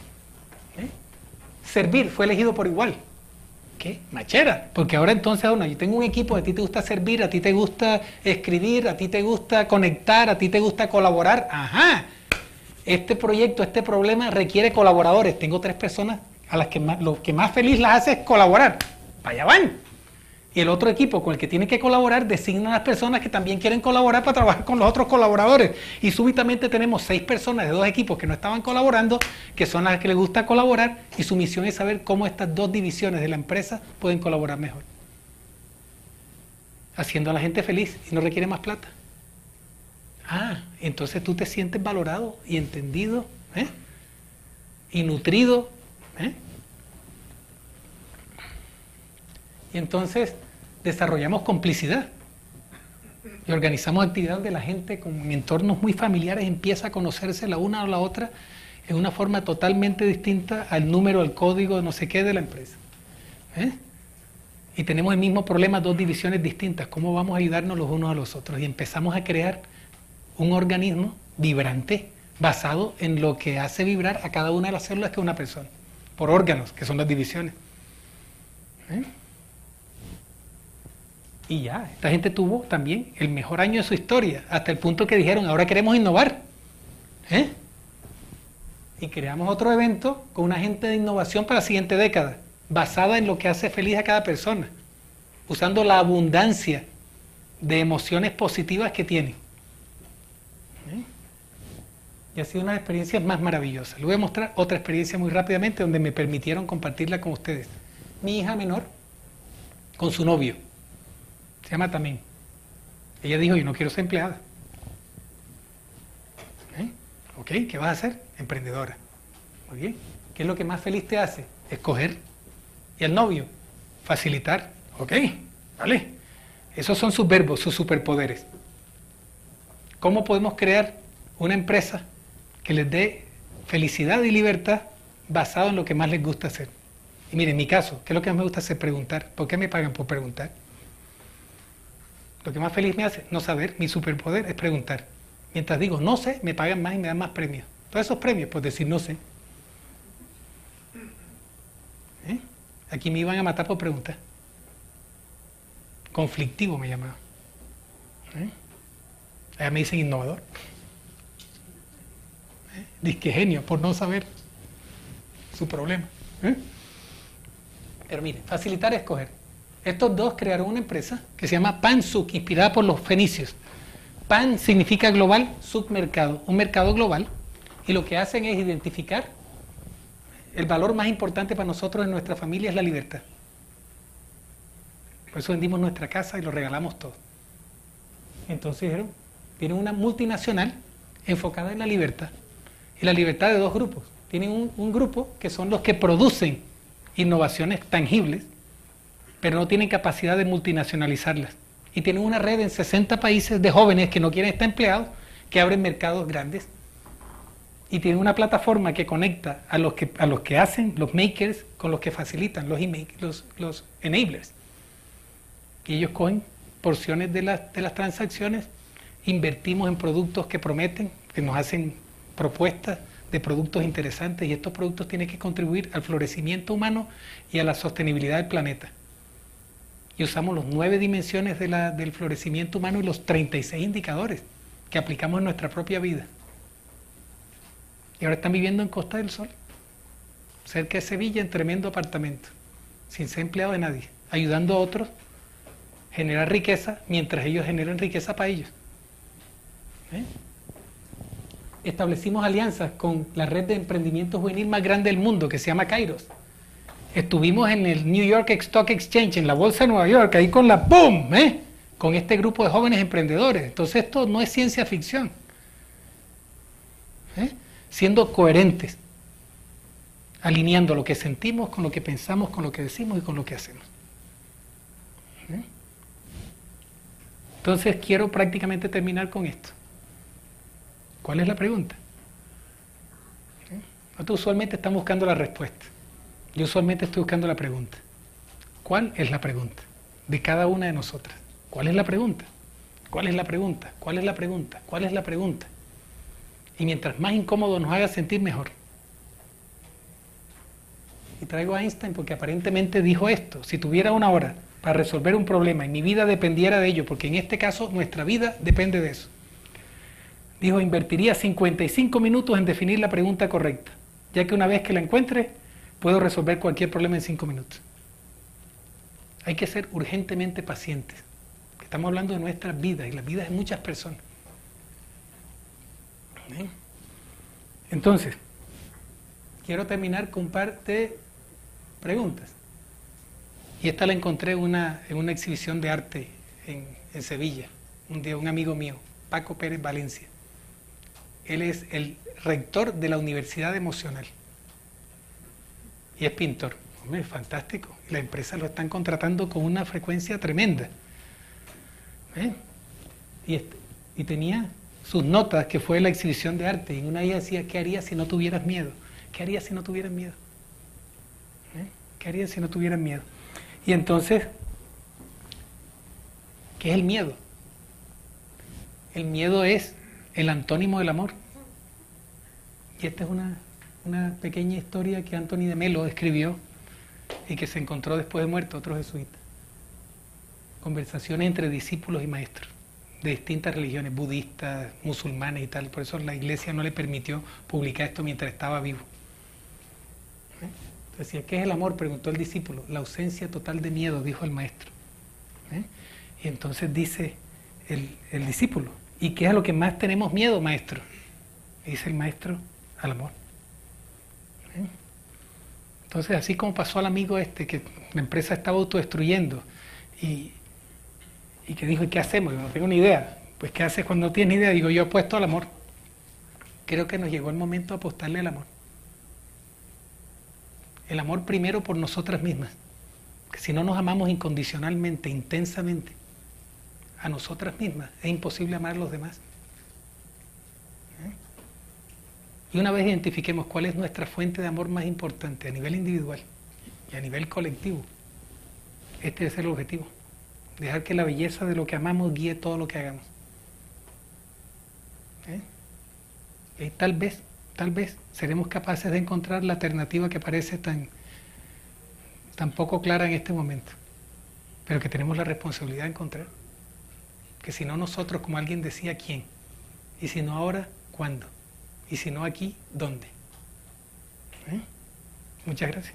Servir fue elegido por igual. ¿Qué? Machera. Porque ahora entonces, bueno, yo tengo un equipo, a ti te gusta servir, a ti te gusta escribir, a ti te gusta conectar, a ti te gusta colaborar. Ajá. Este proyecto, este problema requiere colaboradores. Tengo tres personas a las que más, lo que más feliz las hace es colaborar. Para allá van. Y el otro equipo con el que tiene que colaborar designa a las personas que también quieren colaborar para trabajar con los otros colaboradores. Y súbitamente tenemos seis personas de dos equipos que no estaban colaborando, que son las que les gusta colaborar, y su misión es saber cómo estas dos divisiones de la empresa pueden colaborar mejor. Haciendo a la gente feliz y no requiere más plata. Ah, entonces tú te sientes valorado y entendido, ¿eh? Y nutrido, ¿eh? Y entonces desarrollamos complicidad y organizamos actividades donde la gente con entornos muy familiares empieza a conocerse la una o la otra en una forma totalmente distinta al número, al código, no sé qué de la empresa. ¿Eh? Y tenemos el mismo problema, dos divisiones distintas. ¿Cómo vamos a ayudarnos los unos a los otros? Y empezamos a crear un organismo vibrante basado en lo que hace vibrar a cada una de las células que es una persona, por órganos, que son las divisiones. ¿Eh? Y ya, esta gente tuvo también el mejor año de su historia, hasta el punto que dijeron, ahora queremos innovar. ¿Eh? Y creamos otro evento con una agenda de innovación para la siguiente década, basada en lo que hace feliz a cada persona, usando la abundancia de emociones positivas que tienen. ¿Eh? Y ha sido una de las experiencias más maravillosas. Les voy a mostrar otra experiencia muy rápidamente donde me permitieron compartirla con ustedes. Mi hija menor, con su novio, se llama Tamén. Ella dijo, yo no quiero ser empleada. ¿Eh? Ok, ¿qué vas a hacer? Emprendedora. Muy bien. ¿Qué es lo que más feliz te hace? Escoger. ¿Y el novio? Facilitar. Ok, vale. Esos son sus verbos, sus superpoderes. ¿Cómo podemos crear una empresa que les dé felicidad y libertad basado en lo que más les gusta hacer? Y miren, en mi caso, ¿qué es lo que más me gusta hacer? Preguntar. ¿Por qué me pagan por preguntar? Lo que más feliz me hace, no saber. Mi superpoder es preguntar. Mientras digo no sé, me pagan más y me dan más premios. Todos esos premios, pues decir no sé. Aquí me iban a matar por preguntar. Conflictivo me llamaba. ¿Eh? Allá me dicen innovador. ¿Eh? Disque genio, por no saber su problema. ¿Eh? Pero miren, facilitar escoger. Estos dos crearon una empresa que se llama PanSuq, inspirada por los fenicios. Pan significa global, submercado, un mercado global, y lo que hacen es identificar el valor más importante para nosotros en nuestra familia es la libertad. Por eso vendimos nuestra casa y lo regalamos todo. Entonces dijeron, tienen una multinacional enfocada en la libertad. Y la libertad de dos grupos. Tienen un, un grupo que son los que producen innovaciones tangibles, pero no tienen capacidad de multinacionalizarlas. Y tienen una red en sesenta países de jóvenes que no quieren estar empleados, que abren mercados grandes. Y tienen una plataforma que conecta a los que, a los que hacen, los makers, con los que facilitan, los, los, los enablers. Y ellos cogen porciones de, la, de las transacciones, invertimos en productos que prometen, que nos hacen propuestas de productos interesantes, y estos productos tienen que contribuir al florecimiento humano y a la sostenibilidad del planeta. Y usamos las nueve dimensiones de la, del florecimiento humano y los treinta y seis indicadores que aplicamos en nuestra propia vida. Y ahora están viviendo en Costa del Sol, cerca de Sevilla, en tremendo apartamento, sin ser empleado de nadie, ayudando a otros a generar riqueza mientras ellos generan riqueza para ellos. ¿Eh? Establecimos alianzas con la red de emprendimiento juvenil más grande del mundo, que se llama Kairos. Estuvimos en el New York Stock Exchange, en la bolsa de Nueva York, ahí con la ¡boom! ¿Eh? Con este grupo de jóvenes emprendedores. Entonces esto no es ciencia ficción. ¿Eh? Siendo coherentes, alineando lo que sentimos con lo que pensamos, con lo que decimos y con lo que hacemos. ¿Eh? Entonces quiero prácticamente terminar con esto. ¿Cuál es la pregunta? ¿Eh? Nosotros usualmente estamos buscando la respuesta. Yo usualmente estoy buscando la pregunta. ¿Cuál es la pregunta de cada una de nosotras? ¿Cuál es la pregunta? ¿Cuál es la pregunta? ¿Cuál es la pregunta? ¿Cuál es la pregunta? Y mientras más incómodo nos haga sentir, mejor. Y traigo a Einstein porque aparentemente dijo esto: si tuviera una hora para resolver un problema y mi vida dependiera de ello, porque en este caso nuestra vida depende de eso, dijo, invertiría cincuenta y cinco minutos en definir la pregunta correcta, ya que una vez que la encuentre, puedo resolver cualquier problema en cinco minutos. Hay que ser urgentemente pacientes. Estamos hablando de nuestras vidas y las vidas de muchas personas. ¿Eh? Entonces, quiero terminar con un par de preguntas. Y esta la encontré una, en una exhibición de arte en, en Sevilla, un, de un amigo mío, Paco Pérez Valencia. Él es el rector de la Universidad Emocional y es pintor. Hombre, fantástico. Y las empresas lo están contratando con una frecuencia tremenda. ¿Eh? Y, este, y tenía sus notas, que fue la exhibición de arte, y en una de ellas decía, ¿qué harías si no tuvieras miedo? ¿Qué harías si no tuvieras miedo? ¿Eh? ¿Qué harías si no tuvieras miedo? Y entonces, ¿qué es el miedo? El miedo es el antónimo del amor. Y esta es una, una pequeña historia que Anthony de Melo escribió y que se encontró después de muerto otro jesuita. Conversaciones entre discípulos y maestros de distintas religiones, budistas, musulmanes y tal. Por eso la iglesia no le permitió publicar esto mientras estaba vivo. ¿Eh? Decía, ¿qué es el amor?, preguntó el discípulo. La ausencia total de miedo, dijo el maestro. ¿Eh? Y entonces dice el, el discípulo, ¿y qué es a lo que más tenemos miedo, maestro? Y dice el maestro, al amor. ¿Eh? Entonces, así como pasó al amigo este, que la empresa estaba autodestruyendo, y, y que dijo, ¿y qué hacemos? Yo no tengo ni idea. Pues, ¿qué haces cuando no tienes ni idea? Digo, yo apuesto al amor. Creo que nos llegó el momento de apostarle al amor. El amor primero por nosotras mismas. Que si no nos amamos incondicionalmente, intensamente, a nosotras mismas, es imposible amar a los demás. ¿Eh? Y una vez identifiquemos cuál es nuestra fuente de amor más importante a nivel individual y a nivel colectivo, este es el objetivo. Dejar que la belleza de lo que amamos guíe todo lo que hagamos. ¿Eh? Y tal vez, tal vez seremos capaces de encontrar la alternativa que parece tan, tampoco clara en este momento, pero que tenemos la responsabilidad de encontrar. Que si no nosotros, como alguien decía, ¿quién? Y si no ahora, ¿cuándo? Y si no aquí, ¿dónde? ¿Eh? Muchas gracias.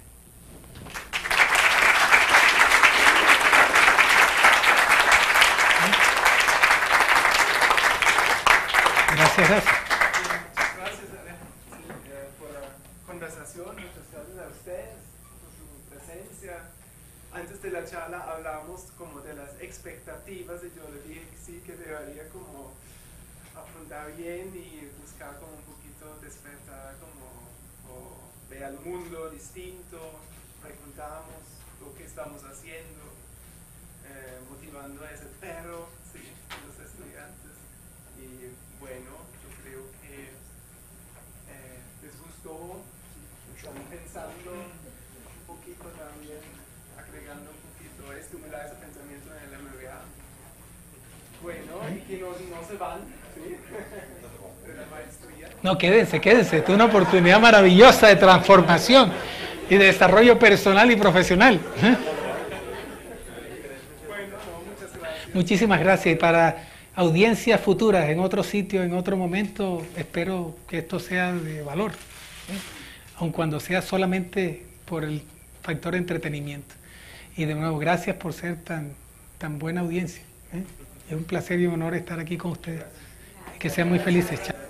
Gracias, gracias. Muchas gracias eh, por la conversación, muchas gracias a ustedes por su presencia. Antes de la charla hablábamos como de las expectativas y yo le dije que sí, que debería como apuntar bien y buscar como un poquito despertar, como o ver al mundo distinto, preguntamos lo que estamos haciendo, eh, motivando a ese perro, sí, los estudiantes. Y bueno, yo creo que eh, les gustó, están pensando un poquito también, agregando un poquito, estimular ese pensamiento en el M B A. Bueno, y que no, no se van, ¿sí? De la maestría. No, quédense, quédense, es una oportunidad maravillosa de transformación y de desarrollo personal y profesional. Bueno, no, muchas gracias. Muchísimas gracias. Y para audiencias futuras en otro sitio, en otro momento, espero que esto sea de valor, ¿eh? Aun cuando sea solamente por el factor entretenimiento. Y de nuevo, gracias por ser tan, tan buena audiencia, ¿eh? Es un placer y un honor estar aquí con ustedes. Que sean muy felices. Chao.